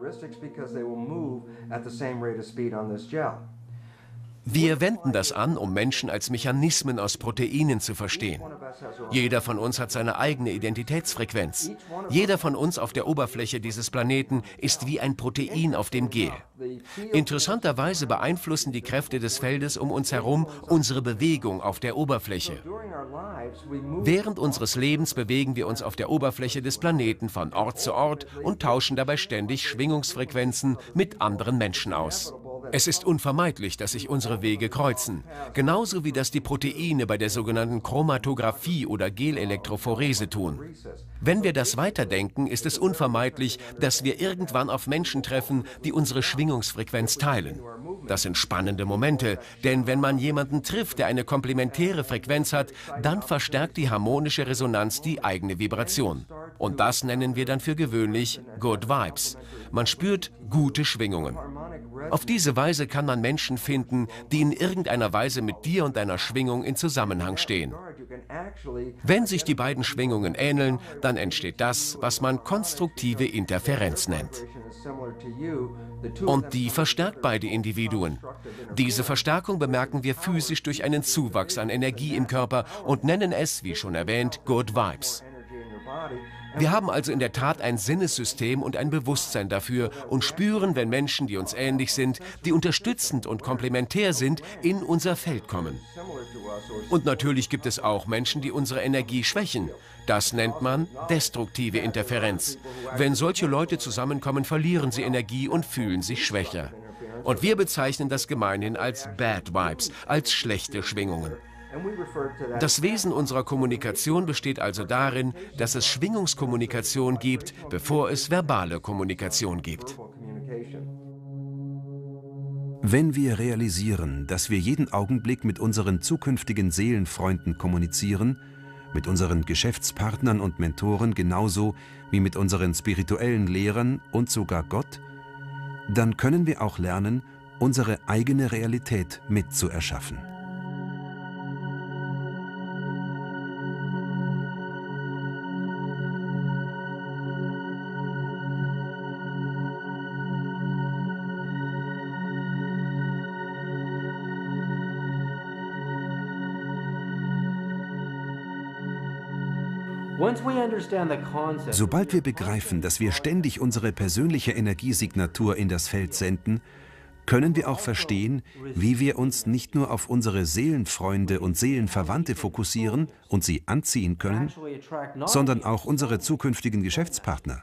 Wir wenden das an, um Menschen als Mechanismen aus Proteinen zu verstehen. Jeder von uns hat seine eigene Identitätsfrequenz. Jeder von uns auf der Oberfläche dieses Planeten ist wie ein Protein auf dem Gel. Interessanterweise beeinflussen die Kräfte des Feldes um uns herum unsere Bewegung auf der Oberfläche. Während unseres Lebens bewegen wir uns auf der Oberfläche des Planeten von Ort zu Ort und tauschen dabei ständig Schwingungsfrequenzen mit anderen Menschen aus. Es ist unvermeidlich, dass sich unsere Wege kreuzen, genauso wie das die Proteine bei der sogenannten Chromatographie oder Gelelektrophorese tun. Wenn wir das weiterdenken, ist es unvermeidlich, dass wir irgendwann auf Menschen treffen, die unsere Schwingungsfrequenz teilen. Das sind spannende Momente, denn wenn man jemanden trifft, der eine komplementäre Frequenz hat, dann verstärkt die harmonische Resonanz die eigene Vibration. Und das nennen wir dann für gewöhnlich Good Vibes. Man spürt gute Schwingungen. Auf diese Weise kann man Menschen finden, die in irgendeiner Weise mit dir und deiner Schwingung in Zusammenhang stehen. Wenn sich die beiden Schwingungen ähneln, dann entsteht das, was man konstruktive Interferenz nennt. Und die verstärkt beide Individuen. Diese Verstärkung bemerken wir physisch durch einen Zuwachs an Energie im Körper und nennen es, wie schon erwähnt, Good Vibes. Wir haben also in der Tat ein Sinnessystem und ein Bewusstsein dafür und spüren, wenn Menschen, die uns ähnlich sind, die unterstützend und komplementär sind, in unser Feld kommen. Und natürlich gibt es auch Menschen, die unsere Energie schwächen. Das nennt man destruktive Interferenz. Wenn solche Leute zusammenkommen, verlieren sie Energie und fühlen sich schwächer. Und wir bezeichnen das gemeinhin als Bad Vibes, als schlechte Schwingungen. Das Wesen unserer Kommunikation besteht also darin, dass es Schwingungskommunikation gibt, bevor es verbale Kommunikation gibt. Wenn wir realisieren, dass wir jeden Augenblick mit unseren zukünftigen Seelenfreunden kommunizieren, mit unseren Geschäftspartnern und Mentoren genauso wie mit unseren spirituellen Lehrern und sogar Gott, dann können wir auch lernen, unsere eigene Realität mitzuerschaffen. Sobald wir begreifen, dass wir ständig unsere persönliche Energiesignatur in das Feld senden, können wir auch verstehen, wie wir uns nicht nur auf unsere Seelenfreunde und Seelenverwandte fokussieren und sie anziehen können, sondern auch unsere zukünftigen Geschäftspartner.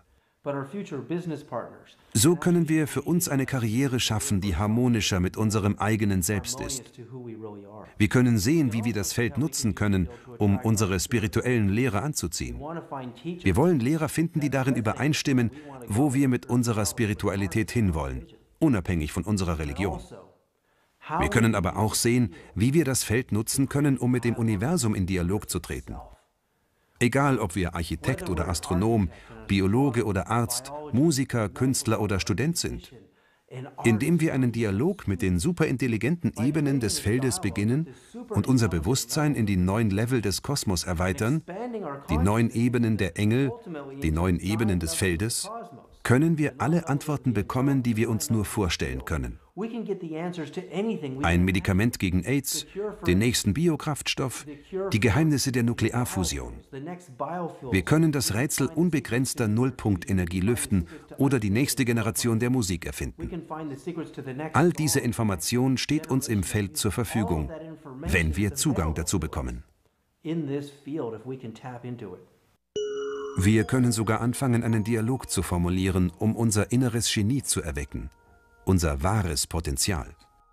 So können wir für uns eine Karriere schaffen, die harmonischer mit unserem eigenen Selbst ist. Wir können sehen, wie wir das Feld nutzen können, um unsere spirituellen Lehrer anzuziehen. Wir wollen Lehrer finden, die darin übereinstimmen, wo wir mit unserer Spiritualität hinwollen, unabhängig von unserer Religion. Wir können aber auch sehen, wie wir das Feld nutzen können, um mit dem Universum in Dialog zu treten. Egal, ob wir Architekt oder Astronom, Biologe oder Arzt, Musiker, Künstler oder Student sind. Indem wir einen Dialog mit den superintelligenten Ebenen des Feldes beginnen und unser Bewusstsein in die neuen Level des Kosmos erweitern, die neuen Ebenen der Engel, die neuen Ebenen des Feldes, können wir alle Antworten bekommen, die wir uns nur vorstellen können. Ein Medikament gegen AIDS, den nächsten Biokraftstoff, die Geheimnisse der Nuklearfusion. Wir können das Rätsel unbegrenzter Nullpunktenergie lüften oder die nächste Generation der Musik erfinden. All diese Information steht uns im Feld zur Verfügung, wenn wir Zugang dazu bekommen. Wir können sogar anfangen, einen Dialog zu formulieren, um unser inneres Genie zu erwecken. Unser wahres Potenzial.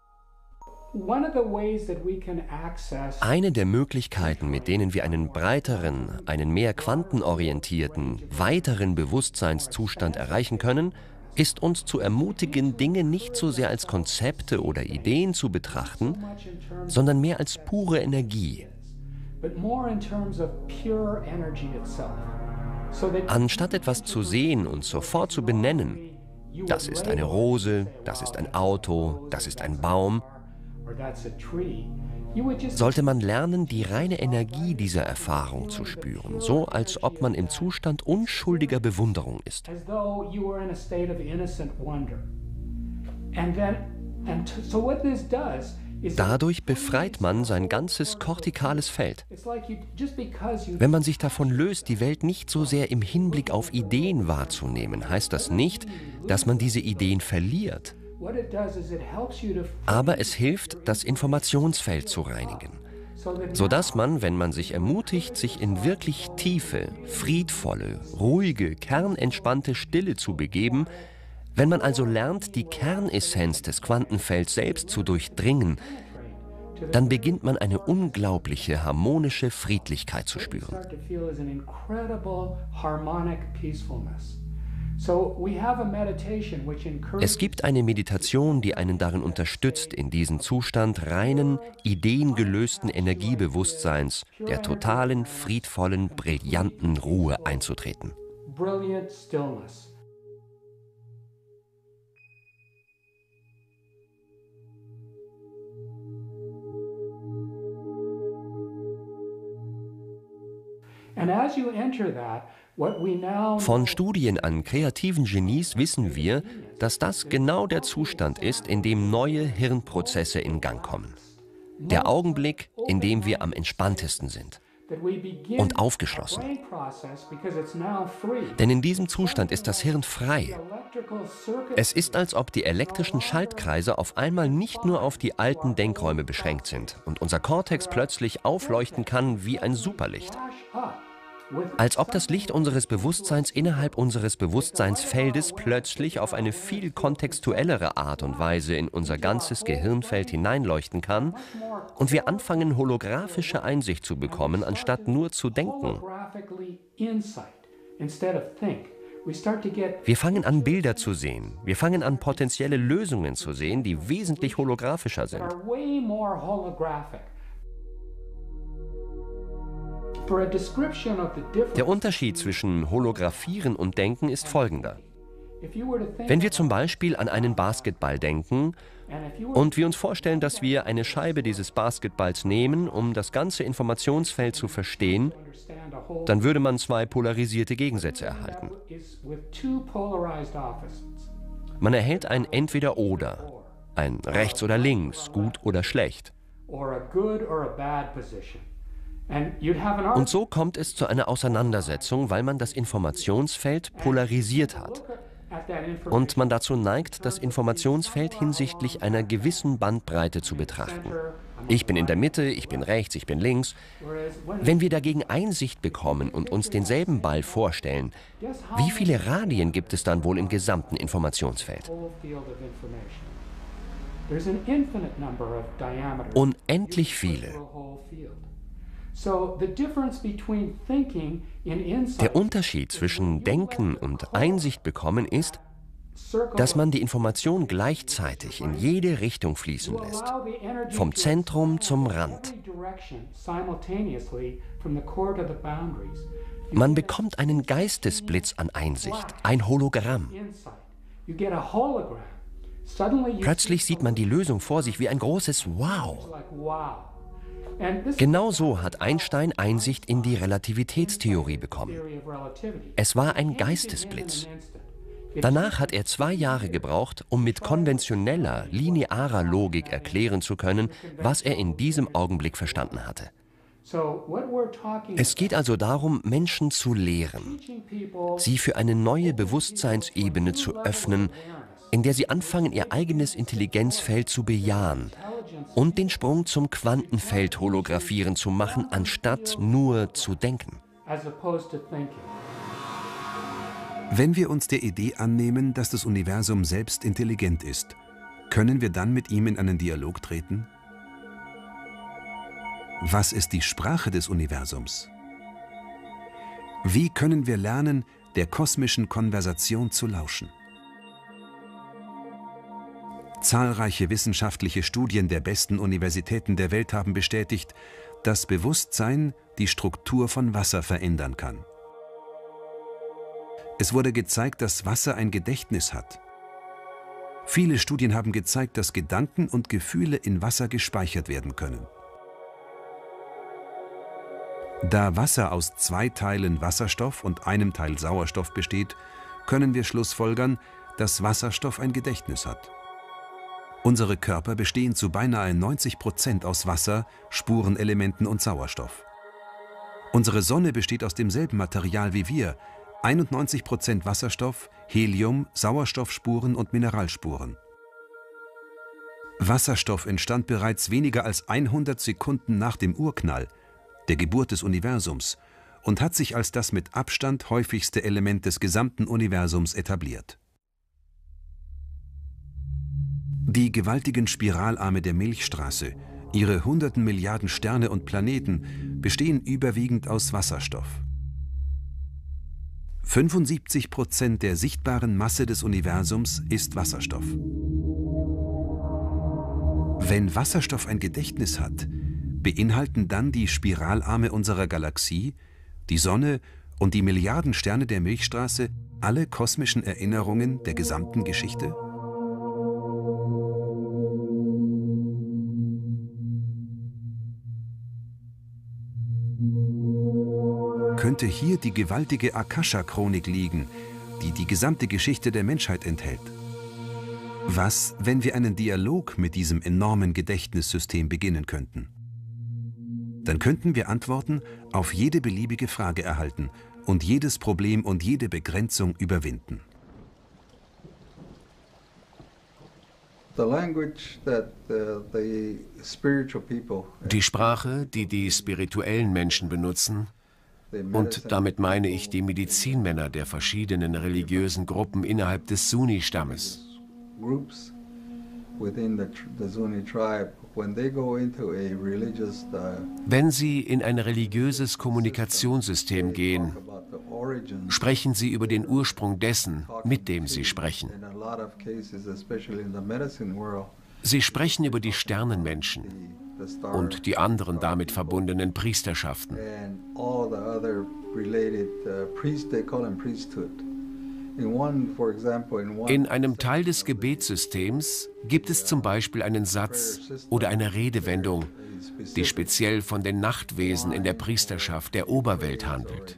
Eine der Möglichkeiten, mit denen wir einen breiteren, einen mehr quantenorientierten, weiteren Bewusstseinszustand erreichen können, ist uns zu ermutigen, Dinge nicht so sehr als Konzepte oder Ideen zu betrachten, sondern mehr als pure Energie. Anstatt etwas zu sehen und sofort zu benennen, das ist eine Rose, das ist ein Auto, das ist ein Baum, sollte man lernen, die reine Energie dieser Erfahrung zu spüren, so als ob man im Zustand unschuldiger Bewunderung ist. Dadurch befreit man sein ganzes kortikales Feld. Wenn man sich davon löst, die Welt nicht so sehr im Hinblick auf Ideen wahrzunehmen, heißt das nicht, dass man diese Ideen verliert. Aber es hilft, das Informationsfeld zu reinigen, sodass man, wenn man sich ermutigt, sich in wirklich tiefe, friedvolle, ruhige, kernentspannte Stille zu begeben, wenn man also lernt, die Kernessenz des Quantenfelds selbst zu durchdringen, dann beginnt man eine unglaubliche, harmonische Friedlichkeit zu spüren. Es gibt eine Meditation, die einen darin unterstützt, in diesen Zustand reinen, ideengelösten Energiebewusstseins, der totalen, friedvollen, brillanten Ruhe einzutreten. Von Studien an kreativen Genies wissen wir, dass das genau der Zustand ist, in dem neue Hirnprozesse in Gang kommen. Der Augenblick, in dem wir am entspanntesten sind und aufgeschlossen. Denn in diesem Zustand ist das Hirn frei. Es ist, als ob die elektrischen Schaltkreise auf einmal nicht nur auf die alten Denkräume beschränkt sind und unser Kortex plötzlich aufleuchten kann wie ein Superlicht. Als ob das Licht unseres Bewusstseins innerhalb unseres Bewusstseinsfeldes plötzlich auf eine viel kontextuellere Art und Weise in unser ganzes Gehirnfeld hineinleuchten kann und wir anfangen, holographische Einsicht zu bekommen, anstatt nur zu denken. Wir fangen an, Bilder zu sehen. Wir fangen an, potenzielle Lösungen zu sehen, die wesentlich holographischer sind. Der Unterschied zwischen Holographieren und Denken ist folgender. Wenn wir zum Beispiel an einen Basketball denken und wir uns vorstellen, dass wir eine Scheibe dieses Basketballs nehmen, um das ganze Informationsfeld zu verstehen, dann würde man zwei polarisierte Gegensätze erhalten. Man erhält ein Entweder-Oder, ein Rechts oder Links, gut oder schlecht. Und so kommt es zu einer Auseinandersetzung, weil man das Informationsfeld polarisiert hat und man dazu neigt, das Informationsfeld hinsichtlich einer gewissen Bandbreite zu betrachten. Ich bin in der Mitte, ich bin rechts, ich bin links. Wenn wir dagegen Einsicht bekommen und uns denselben Ball vorstellen, wie viele Radien gibt es dann wohl im gesamten Informationsfeld? Unendlich viele. Der Unterschied zwischen Denken und Einsicht bekommen ist, dass man die Information gleichzeitig in jede Richtung fließen lässt, vom Zentrum zum Rand. Man bekommt einen Geistesblitz an Einsicht, ein Hologramm. Plötzlich sieht man die Lösung vor sich wie ein großes Wow. Genau so hat Einstein Einsicht in die Relativitätstheorie bekommen. Es war ein Geistesblitz. Danach hat er 2 Jahre gebraucht, um mit konventioneller, linearer Logik erklären zu können, was er in diesem Augenblick verstanden hatte. Es geht also darum, Menschen zu lehren, sie für eine neue Bewusstseinsebene zu öffnen, in der sie anfangen, ihr eigenes Intelligenzfeld zu bejahen und den Sprung zum Quantenfeld holographieren zu machen, anstatt nur zu denken. Wenn wir uns der Idee annehmen, dass das Universum selbst intelligent ist, können wir dann mit ihm in einen Dialog treten? Was ist die Sprache des Universums? Wie können wir lernen, der kosmischen Konversation zu lauschen? Zahlreiche wissenschaftliche Studien der besten Universitäten der Welt haben bestätigt, dass Bewusstsein die Struktur von Wasser verändern kann. Es wurde gezeigt, dass Wasser ein Gedächtnis hat. Viele Studien haben gezeigt, dass Gedanken und Gefühle in Wasser gespeichert werden können. Da Wasser aus 2 Teilen Wasserstoff und einem Teil Sauerstoff besteht, können wir schlussfolgern, dass Wasserstoff ein Gedächtnis hat. Unsere Körper bestehen zu beinahe 90% aus Wasser, Spurenelementen und Sauerstoff. Unsere Sonne besteht aus demselben Material wie wir, 91% Wasserstoff, Helium, Sauerstoffspuren und Mineralspuren. Wasserstoff entstand bereits weniger als 100 Sekunden nach dem Urknall, der Geburt des Universums, und hat sich als das mit Abstand häufigste Element des gesamten Universums etabliert. Die gewaltigen Spiralarme der Milchstraße, ihre hunderten Milliarden Sterne und Planeten, bestehen überwiegend aus Wasserstoff. 75% der sichtbaren Masse des Universums ist Wasserstoff. Wenn Wasserstoff ein Gedächtnis hat, beinhalten dann die Spiralarme unserer Galaxie, die Sonne und die Milliarden Sterne der Milchstraße alle kosmischen Erinnerungen der gesamten Geschichte? Könnte hier die gewaltige Akasha-Chronik liegen, die die gesamte Geschichte der Menschheit enthält? Was, wenn wir einen Dialog mit diesem enormen Gedächtnissystem beginnen könnten? Dann könnten wir Antworten auf jede beliebige Frage erhalten und jedes Problem und jede Begrenzung überwinden. Die Sprache, die die spirituellen Menschen benutzen, und damit meine ich die Medizinmänner der verschiedenen religiösen Gruppen innerhalb des Sunni-Stammes. Wenn sie in ein religiöses Kommunikationssystem gehen, sprechen sie über den Ursprung dessen, mit dem sie sprechen. Sie sprechen über die Sternenmenschen und die anderen damit verbundenen Priesterschaften. In einem Teil des Gebetssystems gibt es zum Beispiel einen Satz oder eine Redewendung, die speziell von den Nachtwesen in der Priesterschaft der Oberwelt handelt.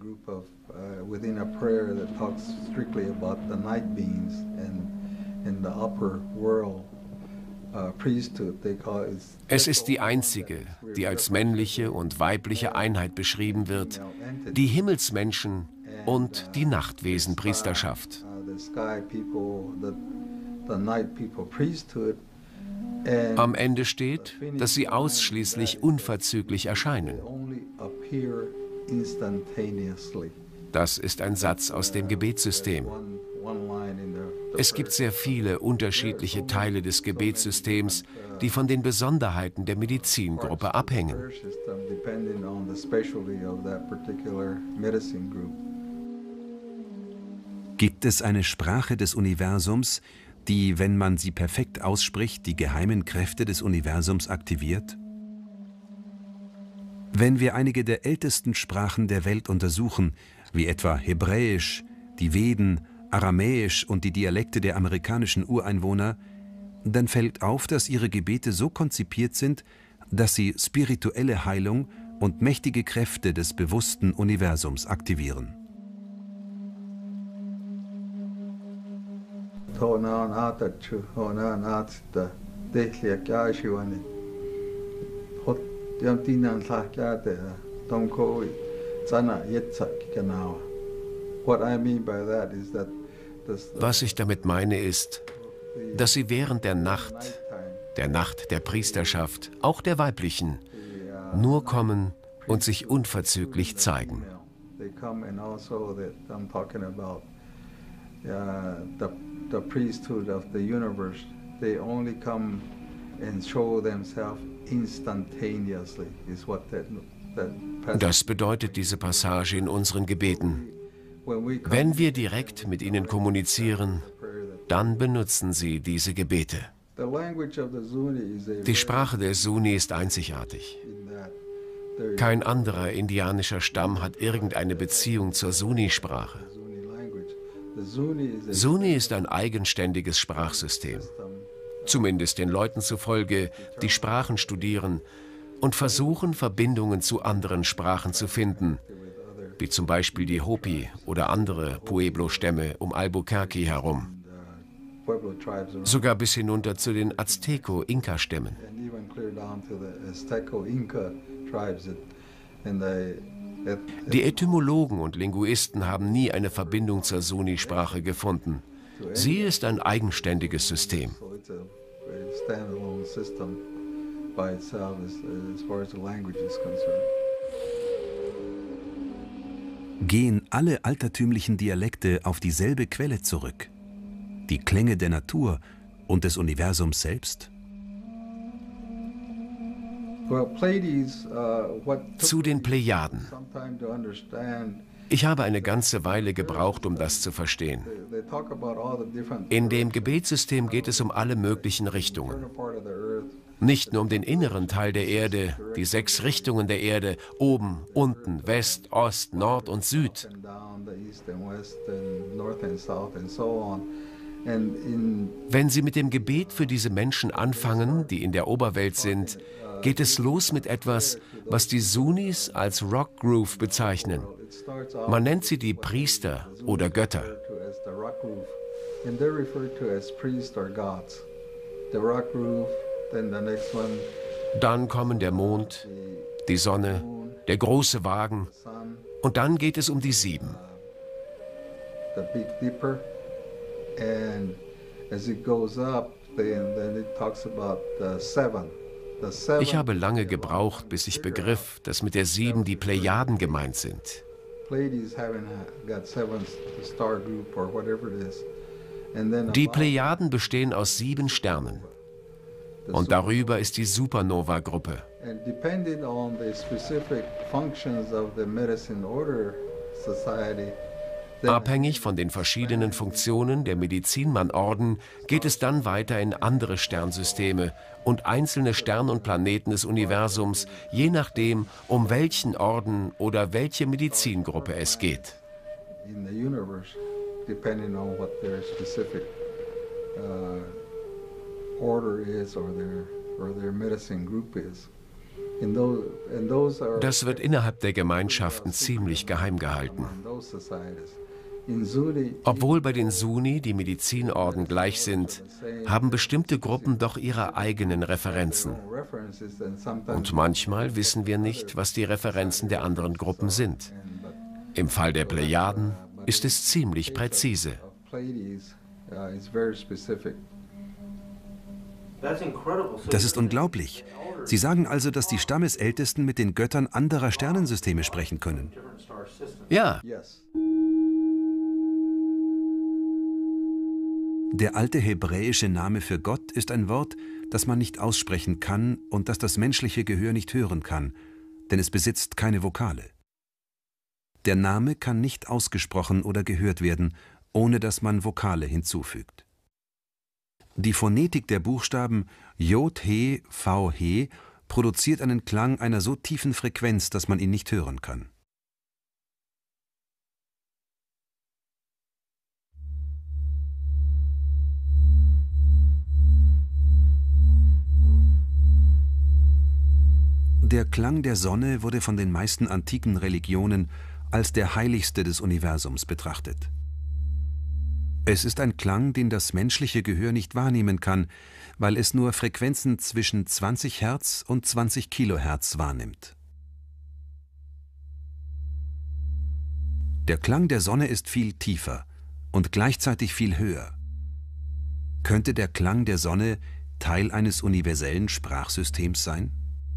Es ist die einzige, die als männliche und weibliche Einheit beschrieben wird, die Himmelsmenschen und die Nachtwesenpriesterschaft. Am Ende steht, dass sie ausschließlich unverzüglich erscheinen. Das ist ein Satz aus dem Gebetssystem. Es gibt sehr viele unterschiedliche Teile des Gebetssystems, die von den Besonderheiten der Medizingruppe abhängen. Gibt es eine Sprache des Universums, die, wenn man sie perfekt ausspricht, die geheimen Kräfte des Universums aktiviert? Wenn wir einige der ältesten Sprachen der Welt untersuchen, wie etwa Hebräisch, die Veden, Aramäisch und die Dialekte der amerikanischen Ureinwohner, dann fällt auf, dass ihre Gebete so konzipiert sind, dass sie spirituelle Heilung und mächtige Kräfte des bewussten Universums aktivieren. Was ich damit meine ist, dass sie während der Nacht der Priesterschaft, auch der weiblichen, nur kommen und sich unverzüglich zeigen. Das bedeutet diese Passage in unseren Gebeten. Wenn wir direkt mit ihnen kommunizieren, dann benutzen sie diese Gebete. Die Sprache der Zuni ist einzigartig. Kein anderer indianischer Stamm hat irgendeine Beziehung zur Zuni-Sprache. Zuni ist ein eigenständiges Sprachsystem. Zumindest den Leuten zufolge, die Sprachen studieren und versuchen, Verbindungen zu anderen Sprachen zu finden, wie zum Beispiel die Hopi oder andere Pueblo-Stämme um Albuquerque herum. Sogar bis hinunter zu den Azteco-Inka-Stämmen. Die Etymologen und Linguisten haben nie eine Verbindung zur Zuni-Sprache gefunden. Sie ist ein eigenständiges System. Gehen alle altertümlichen Dialekte auf dieselbe Quelle zurück? Die Klänge der Natur und des Universums selbst? Zu den Plejaden. Ich habe eine ganze Weile gebraucht, um das zu verstehen. In dem Gebetssystem geht es um alle möglichen Richtungen. Nicht nur um den inneren Teil der Erde, die 6 Richtungen der Erde, oben, unten, West, Ost, Nord und Süd. Wenn Sie mit dem Gebet für diese Menschen anfangen, die in der Oberwelt sind, geht es los mit etwas, was die Zunis als Rock Groove bezeichnen. Man nennt sie die Priester oder Götter. Dann kommen der Mond, die Sonne, der große Wagen und dann geht es um die 7. Ich habe lange gebraucht, bis ich begriff, dass mit der 7 die Plejaden gemeint sind. Die Plejaden bestehen aus 7 Sternen. Und darüber ist die Supernova-Gruppe. Abhängig von den verschiedenen Funktionen der Medizinmann-Orden geht es dann weiter in andere Sternsysteme und einzelne Sterne und Planeten des Universums, je nachdem, um welchen Orden oder welche Medizingruppe es geht. Das wird innerhalb der Gemeinschaften ziemlich geheim gehalten. Obwohl bei den Zuni die Medizinorden gleich sind, haben bestimmte Gruppen doch ihre eigenen Referenzen. Und manchmal wissen wir nicht, was die Referenzen der anderen Gruppen sind. Im Fall der Plejaden ist es ziemlich präzise. Das ist unglaublich. Sie sagen also, dass die Stammesältesten mit den Göttern anderer Sternensysteme sprechen können. Ja. Der alte hebräische Name für Gott ist ein Wort, das man nicht aussprechen kann und das das menschliche Gehör nicht hören kann, denn es besitzt keine Vokale. Der Name kann nicht ausgesprochen oder gehört werden, ohne dass man Vokale hinzufügt. Die Phonetik der Buchstaben Jod, He, V, He produziert einen Klang einer so tiefen Frequenz, dass man ihn nicht hören kann. Der Klang der Sonne wurde von den meisten antiken Religionen als der heiligste des Universums betrachtet. Es ist ein Klang, den das menschliche Gehör nicht wahrnehmen kann, weil es nur Frequenzen zwischen 20 Hertz und 20 Kilohertz wahrnimmt. Der Klang der Sonne ist viel tiefer und gleichzeitig viel höher. Könnte der Klang der Sonne Teil eines universellen Sprachsystems sein?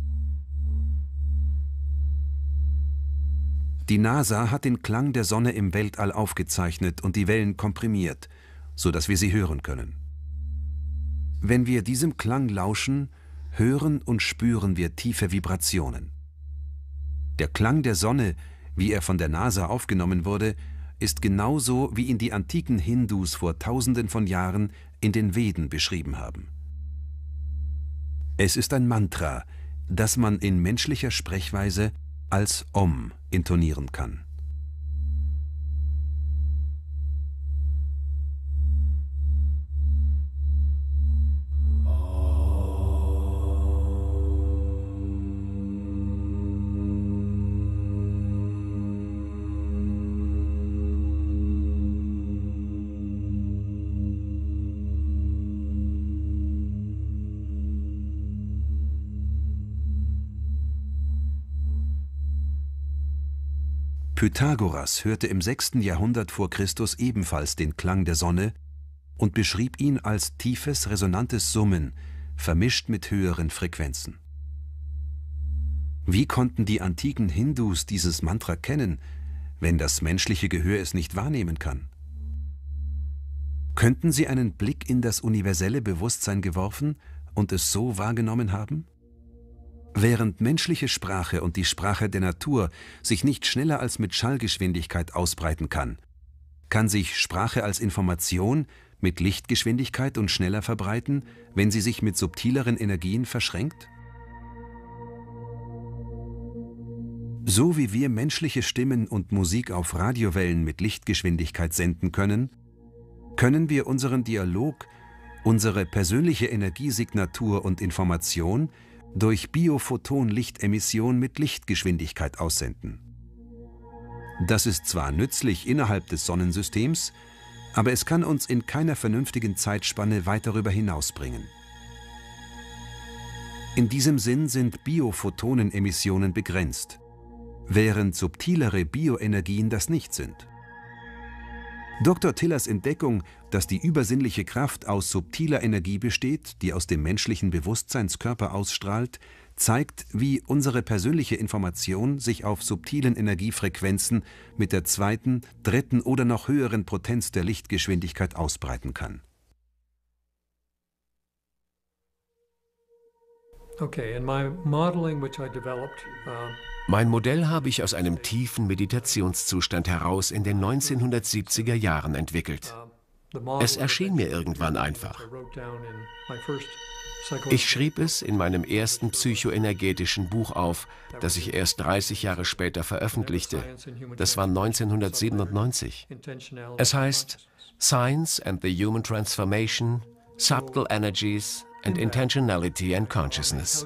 Die NASA hat den Klang der Sonne im Weltall aufgezeichnet und die Wellen komprimiert, sodass wir sie hören können. Wenn wir diesem Klang lauschen, hören und spüren wir tiefe Vibrationen. Der Klang der Sonne, wie er von der NASA aufgenommen wurde, ist genauso, wie ihn die antiken Hindus vor Tausenden von Jahren in den Veden beschrieben haben. Es ist ein Mantra, das man in menschlicher Sprechweise als Om intonieren kann. Pythagoras hörte im 6. Jahrhundert vor Christus ebenfalls den Klang der Sonne und beschrieb ihn als tiefes, resonantes Summen, vermischt mit höheren Frequenzen. Wie konnten die antiken Hindus dieses Mantra kennen, wenn das menschliche Gehör es nicht wahrnehmen kann? Könnten sie einen Blick in das universelle Bewusstsein geworfen und es so wahrgenommen haben? Während menschliche Sprache und die Sprache der Natur sich nicht schneller als mit Schallgeschwindigkeit ausbreiten kann, kann sich Sprache als Information mit Lichtgeschwindigkeit und schneller verbreiten, wenn sie sich mit subtileren Energien verschränkt? So wie wir menschliche Stimmen und Musik auf Radiowellen mit Lichtgeschwindigkeit senden können, können wir unseren Dialog, unsere persönliche Energiesignatur und Information durch Biophoton-Lichtemission mit Lichtgeschwindigkeit aussenden. Das ist zwar nützlich innerhalb des Sonnensystems, aber es kann uns in keiner vernünftigen Zeitspanne weit darüber hinausbringen. In diesem Sinn sind Biophotonenemissionen begrenzt, während subtilere Bioenergien das nicht sind. Dr. Tillers Entdeckung, dass die übersinnliche Kraft aus subtiler Energie besteht, die aus dem menschlichen Bewusstseinskörper ausstrahlt, zeigt, wie unsere persönliche Information sich auf subtilen Energiefrequenzen mit der 2., 3. oder noch höheren Potenz der Lichtgeschwindigkeit ausbreiten kann. Mein Modell habe ich aus einem tiefen Meditationszustand heraus in den 1970er Jahren entwickelt. Es erschien mir irgendwann einfach. Ich schrieb es in meinem ersten psychoenergetischen Buch auf, das ich erst 30 Jahre später veröffentlichte. Das war 1997. Es heißt Science and the Human Transformation, Subtle Energies and Intentionality and Consciousness.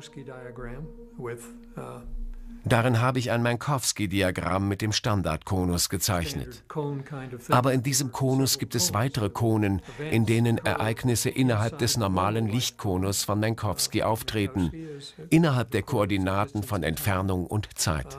Darin habe ich ein Minkowski-Diagramm mit dem Standardkonus gezeichnet. Aber in diesem Konus gibt es weitere Konen, in denen Ereignisse innerhalb des normalen Lichtkonus von Minkowski auftreten, innerhalb der Koordinaten von Entfernung und Zeit.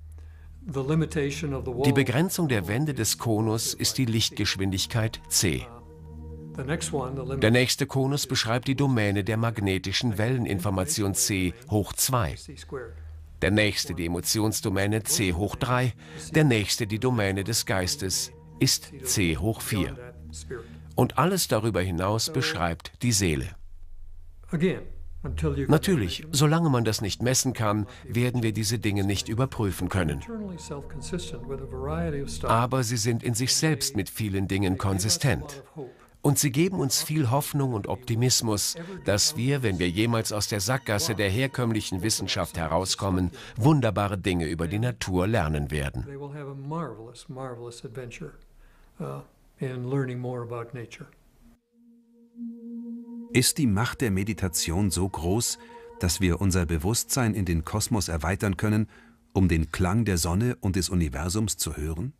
Die Begrenzung der Wände des Konus ist die Lichtgeschwindigkeit c. Der nächste Konus beschreibt die Domäne der magnetischen Welleninformation c hoch 2. Der nächste die Emotionsdomäne c hoch 3, der nächste die Domäne des Geistes ist c hoch 4. Und alles darüber hinaus beschreibt die Seele. Natürlich, solange man das nicht messen kann, werden wir diese Dinge nicht überprüfen können. Aber sie sind in sich selbst mit vielen Dingen konsistent. Und sie geben uns viel Hoffnung und Optimismus, dass wir, wenn wir jemals aus der Sackgasse der herkömmlichen Wissenschaft herauskommen, wunderbare Dinge über die Natur lernen werden. Ist die Macht der Meditation so groß, dass wir unser Bewusstsein in den Kosmos erweitern können, um den Klang der Sonne und des Universums zu hören?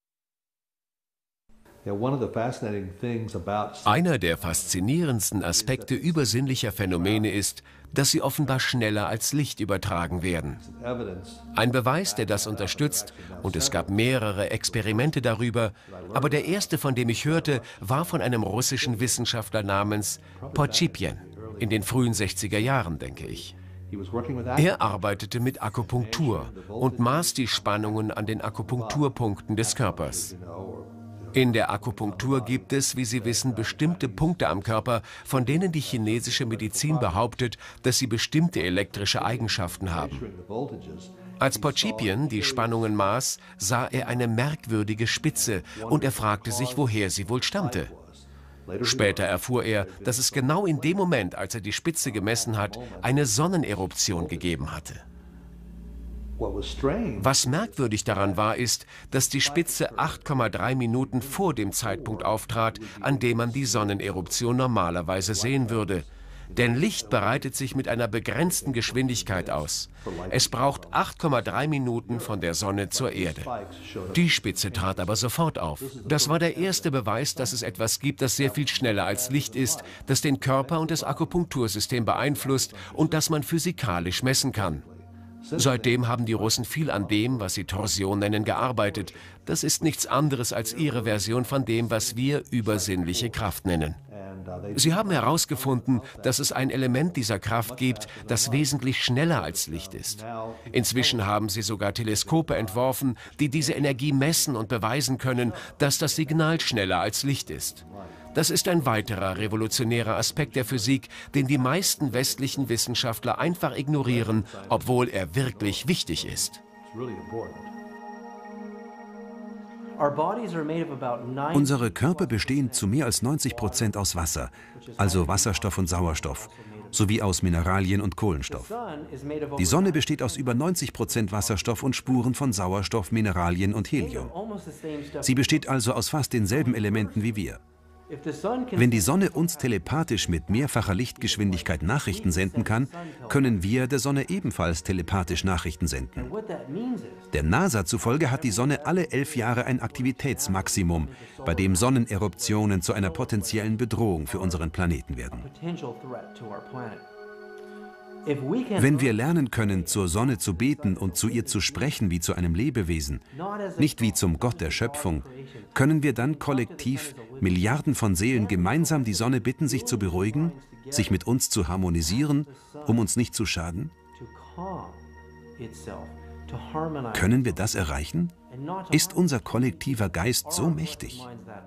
Einer der faszinierendsten Aspekte übersinnlicher Phänomene ist, dass sie offenbar schneller als Licht übertragen werden. Ein Beweis, der das unterstützt, und es gab mehrere Experimente darüber, aber der erste, von dem ich hörte, war von einem russischen Wissenschaftler namens Podschipjen, in den frühen 60er Jahren, denke ich. Er arbeitete mit Akupunktur und maß die Spannungen an den Akupunkturpunkten des Körpers. In der Akupunktur gibt es, wie Sie wissen, bestimmte Punkte am Körper, von denen die chinesische Medizin behauptet, dass sie bestimmte elektrische Eigenschaften haben. Als Podschipjen die Spannungen maß, sah er eine merkwürdige Spitze und er fragte sich, woher sie wohl stammte. Später erfuhr er, dass es genau in dem Moment, als er die Spitze gemessen hat, eine Sonneneruption gegeben hatte. Was merkwürdig daran war, ist, dass die Spitze 8,3 Minuten vor dem Zeitpunkt auftrat, an dem man die Sonneneruption normalerweise sehen würde. Denn Licht breitet sich mit einer begrenzten Geschwindigkeit aus. Es braucht 8,3 Minuten von der Sonne zur Erde. Die Spitze trat aber sofort auf. Das war der erste Beweis, dass es etwas gibt, das sehr viel schneller als Licht ist, das den Körper und das Akupunktursystem beeinflusst und das man physikalisch messen kann. Seitdem haben die Russen viel an dem, was sie Torsion nennen, gearbeitet. Das ist nichts anderes als ihre Version von dem, was wir übersinnliche Kraft nennen. Sie haben herausgefunden, dass es ein Element dieser Kraft gibt, das wesentlich schneller als Licht ist. Inzwischen haben sie sogar Teleskope entworfen, die diese Energie messen und beweisen können, dass das Signal schneller als Licht ist. Das ist ein weiterer revolutionärer Aspekt der Physik, den die meisten westlichen Wissenschaftler einfach ignorieren, obwohl er wirklich wichtig ist. Unsere Körper bestehen zu mehr als 90% aus Wasser, also Wasserstoff und Sauerstoff, sowie aus Mineralien und Kohlenstoff. Die Sonne besteht aus über 90% Wasserstoff und Spuren von Sauerstoff, Mineralien und Helium. Sie besteht also aus fast denselben Elementen wie wir. Wenn die Sonne uns telepathisch mit mehrfacher Lichtgeschwindigkeit Nachrichten senden kann, können wir der Sonne ebenfalls telepathisch Nachrichten senden. Der NASA zufolge hat die Sonne alle 11 Jahre ein Aktivitätsmaximum, bei dem Sonneneruptionen zu einer potenziellen Bedrohung für unseren Planeten werden. Wenn wir lernen können, zur Sonne zu beten und zu ihr zu sprechen wie zu einem Lebewesen, nicht wie zum Gott der Schöpfung, können wir dann kollektiv Milliarden von Seelen gemeinsam die Sonne bitten, sich zu beruhigen, sich mit uns zu harmonisieren, um uns nicht zu schaden? Können wir das erreichen? Ist unser kollektiver Geist so mächtig?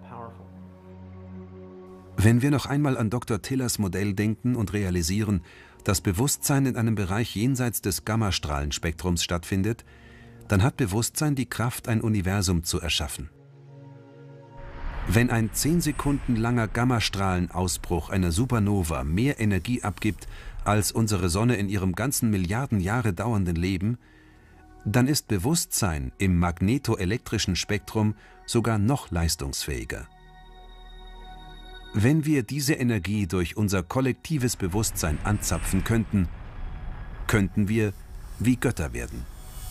Wenn wir noch einmal an Dr. Tillers Modell denken und realisieren, dass Bewusstsein in einem Bereich jenseits des Gammastrahlenspektrums stattfindet, dann hat Bewusstsein die Kraft, ein Universum zu erschaffen. Wenn ein 10 Sekunden langer Gammastrahlenausbruch einer Supernova mehr Energie abgibt als unsere Sonne in ihrem ganzen Milliarden Jahre dauernden Leben, dann ist Bewusstsein im magnetoelektrischen Spektrum sogar noch leistungsfähiger. Wenn wir diese Energie durch unser kollektives Bewusstsein anzapfen könnten, könnten wir wie Götter werden.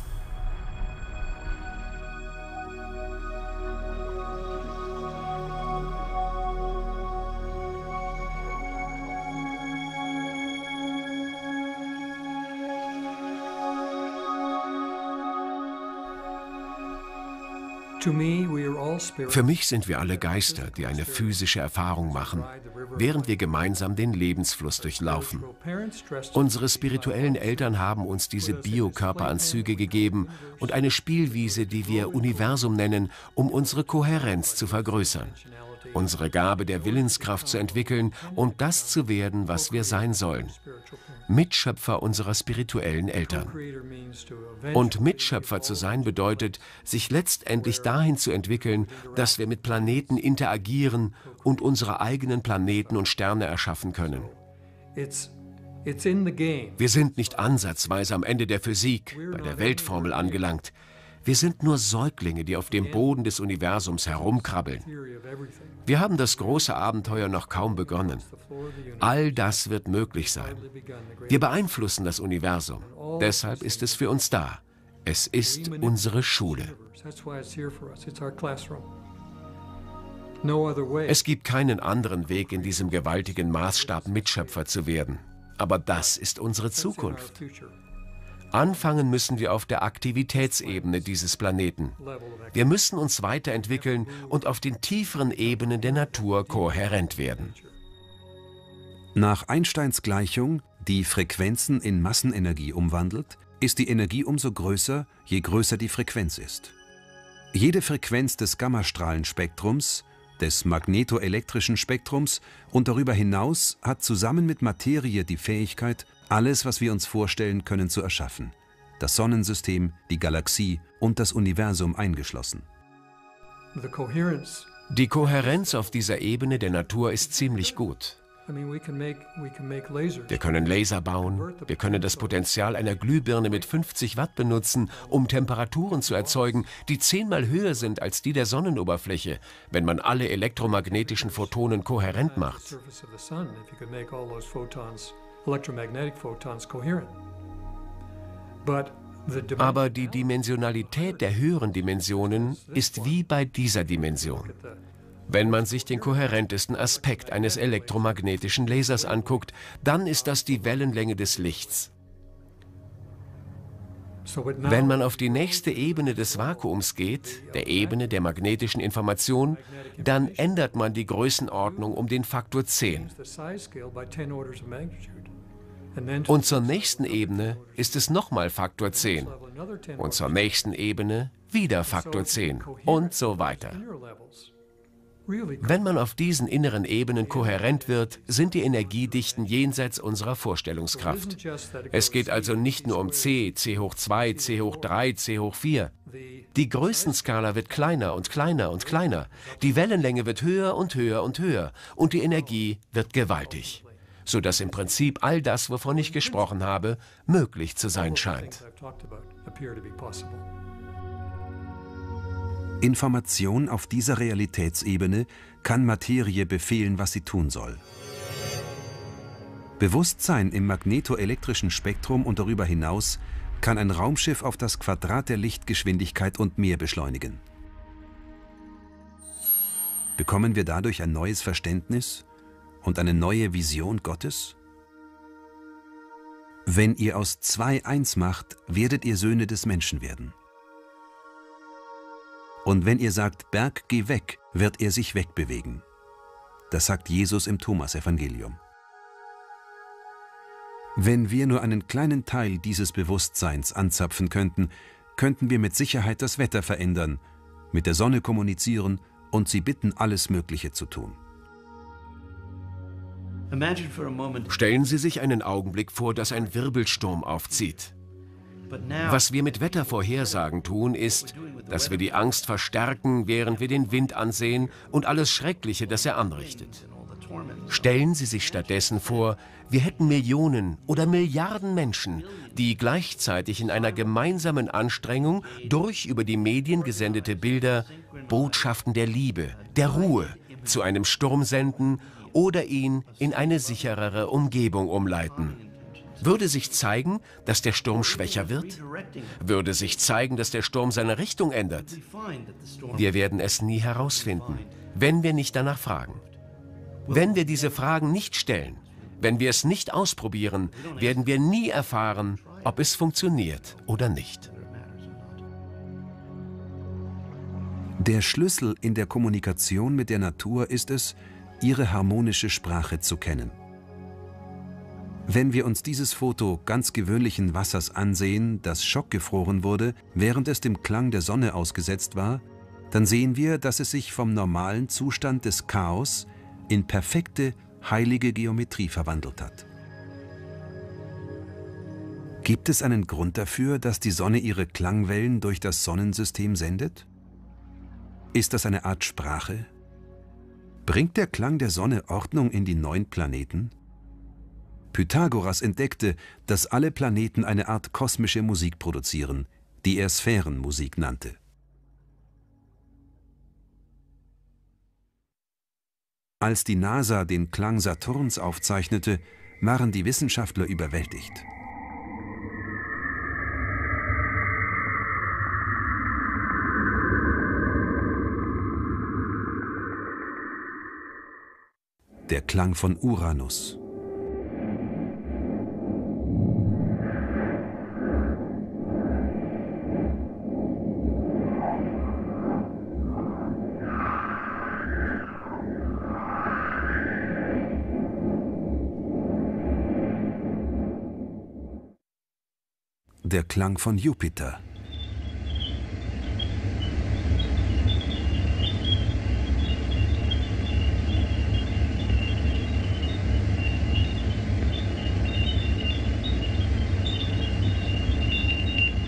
Für mich sind wir alle Geister, die eine physische Erfahrung machen, während wir gemeinsam den Lebensfluss durchlaufen. Unsere spirituellen Eltern haben uns diese Biokörperanzüge gegeben und eine Spielwiese, die wir Universum nennen, um unsere Kohärenz zu vergrößern, unsere Gabe der Willenskraft zu entwickeln und das zu werden, was wir sein sollen. Mitschöpfer unserer spirituellen Eltern. Und Mitschöpfer zu sein bedeutet, sich letztendlich dahin zu entwickeln, dass wir mit Planeten interagieren und unsere eigenen Planeten und Sterne erschaffen können. Wir sind nicht ansatzweise am Ende der Physik, bei der Weltformel angelangt. Wir sind nur Säuglinge, die auf dem Boden des Universums herumkrabbeln. Wir haben das große Abenteuer noch kaum begonnen. All das wird möglich sein. Wir beeinflussen das Universum. Deshalb ist es für uns da. Es ist unsere Schule. Es gibt keinen anderen Weg, in diesem gewaltigen Maßstab Mitschöpfer zu werden. Aber das ist unsere Zukunft. Anfangen müssen wir auf der Aktivitätsebene dieses Planeten. Wir müssen uns weiterentwickeln und auf den tieferen Ebenen der Natur kohärent werden. Nach Einsteins Gleichung, die Frequenzen in Massenenergie umwandelt, ist die Energie umso größer, je größer die Frequenz ist. Jede Frequenz des Gammastrahlenspektrums, des magnetoelektrischen Spektrums und darüber hinaus hat zusammen mit Materie die Fähigkeit, alles, was wir uns vorstellen können, zu erschaffen. Das Sonnensystem, die Galaxie und das Universum eingeschlossen. Die Kohärenz auf dieser Ebene der Natur ist ziemlich gut. Wir können Laser bauen, wir können das Potenzial einer Glühbirne mit 50 Watt benutzen, um Temperaturen zu erzeugen, die 10-mal höher sind als die der Sonnenoberfläche, wenn man alle elektromagnetischen Photonen kohärent macht. Aber die Dimensionalität der höheren Dimensionen ist wie bei dieser Dimension. Wenn man sich den kohärentesten Aspekt eines elektromagnetischen Lasers anguckt, dann ist das die Wellenlänge des Lichts. Wenn man auf die nächste Ebene des Vakuums geht, der Ebene der magnetischen Information, dann ändert man die Größenordnung um den Faktor 10. Und zur nächsten Ebene ist es nochmal Faktor 10. Und zur nächsten Ebene wieder Faktor 10 und so weiter. Wenn man auf diesen inneren Ebenen kohärent wird, sind die Energiedichten jenseits unserer Vorstellungskraft. Es geht also nicht nur um C, C hoch 2, C hoch 3, C hoch 4. Die Größenskala wird kleiner und kleiner und kleiner. Die Wellenlänge wird höher und höher und höher. Und die Energie wird gewaltig. Sodass im Prinzip all das, wovon ich gesprochen habe, möglich zu sein scheint. Information auf dieser Realitätsebene kann Materie befehlen, was sie tun soll. Bewusstsein im magnetoelektrischen Spektrum und darüber hinaus kann ein Raumschiff auf das Quadrat der Lichtgeschwindigkeit und mehr beschleunigen. Bekommen wir dadurch ein neues Verständnis und eine neue Vision Gottes? Wenn ihr aus 2 eins macht, werdet ihr Söhne des Menschen werden. Und wenn ihr sagt, Berg, geh weg, wird er sich wegbewegen. Das sagt Jesus im Thomasevangelium. Wenn wir nur einen kleinen Teil dieses Bewusstseins anzapfen könnten, könnten wir mit Sicherheit das Wetter verändern, mit der Sonne kommunizieren und sie bitten, alles Mögliche zu tun. Stellen Sie sich einen Augenblick vor, dass ein Wirbelsturm aufzieht. Was wir mit Wettervorhersagen tun, ist, dass wir die Angst verstärken, während wir den Wind ansehen und alles Schreckliche, das er anrichtet. Stellen Sie sich stattdessen vor, wir hätten Millionen oder Milliarden Menschen, die gleichzeitig in einer gemeinsamen Anstrengung durch über die Medien gesendete Bilder Botschaften der Liebe, der Ruhe zu einem Sturm senden oder ihn in eine sicherere Umgebung umleiten. Würde sich zeigen, dass der Sturm schwächer wird? Würde sich zeigen, dass der Sturm seine Richtung ändert? Wir werden es nie herausfinden, wenn wir nicht danach fragen. Wenn wir diese Fragen nicht stellen, wenn wir es nicht ausprobieren, werden wir nie erfahren, ob es funktioniert oder nicht. Der Schlüssel in der Kommunikation mit der Natur ist es, ihre harmonische Sprache zu kennen. Wenn wir uns dieses Foto ganz gewöhnlichen Wassers ansehen, das schockgefroren wurde, während es dem Klang der Sonne ausgesetzt war, dann sehen wir, dass es sich vom normalen Zustand des Chaos in perfekte, heilige Geometrie verwandelt hat. Gibt es einen Grund dafür, dass die Sonne ihre Klangwellen durch das Sonnensystem sendet? Ist das eine Art Sprache? Bringt der Klang der Sonne Ordnung in die 9 Planeten? Pythagoras entdeckte, dass alle Planeten eine Art kosmische Musik produzieren, die er Sphärenmusik nannte. Als die NASA den Klang Saturns aufzeichnete, waren die Wissenschaftler überwältigt. Der Klang von Uranus. Der Klang von Jupiter.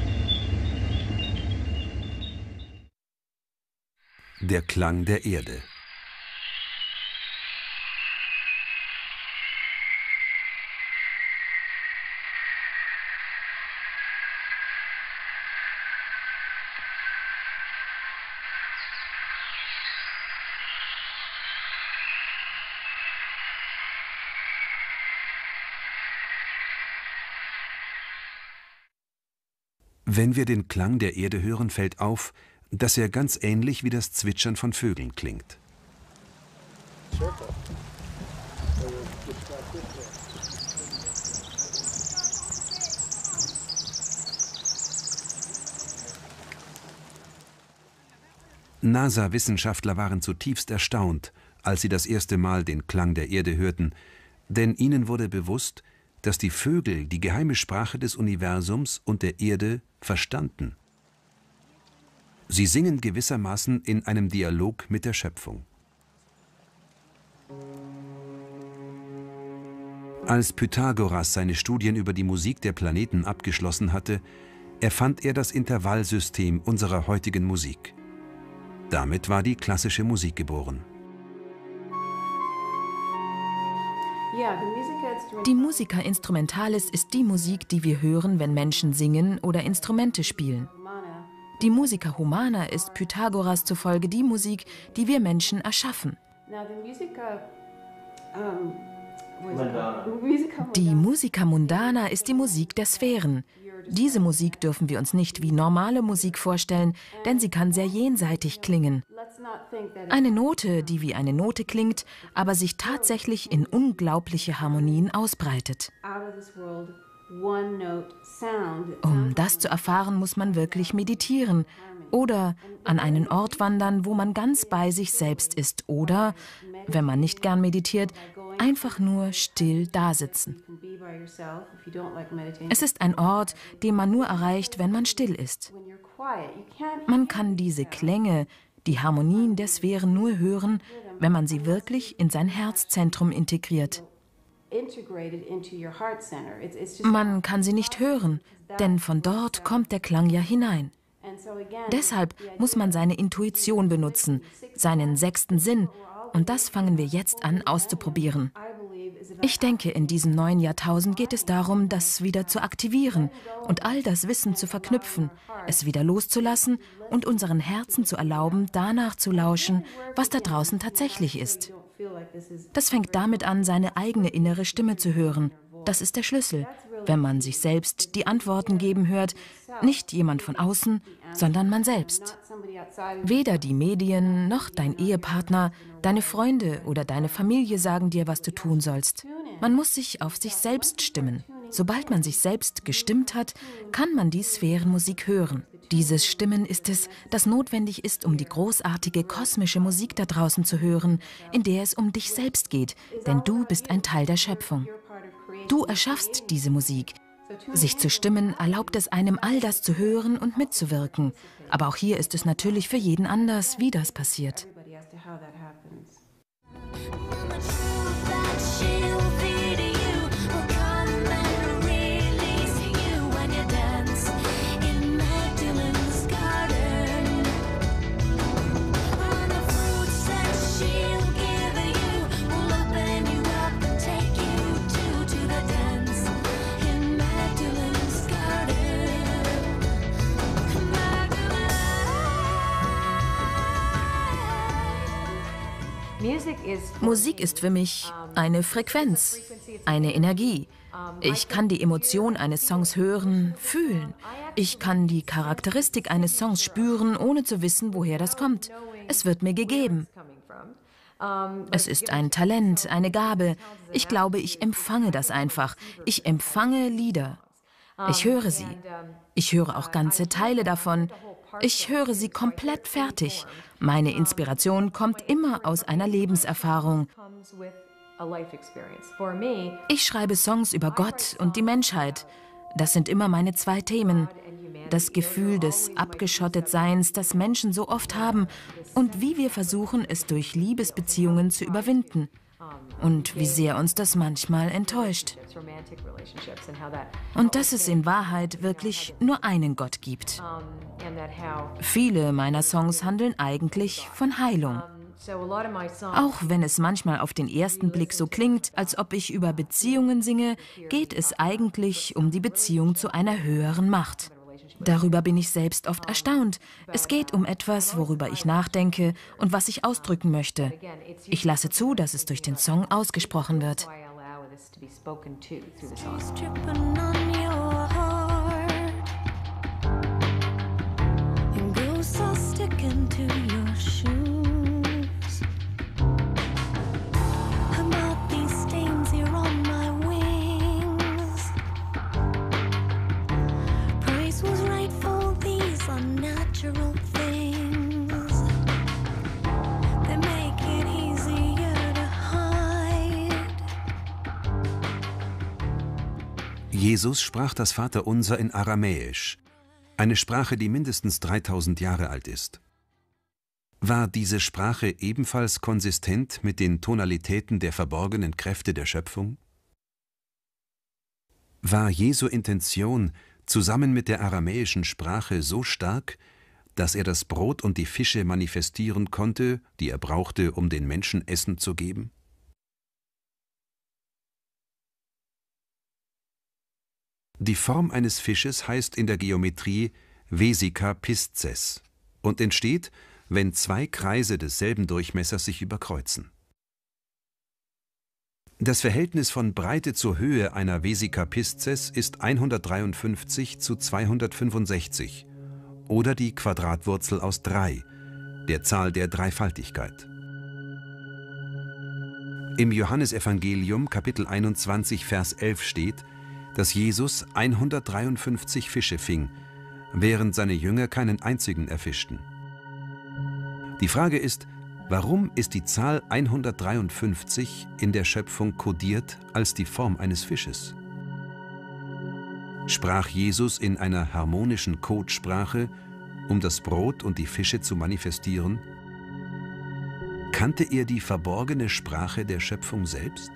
Der Klang der Erde. Wenn wir den Klang der Erde hören, fällt auf, dass er ganz ähnlich wie das Zwitschern von Vögeln klingt. NASA-Wissenschaftler waren zutiefst erstaunt, als sie das erste Mal den Klang der Erde hörten, denn ihnen wurde bewusst, dass die Vögel die geheime Sprache des Universums und der Erde verstanden. Sie singen gewissermaßen in einem Dialog mit der Schöpfung. Als Pythagoras seine Studien über die Musik der Planeten abgeschlossen hatte, erfand er das Intervallsystem unserer heutigen Musik. Damit war die klassische Musik geboren. Die Musica Instrumentalis ist die Musik, die wir hören, wenn Menschen singen oder Instrumente spielen. Die Musica Humana ist Pythagoras zufolge die Musik, die wir Menschen erschaffen. Die Musica Mundana ist die Musik der Sphären. Diese Musik dürfen wir uns nicht wie normale Musik vorstellen, denn sie kann sehr jenseitig klingen. Eine Note, die wie eine Note klingt, aber sich tatsächlich in unglaubliche Harmonien ausbreitet. Um das zu erfahren, muss man wirklich meditieren oder an einen Ort wandern, wo man ganz bei sich selbst ist oder, wenn man nicht gern meditiert, einfach nur still dasitzen. Es ist ein Ort, den man nur erreicht, wenn man still ist. Man kann diese Klänge, die Harmonien der Sphären nur hören, wenn man sie wirklich in sein Herzzentrum integriert. Man kann sie nicht hören, denn von dort kommt der Klang ja hinein. Deshalb muss man seine Intuition benutzen, seinen sechsten Sinn, und das fangen wir jetzt an auszuprobieren. Ich denke, in diesem neuen Jahrtausend geht es darum, das wieder zu aktivieren und all das Wissen zu verknüpfen, es wieder loszulassen und unseren Herzen zu erlauben, danach zu lauschen, was da draußen tatsächlich ist. Das fängt damit an, seine eigene innere Stimme zu hören. Das ist der Schlüssel, wenn man sich selbst die Antworten geben hört, nicht jemand von außen, sondern man selbst. Weder die Medien noch dein Ehepartner, deine Freunde oder deine Familie sagen dir, was du tun sollst. Man muss sich auf sich selbst stimmen. Sobald man sich selbst gestimmt hat, kann man die Sphärenmusik hören. Dieses Stimmen ist es, das notwendig ist, um die großartige kosmische Musik da draußen zu hören, in der es um dich selbst geht, denn du bist ein Teil der Schöpfung. Du erschaffst diese Musik. Sich zu stimmen erlaubt es einem, all das zu hören und mitzuwirken. Aber auch hier ist es natürlich für jeden anders, wie das passiert. Musik ist für mich eine Frequenz, eine Energie. Ich kann die Emotion eines Songs hören, fühlen. Ich kann die Charakteristik eines Songs spüren, ohne zu wissen, woher das kommt. Es wird mir gegeben. Es ist ein Talent, eine Gabe. Ich glaube, ich empfange das einfach. Ich empfange Lieder. Ich höre sie. Ich höre auch ganze Teile davon. Ich höre sie komplett fertig. Meine Inspiration kommt immer aus einer Lebenserfahrung. Ich schreibe Songs über Gott und die Menschheit. Das sind immer meine zwei Themen. Das Gefühl des Abgeschottetseins, das Menschen so oft haben und wie wir versuchen, es durch Liebesbeziehungen zu überwinden. Und wie sehr uns das manchmal enttäuscht. Und dass es in Wahrheit wirklich nur einen Gott gibt. Viele meiner Songs handeln eigentlich von Heilung. Auch wenn es manchmal auf den ersten Blick so klingt, als ob ich über Beziehungen singe, geht es eigentlich um die Beziehung zu einer höheren Macht. Darüber bin ich selbst oft erstaunt. Es geht um etwas, worüber ich nachdenke und was ich ausdrücken möchte. Ich lasse zu, dass es durch den Song ausgesprochen wird. Jesus sprach das Vaterunser in Aramäisch, eine Sprache, die mindestens 3000 Jahre alt ist. War diese Sprache ebenfalls konsistent mit den Tonalitäten der verborgenen Kräfte der Schöpfung? War Jesu Intention zusammen mit der aramäischen Sprache so stark, dass er das Brot und die Fische manifestieren konnte, die er brauchte, um den Menschen Essen zu geben? Die Form eines Fisches heißt in der Geometrie Vesica pisces und entsteht, wenn zwei Kreise desselben Durchmessers sich überkreuzen. Das Verhältnis von Breite zur Höhe einer Vesica pisces ist 153 zu 265 oder die Quadratwurzel aus 3, der Zahl der Dreifaltigkeit. Im Johannesevangelium Kapitel 21 Vers 11 steht, dass Jesus 153 Fische fing, während seine Jünger keinen einzigen erfischten. Die Frage ist, warum ist die Zahl 153 in der Schöpfung kodiert als die Form eines Fisches? Sprach Jesus in einer harmonischen Codesprache, um das Brot und die Fische zu manifestieren? Kannte er die verborgene Sprache der Schöpfung selbst?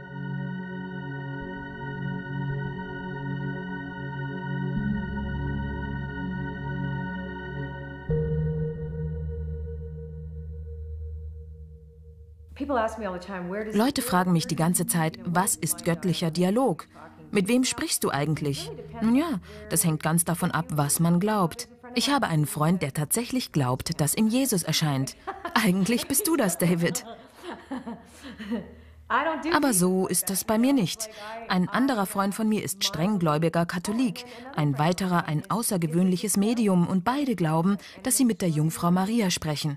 Leute fragen mich die ganze Zeit, was ist göttlicher Dialog? Mit wem sprichst du eigentlich? Nun ja, das hängt ganz davon ab, was man glaubt. Ich habe einen Freund, der tatsächlich glaubt, dass ihm Jesus erscheint. Eigentlich bist du das, David. Aber so ist das bei mir nicht. Ein anderer Freund von mir ist strenggläubiger Katholik, ein weiterer ein außergewöhnliches Medium und beide glauben, dass sie mit der Jungfrau Maria sprechen.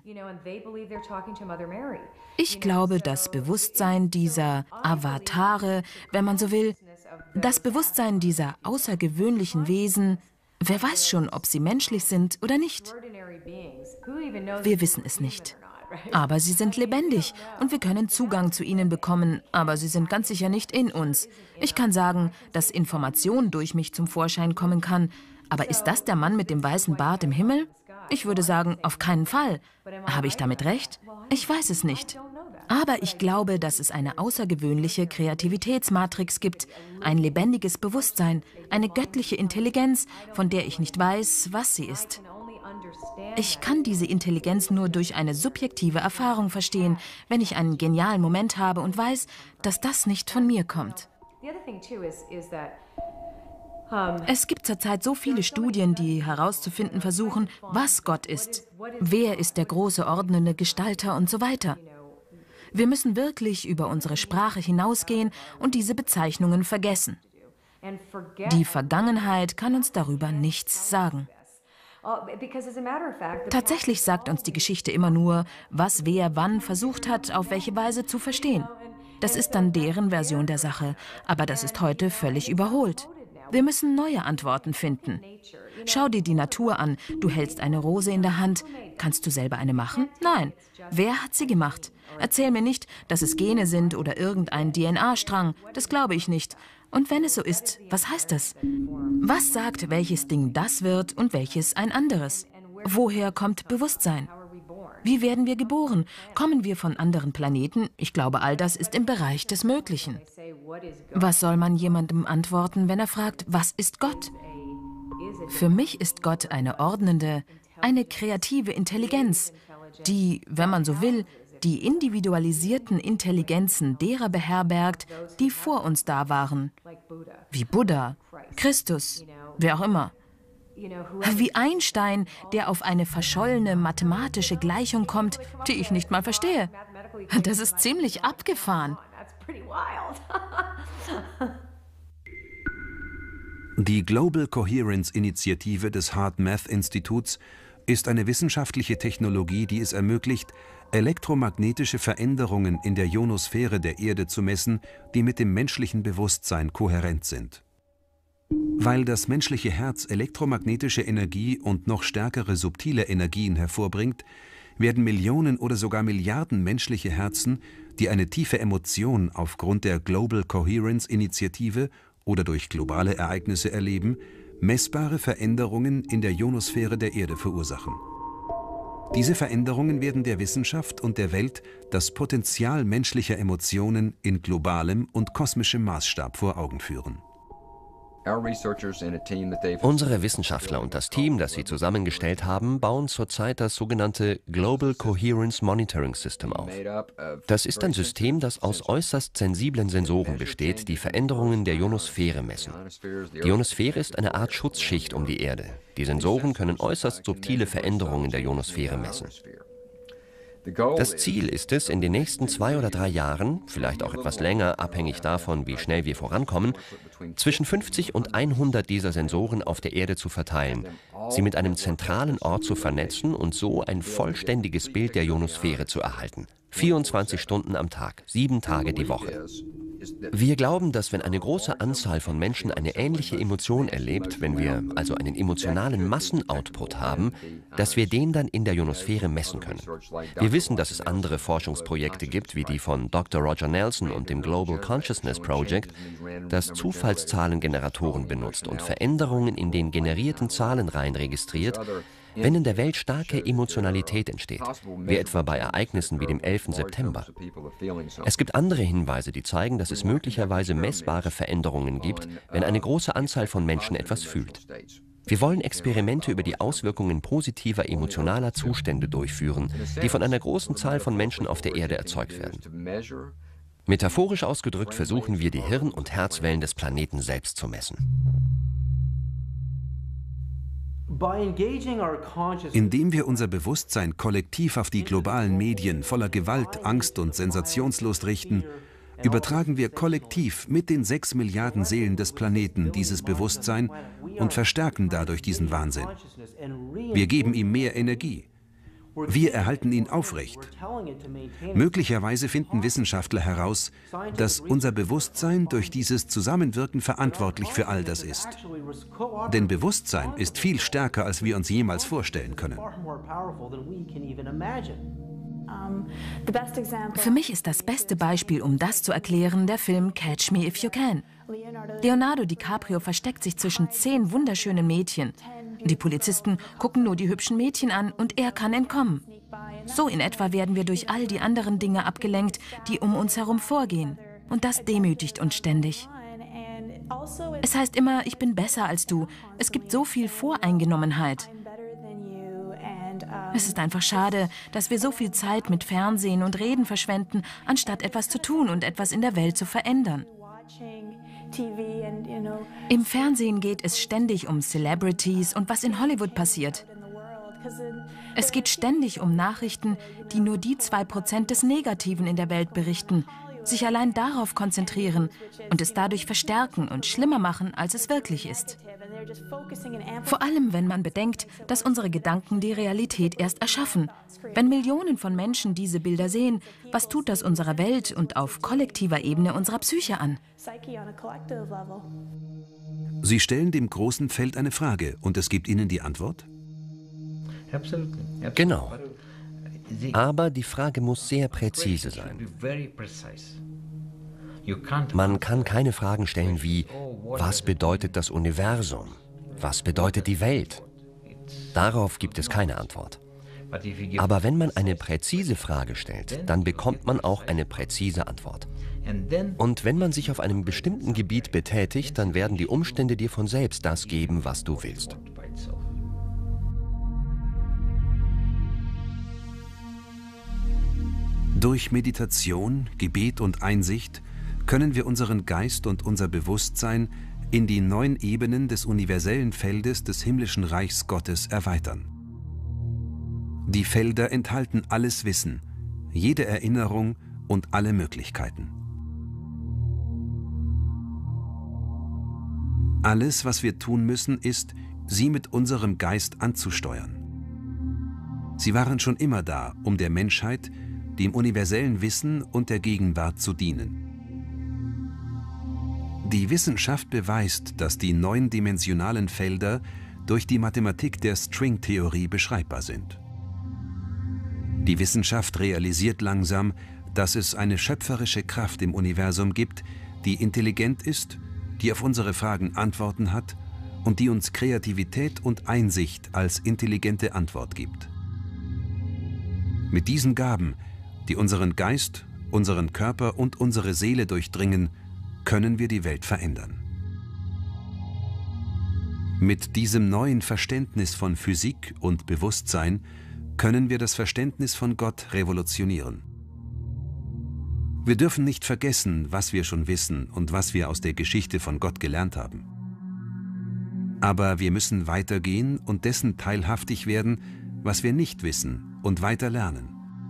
Ich glaube, das Bewusstsein dieser Avatare, wenn man so will, das Bewusstsein dieser außergewöhnlichen Wesen, wer weiß schon, ob sie menschlich sind oder nicht. Wir wissen es nicht. Aber sie sind lebendig und wir können Zugang zu ihnen bekommen, aber sie sind ganz sicher nicht in uns. Ich kann sagen, dass Information durch mich zum Vorschein kommen kann, aber ist das der Mann mit dem weißen Bart im Himmel? Ich würde sagen, auf keinen Fall. Habe ich damit recht? Ich weiß es nicht. Aber ich glaube, dass es eine außergewöhnliche Kreativitätsmatrix gibt, ein lebendiges Bewusstsein, eine göttliche Intelligenz, von der ich nicht weiß, was sie ist. Ich kann diese Intelligenz nur durch eine subjektive Erfahrung verstehen, wenn ich einen genialen Moment habe und weiß, dass das nicht von mir kommt. Es gibt zurzeit so viele Studien, die herauszufinden versuchen, was Gott ist. Wer ist der große ordnende Gestalter und so weiter. Wir müssen wirklich über unsere Sprache hinausgehen und diese Bezeichnungen vergessen. Die Vergangenheit kann uns darüber nichts sagen. Tatsächlich sagt uns die Geschichte immer nur, was wer wann versucht hat, auf welche Weise zu verstehen. Das ist dann deren Version der Sache, aber das ist heute völlig überholt. Wir müssen neue Antworten finden. Schau dir die Natur an. Du hältst eine Rose in der Hand. Kannst du selber eine machen? Nein. Wer hat sie gemacht? Erzähl mir nicht, dass es Gene sind oder irgendein DNA-Strang. Das glaube ich nicht. Und wenn es so ist, was heißt das? Was sagt, welches Ding das wird und welches ein anderes? Woher kommt Bewusstsein? Wie werden wir geboren? Kommen wir von anderen Planeten? Ich glaube, all das ist im Bereich des Möglichen. Was soll man jemandem antworten, wenn er fragt, was ist Gott? Für mich ist Gott eine ordnende, eine kreative Intelligenz, die, wenn man so will, die individualisierten Intelligenzen derer beherbergt, die vor uns da waren. Wie Buddha, Christus, wer auch immer. Wie Einstein, der auf eine verschollene mathematische Gleichung kommt, die ich nicht mal verstehe. Das ist ziemlich abgefahren. Die Global Coherence Initiative des HeartMath-Instituts ist eine wissenschaftliche Technologie, die es ermöglicht, elektromagnetische Veränderungen in der Ionosphäre der Erde zu messen, die mit dem menschlichen Bewusstsein kohärent sind. Weil das menschliche Herz elektromagnetische Energie und noch stärkere subtile Energien hervorbringt, werden Millionen oder sogar Milliarden menschliche Herzen, die eine tiefe Emotion aufgrund der Global Coherence Initiative oder durch globale Ereignisse erleben, messbare Veränderungen in der Ionosphäre der Erde verursachen. Diese Veränderungen werden der Wissenschaft und der Welt das Potenzial menschlicher Emotionen in globalem und kosmischem Maßstab vor Augen führen. Unsere Wissenschaftler und das Team, das sie zusammengestellt haben, bauen zurzeit das sogenannte Global Coherence Monitoring System auf. Das ist ein System, das aus äußerst sensiblen Sensoren besteht, die Veränderungen der Ionosphäre messen. Die Ionosphäre ist eine Art Schutzschicht um die Erde. Die Sensoren können äußerst subtile Veränderungen der Ionosphäre messen. Das Ziel ist es, in den nächsten 2 oder 3 Jahren, vielleicht auch etwas länger, abhängig davon, wie schnell wir vorankommen, zwischen 50 und 100 dieser Sensoren auf der Erde zu verteilen, sie mit einem zentralen Ort zu vernetzen und so ein vollständiges Bild der Ionosphäre zu erhalten. 24 Stunden am Tag, 7 Tage die Woche. Wir glauben, dass wenn eine große Anzahl von Menschen eine ähnliche Emotion erlebt, wenn wir also einen emotionalen Massenoutput haben, dass wir den dann in der Ionosphäre messen können. Wir wissen, dass es andere Forschungsprojekte gibt, wie die von Dr. Roger Nelson und dem Global Consciousness Project, das Zufallszahlengeneratoren benutzt und Veränderungen in den generierten Zahlenreihen registriert, wenn in der Welt starke Emotionalität entsteht, wie etwa bei Ereignissen wie dem 11. September. Es gibt andere Hinweise, die zeigen, dass es möglicherweise messbare Veränderungen gibt, wenn eine große Anzahl von Menschen etwas fühlt. Wir wollen Experimente über die Auswirkungen positiver emotionaler Zustände durchführen, die von einer großen Zahl von Menschen auf der Erde erzeugt werden. Metaphorisch ausgedrückt versuchen wir, die Hirn- und Herzwellen des Planeten selbst zu messen. Indem wir unser Bewusstsein kollektiv auf die globalen Medien voller Gewalt, Angst und Sensationslust richten, übertragen wir kollektiv mit den 6 Milliarden Seelen des Planeten dieses Bewusstsein und verstärken dadurch diesen Wahnsinn. Wir geben ihm mehr Energie. Wir erhalten ihn aufrecht. Möglicherweise finden Wissenschaftler heraus, dass unser Bewusstsein durch dieses Zusammenwirken verantwortlich für all das ist. Denn Bewusstsein ist viel stärker, als wir uns jemals vorstellen können. Für mich ist das beste Beispiel, um das zu erklären, der Film Catch Me If You Can. Leonardo DiCaprio versteckt sich zwischen 10 wunderschönen Mädchen. Die Polizisten gucken nur die hübschen Mädchen an und er kann entkommen. So in etwa werden wir durch all die anderen Dinge abgelenkt, die um uns herum vorgehen. Und das demütigt uns ständig. Es heißt immer, ich bin besser als du. Es gibt so viel Voreingenommenheit. Es ist einfach schade, dass wir so viel Zeit mit Fernsehen und Reden verschwenden, anstatt etwas zu tun und etwas in der Welt zu verändern. Im Fernsehen geht es ständig um Celebrities und was in Hollywood passiert. Es geht ständig um Nachrichten, die nur die 2% des Negativen in der Welt berichten, sich allein darauf konzentrieren und es dadurch verstärken und schlimmer machen, als es wirklich ist. Vor allem, wenn man bedenkt, dass unsere Gedanken die Realität erst erschaffen. Wenn Millionen von Menschen diese Bilder sehen, was tut das unserer Welt und auf kollektiver Ebene unserer Psyche an? Sie stellen dem großen Feld eine Frage und es gibt Ihnen die Antwort? Genau. Aber die Frage muss sehr präzise sein. Man kann keine Fragen stellen wie, was bedeutet das Universum? Was bedeutet die Welt? Darauf gibt es keine Antwort. Aber wenn man eine präzise Frage stellt, dann bekommt man auch eine präzise Antwort. Und wenn man sich auf einem bestimmten Gebiet betätigt, dann werden die Umstände dir von selbst das geben, was du willst. Durch Meditation, Gebet und Einsicht können wir unseren Geist und unser Bewusstsein in die 9 Ebenen des universellen Feldes des himmlischen Reichs Gottes erweitern. Die Felder enthalten alles Wissen, jede Erinnerung und alle Möglichkeiten. Alles, was wir tun müssen, ist, sie mit unserem Geist anzusteuern. Sie waren schon immer da, um der Menschheit, dem universellen Wissen und der Gegenwart zu dienen. Die Wissenschaft beweist, dass die 9-dimensionalen Felder durch die Mathematik der Stringtheorie beschreibbar sind. Die Wissenschaft realisiert langsam, dass es eine schöpferische Kraft im Universum gibt, die intelligent ist, die auf unsere Fragen Antworten hat und die uns Kreativität und Einsicht als intelligente Antwort gibt. Mit diesen Gaben, die unseren Geist, unseren Körper und unsere Seele durchdringen, können wir die Welt verändern. Mit diesem neuen Verständnis von Physik und Bewusstsein können wir das Verständnis von Gott revolutionieren. Wir dürfen nicht vergessen, was wir schon wissen und was wir aus der Geschichte von Gott gelernt haben. Aber wir müssen weitergehen und dessen teilhaftig werden, was wir nicht wissen, und weiter lernen.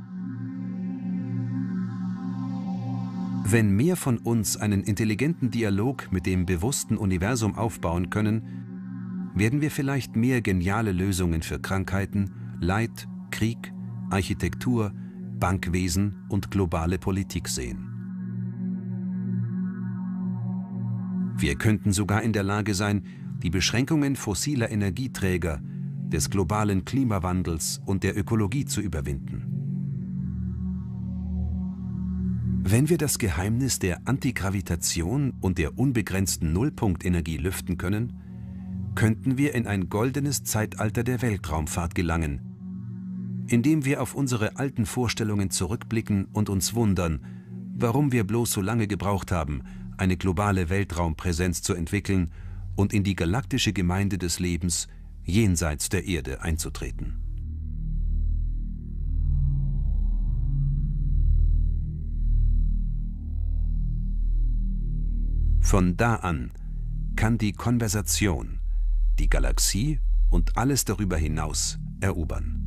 Wenn mehr von uns einen intelligenten Dialog mit dem bewussten Universum aufbauen können, werden wir vielleicht mehr geniale Lösungen für Krankheiten, Leid, Krieg, Architektur, Bankwesen und globale Politik sehen. Wir könnten sogar in der Lage sein, die Beschränkungen fossiler Energieträger, des globalen Klimawandels und der Ökologie zu überwinden. Wenn wir das Geheimnis der Antigravitation und der unbegrenzten Nullpunktenergie lüften können, könnten wir in ein goldenes Zeitalter der Weltraumfahrt gelangen, indem wir auf unsere alten Vorstellungen zurückblicken und uns wundern, warum wir bloß so lange gebraucht haben, eine globale Weltraumpräsenz zu entwickeln und in die galaktische Gemeinde des Lebens jenseits der Erde einzutreten. Von da an kann die Konversation die Galaxie und alles darüber hinaus erobern.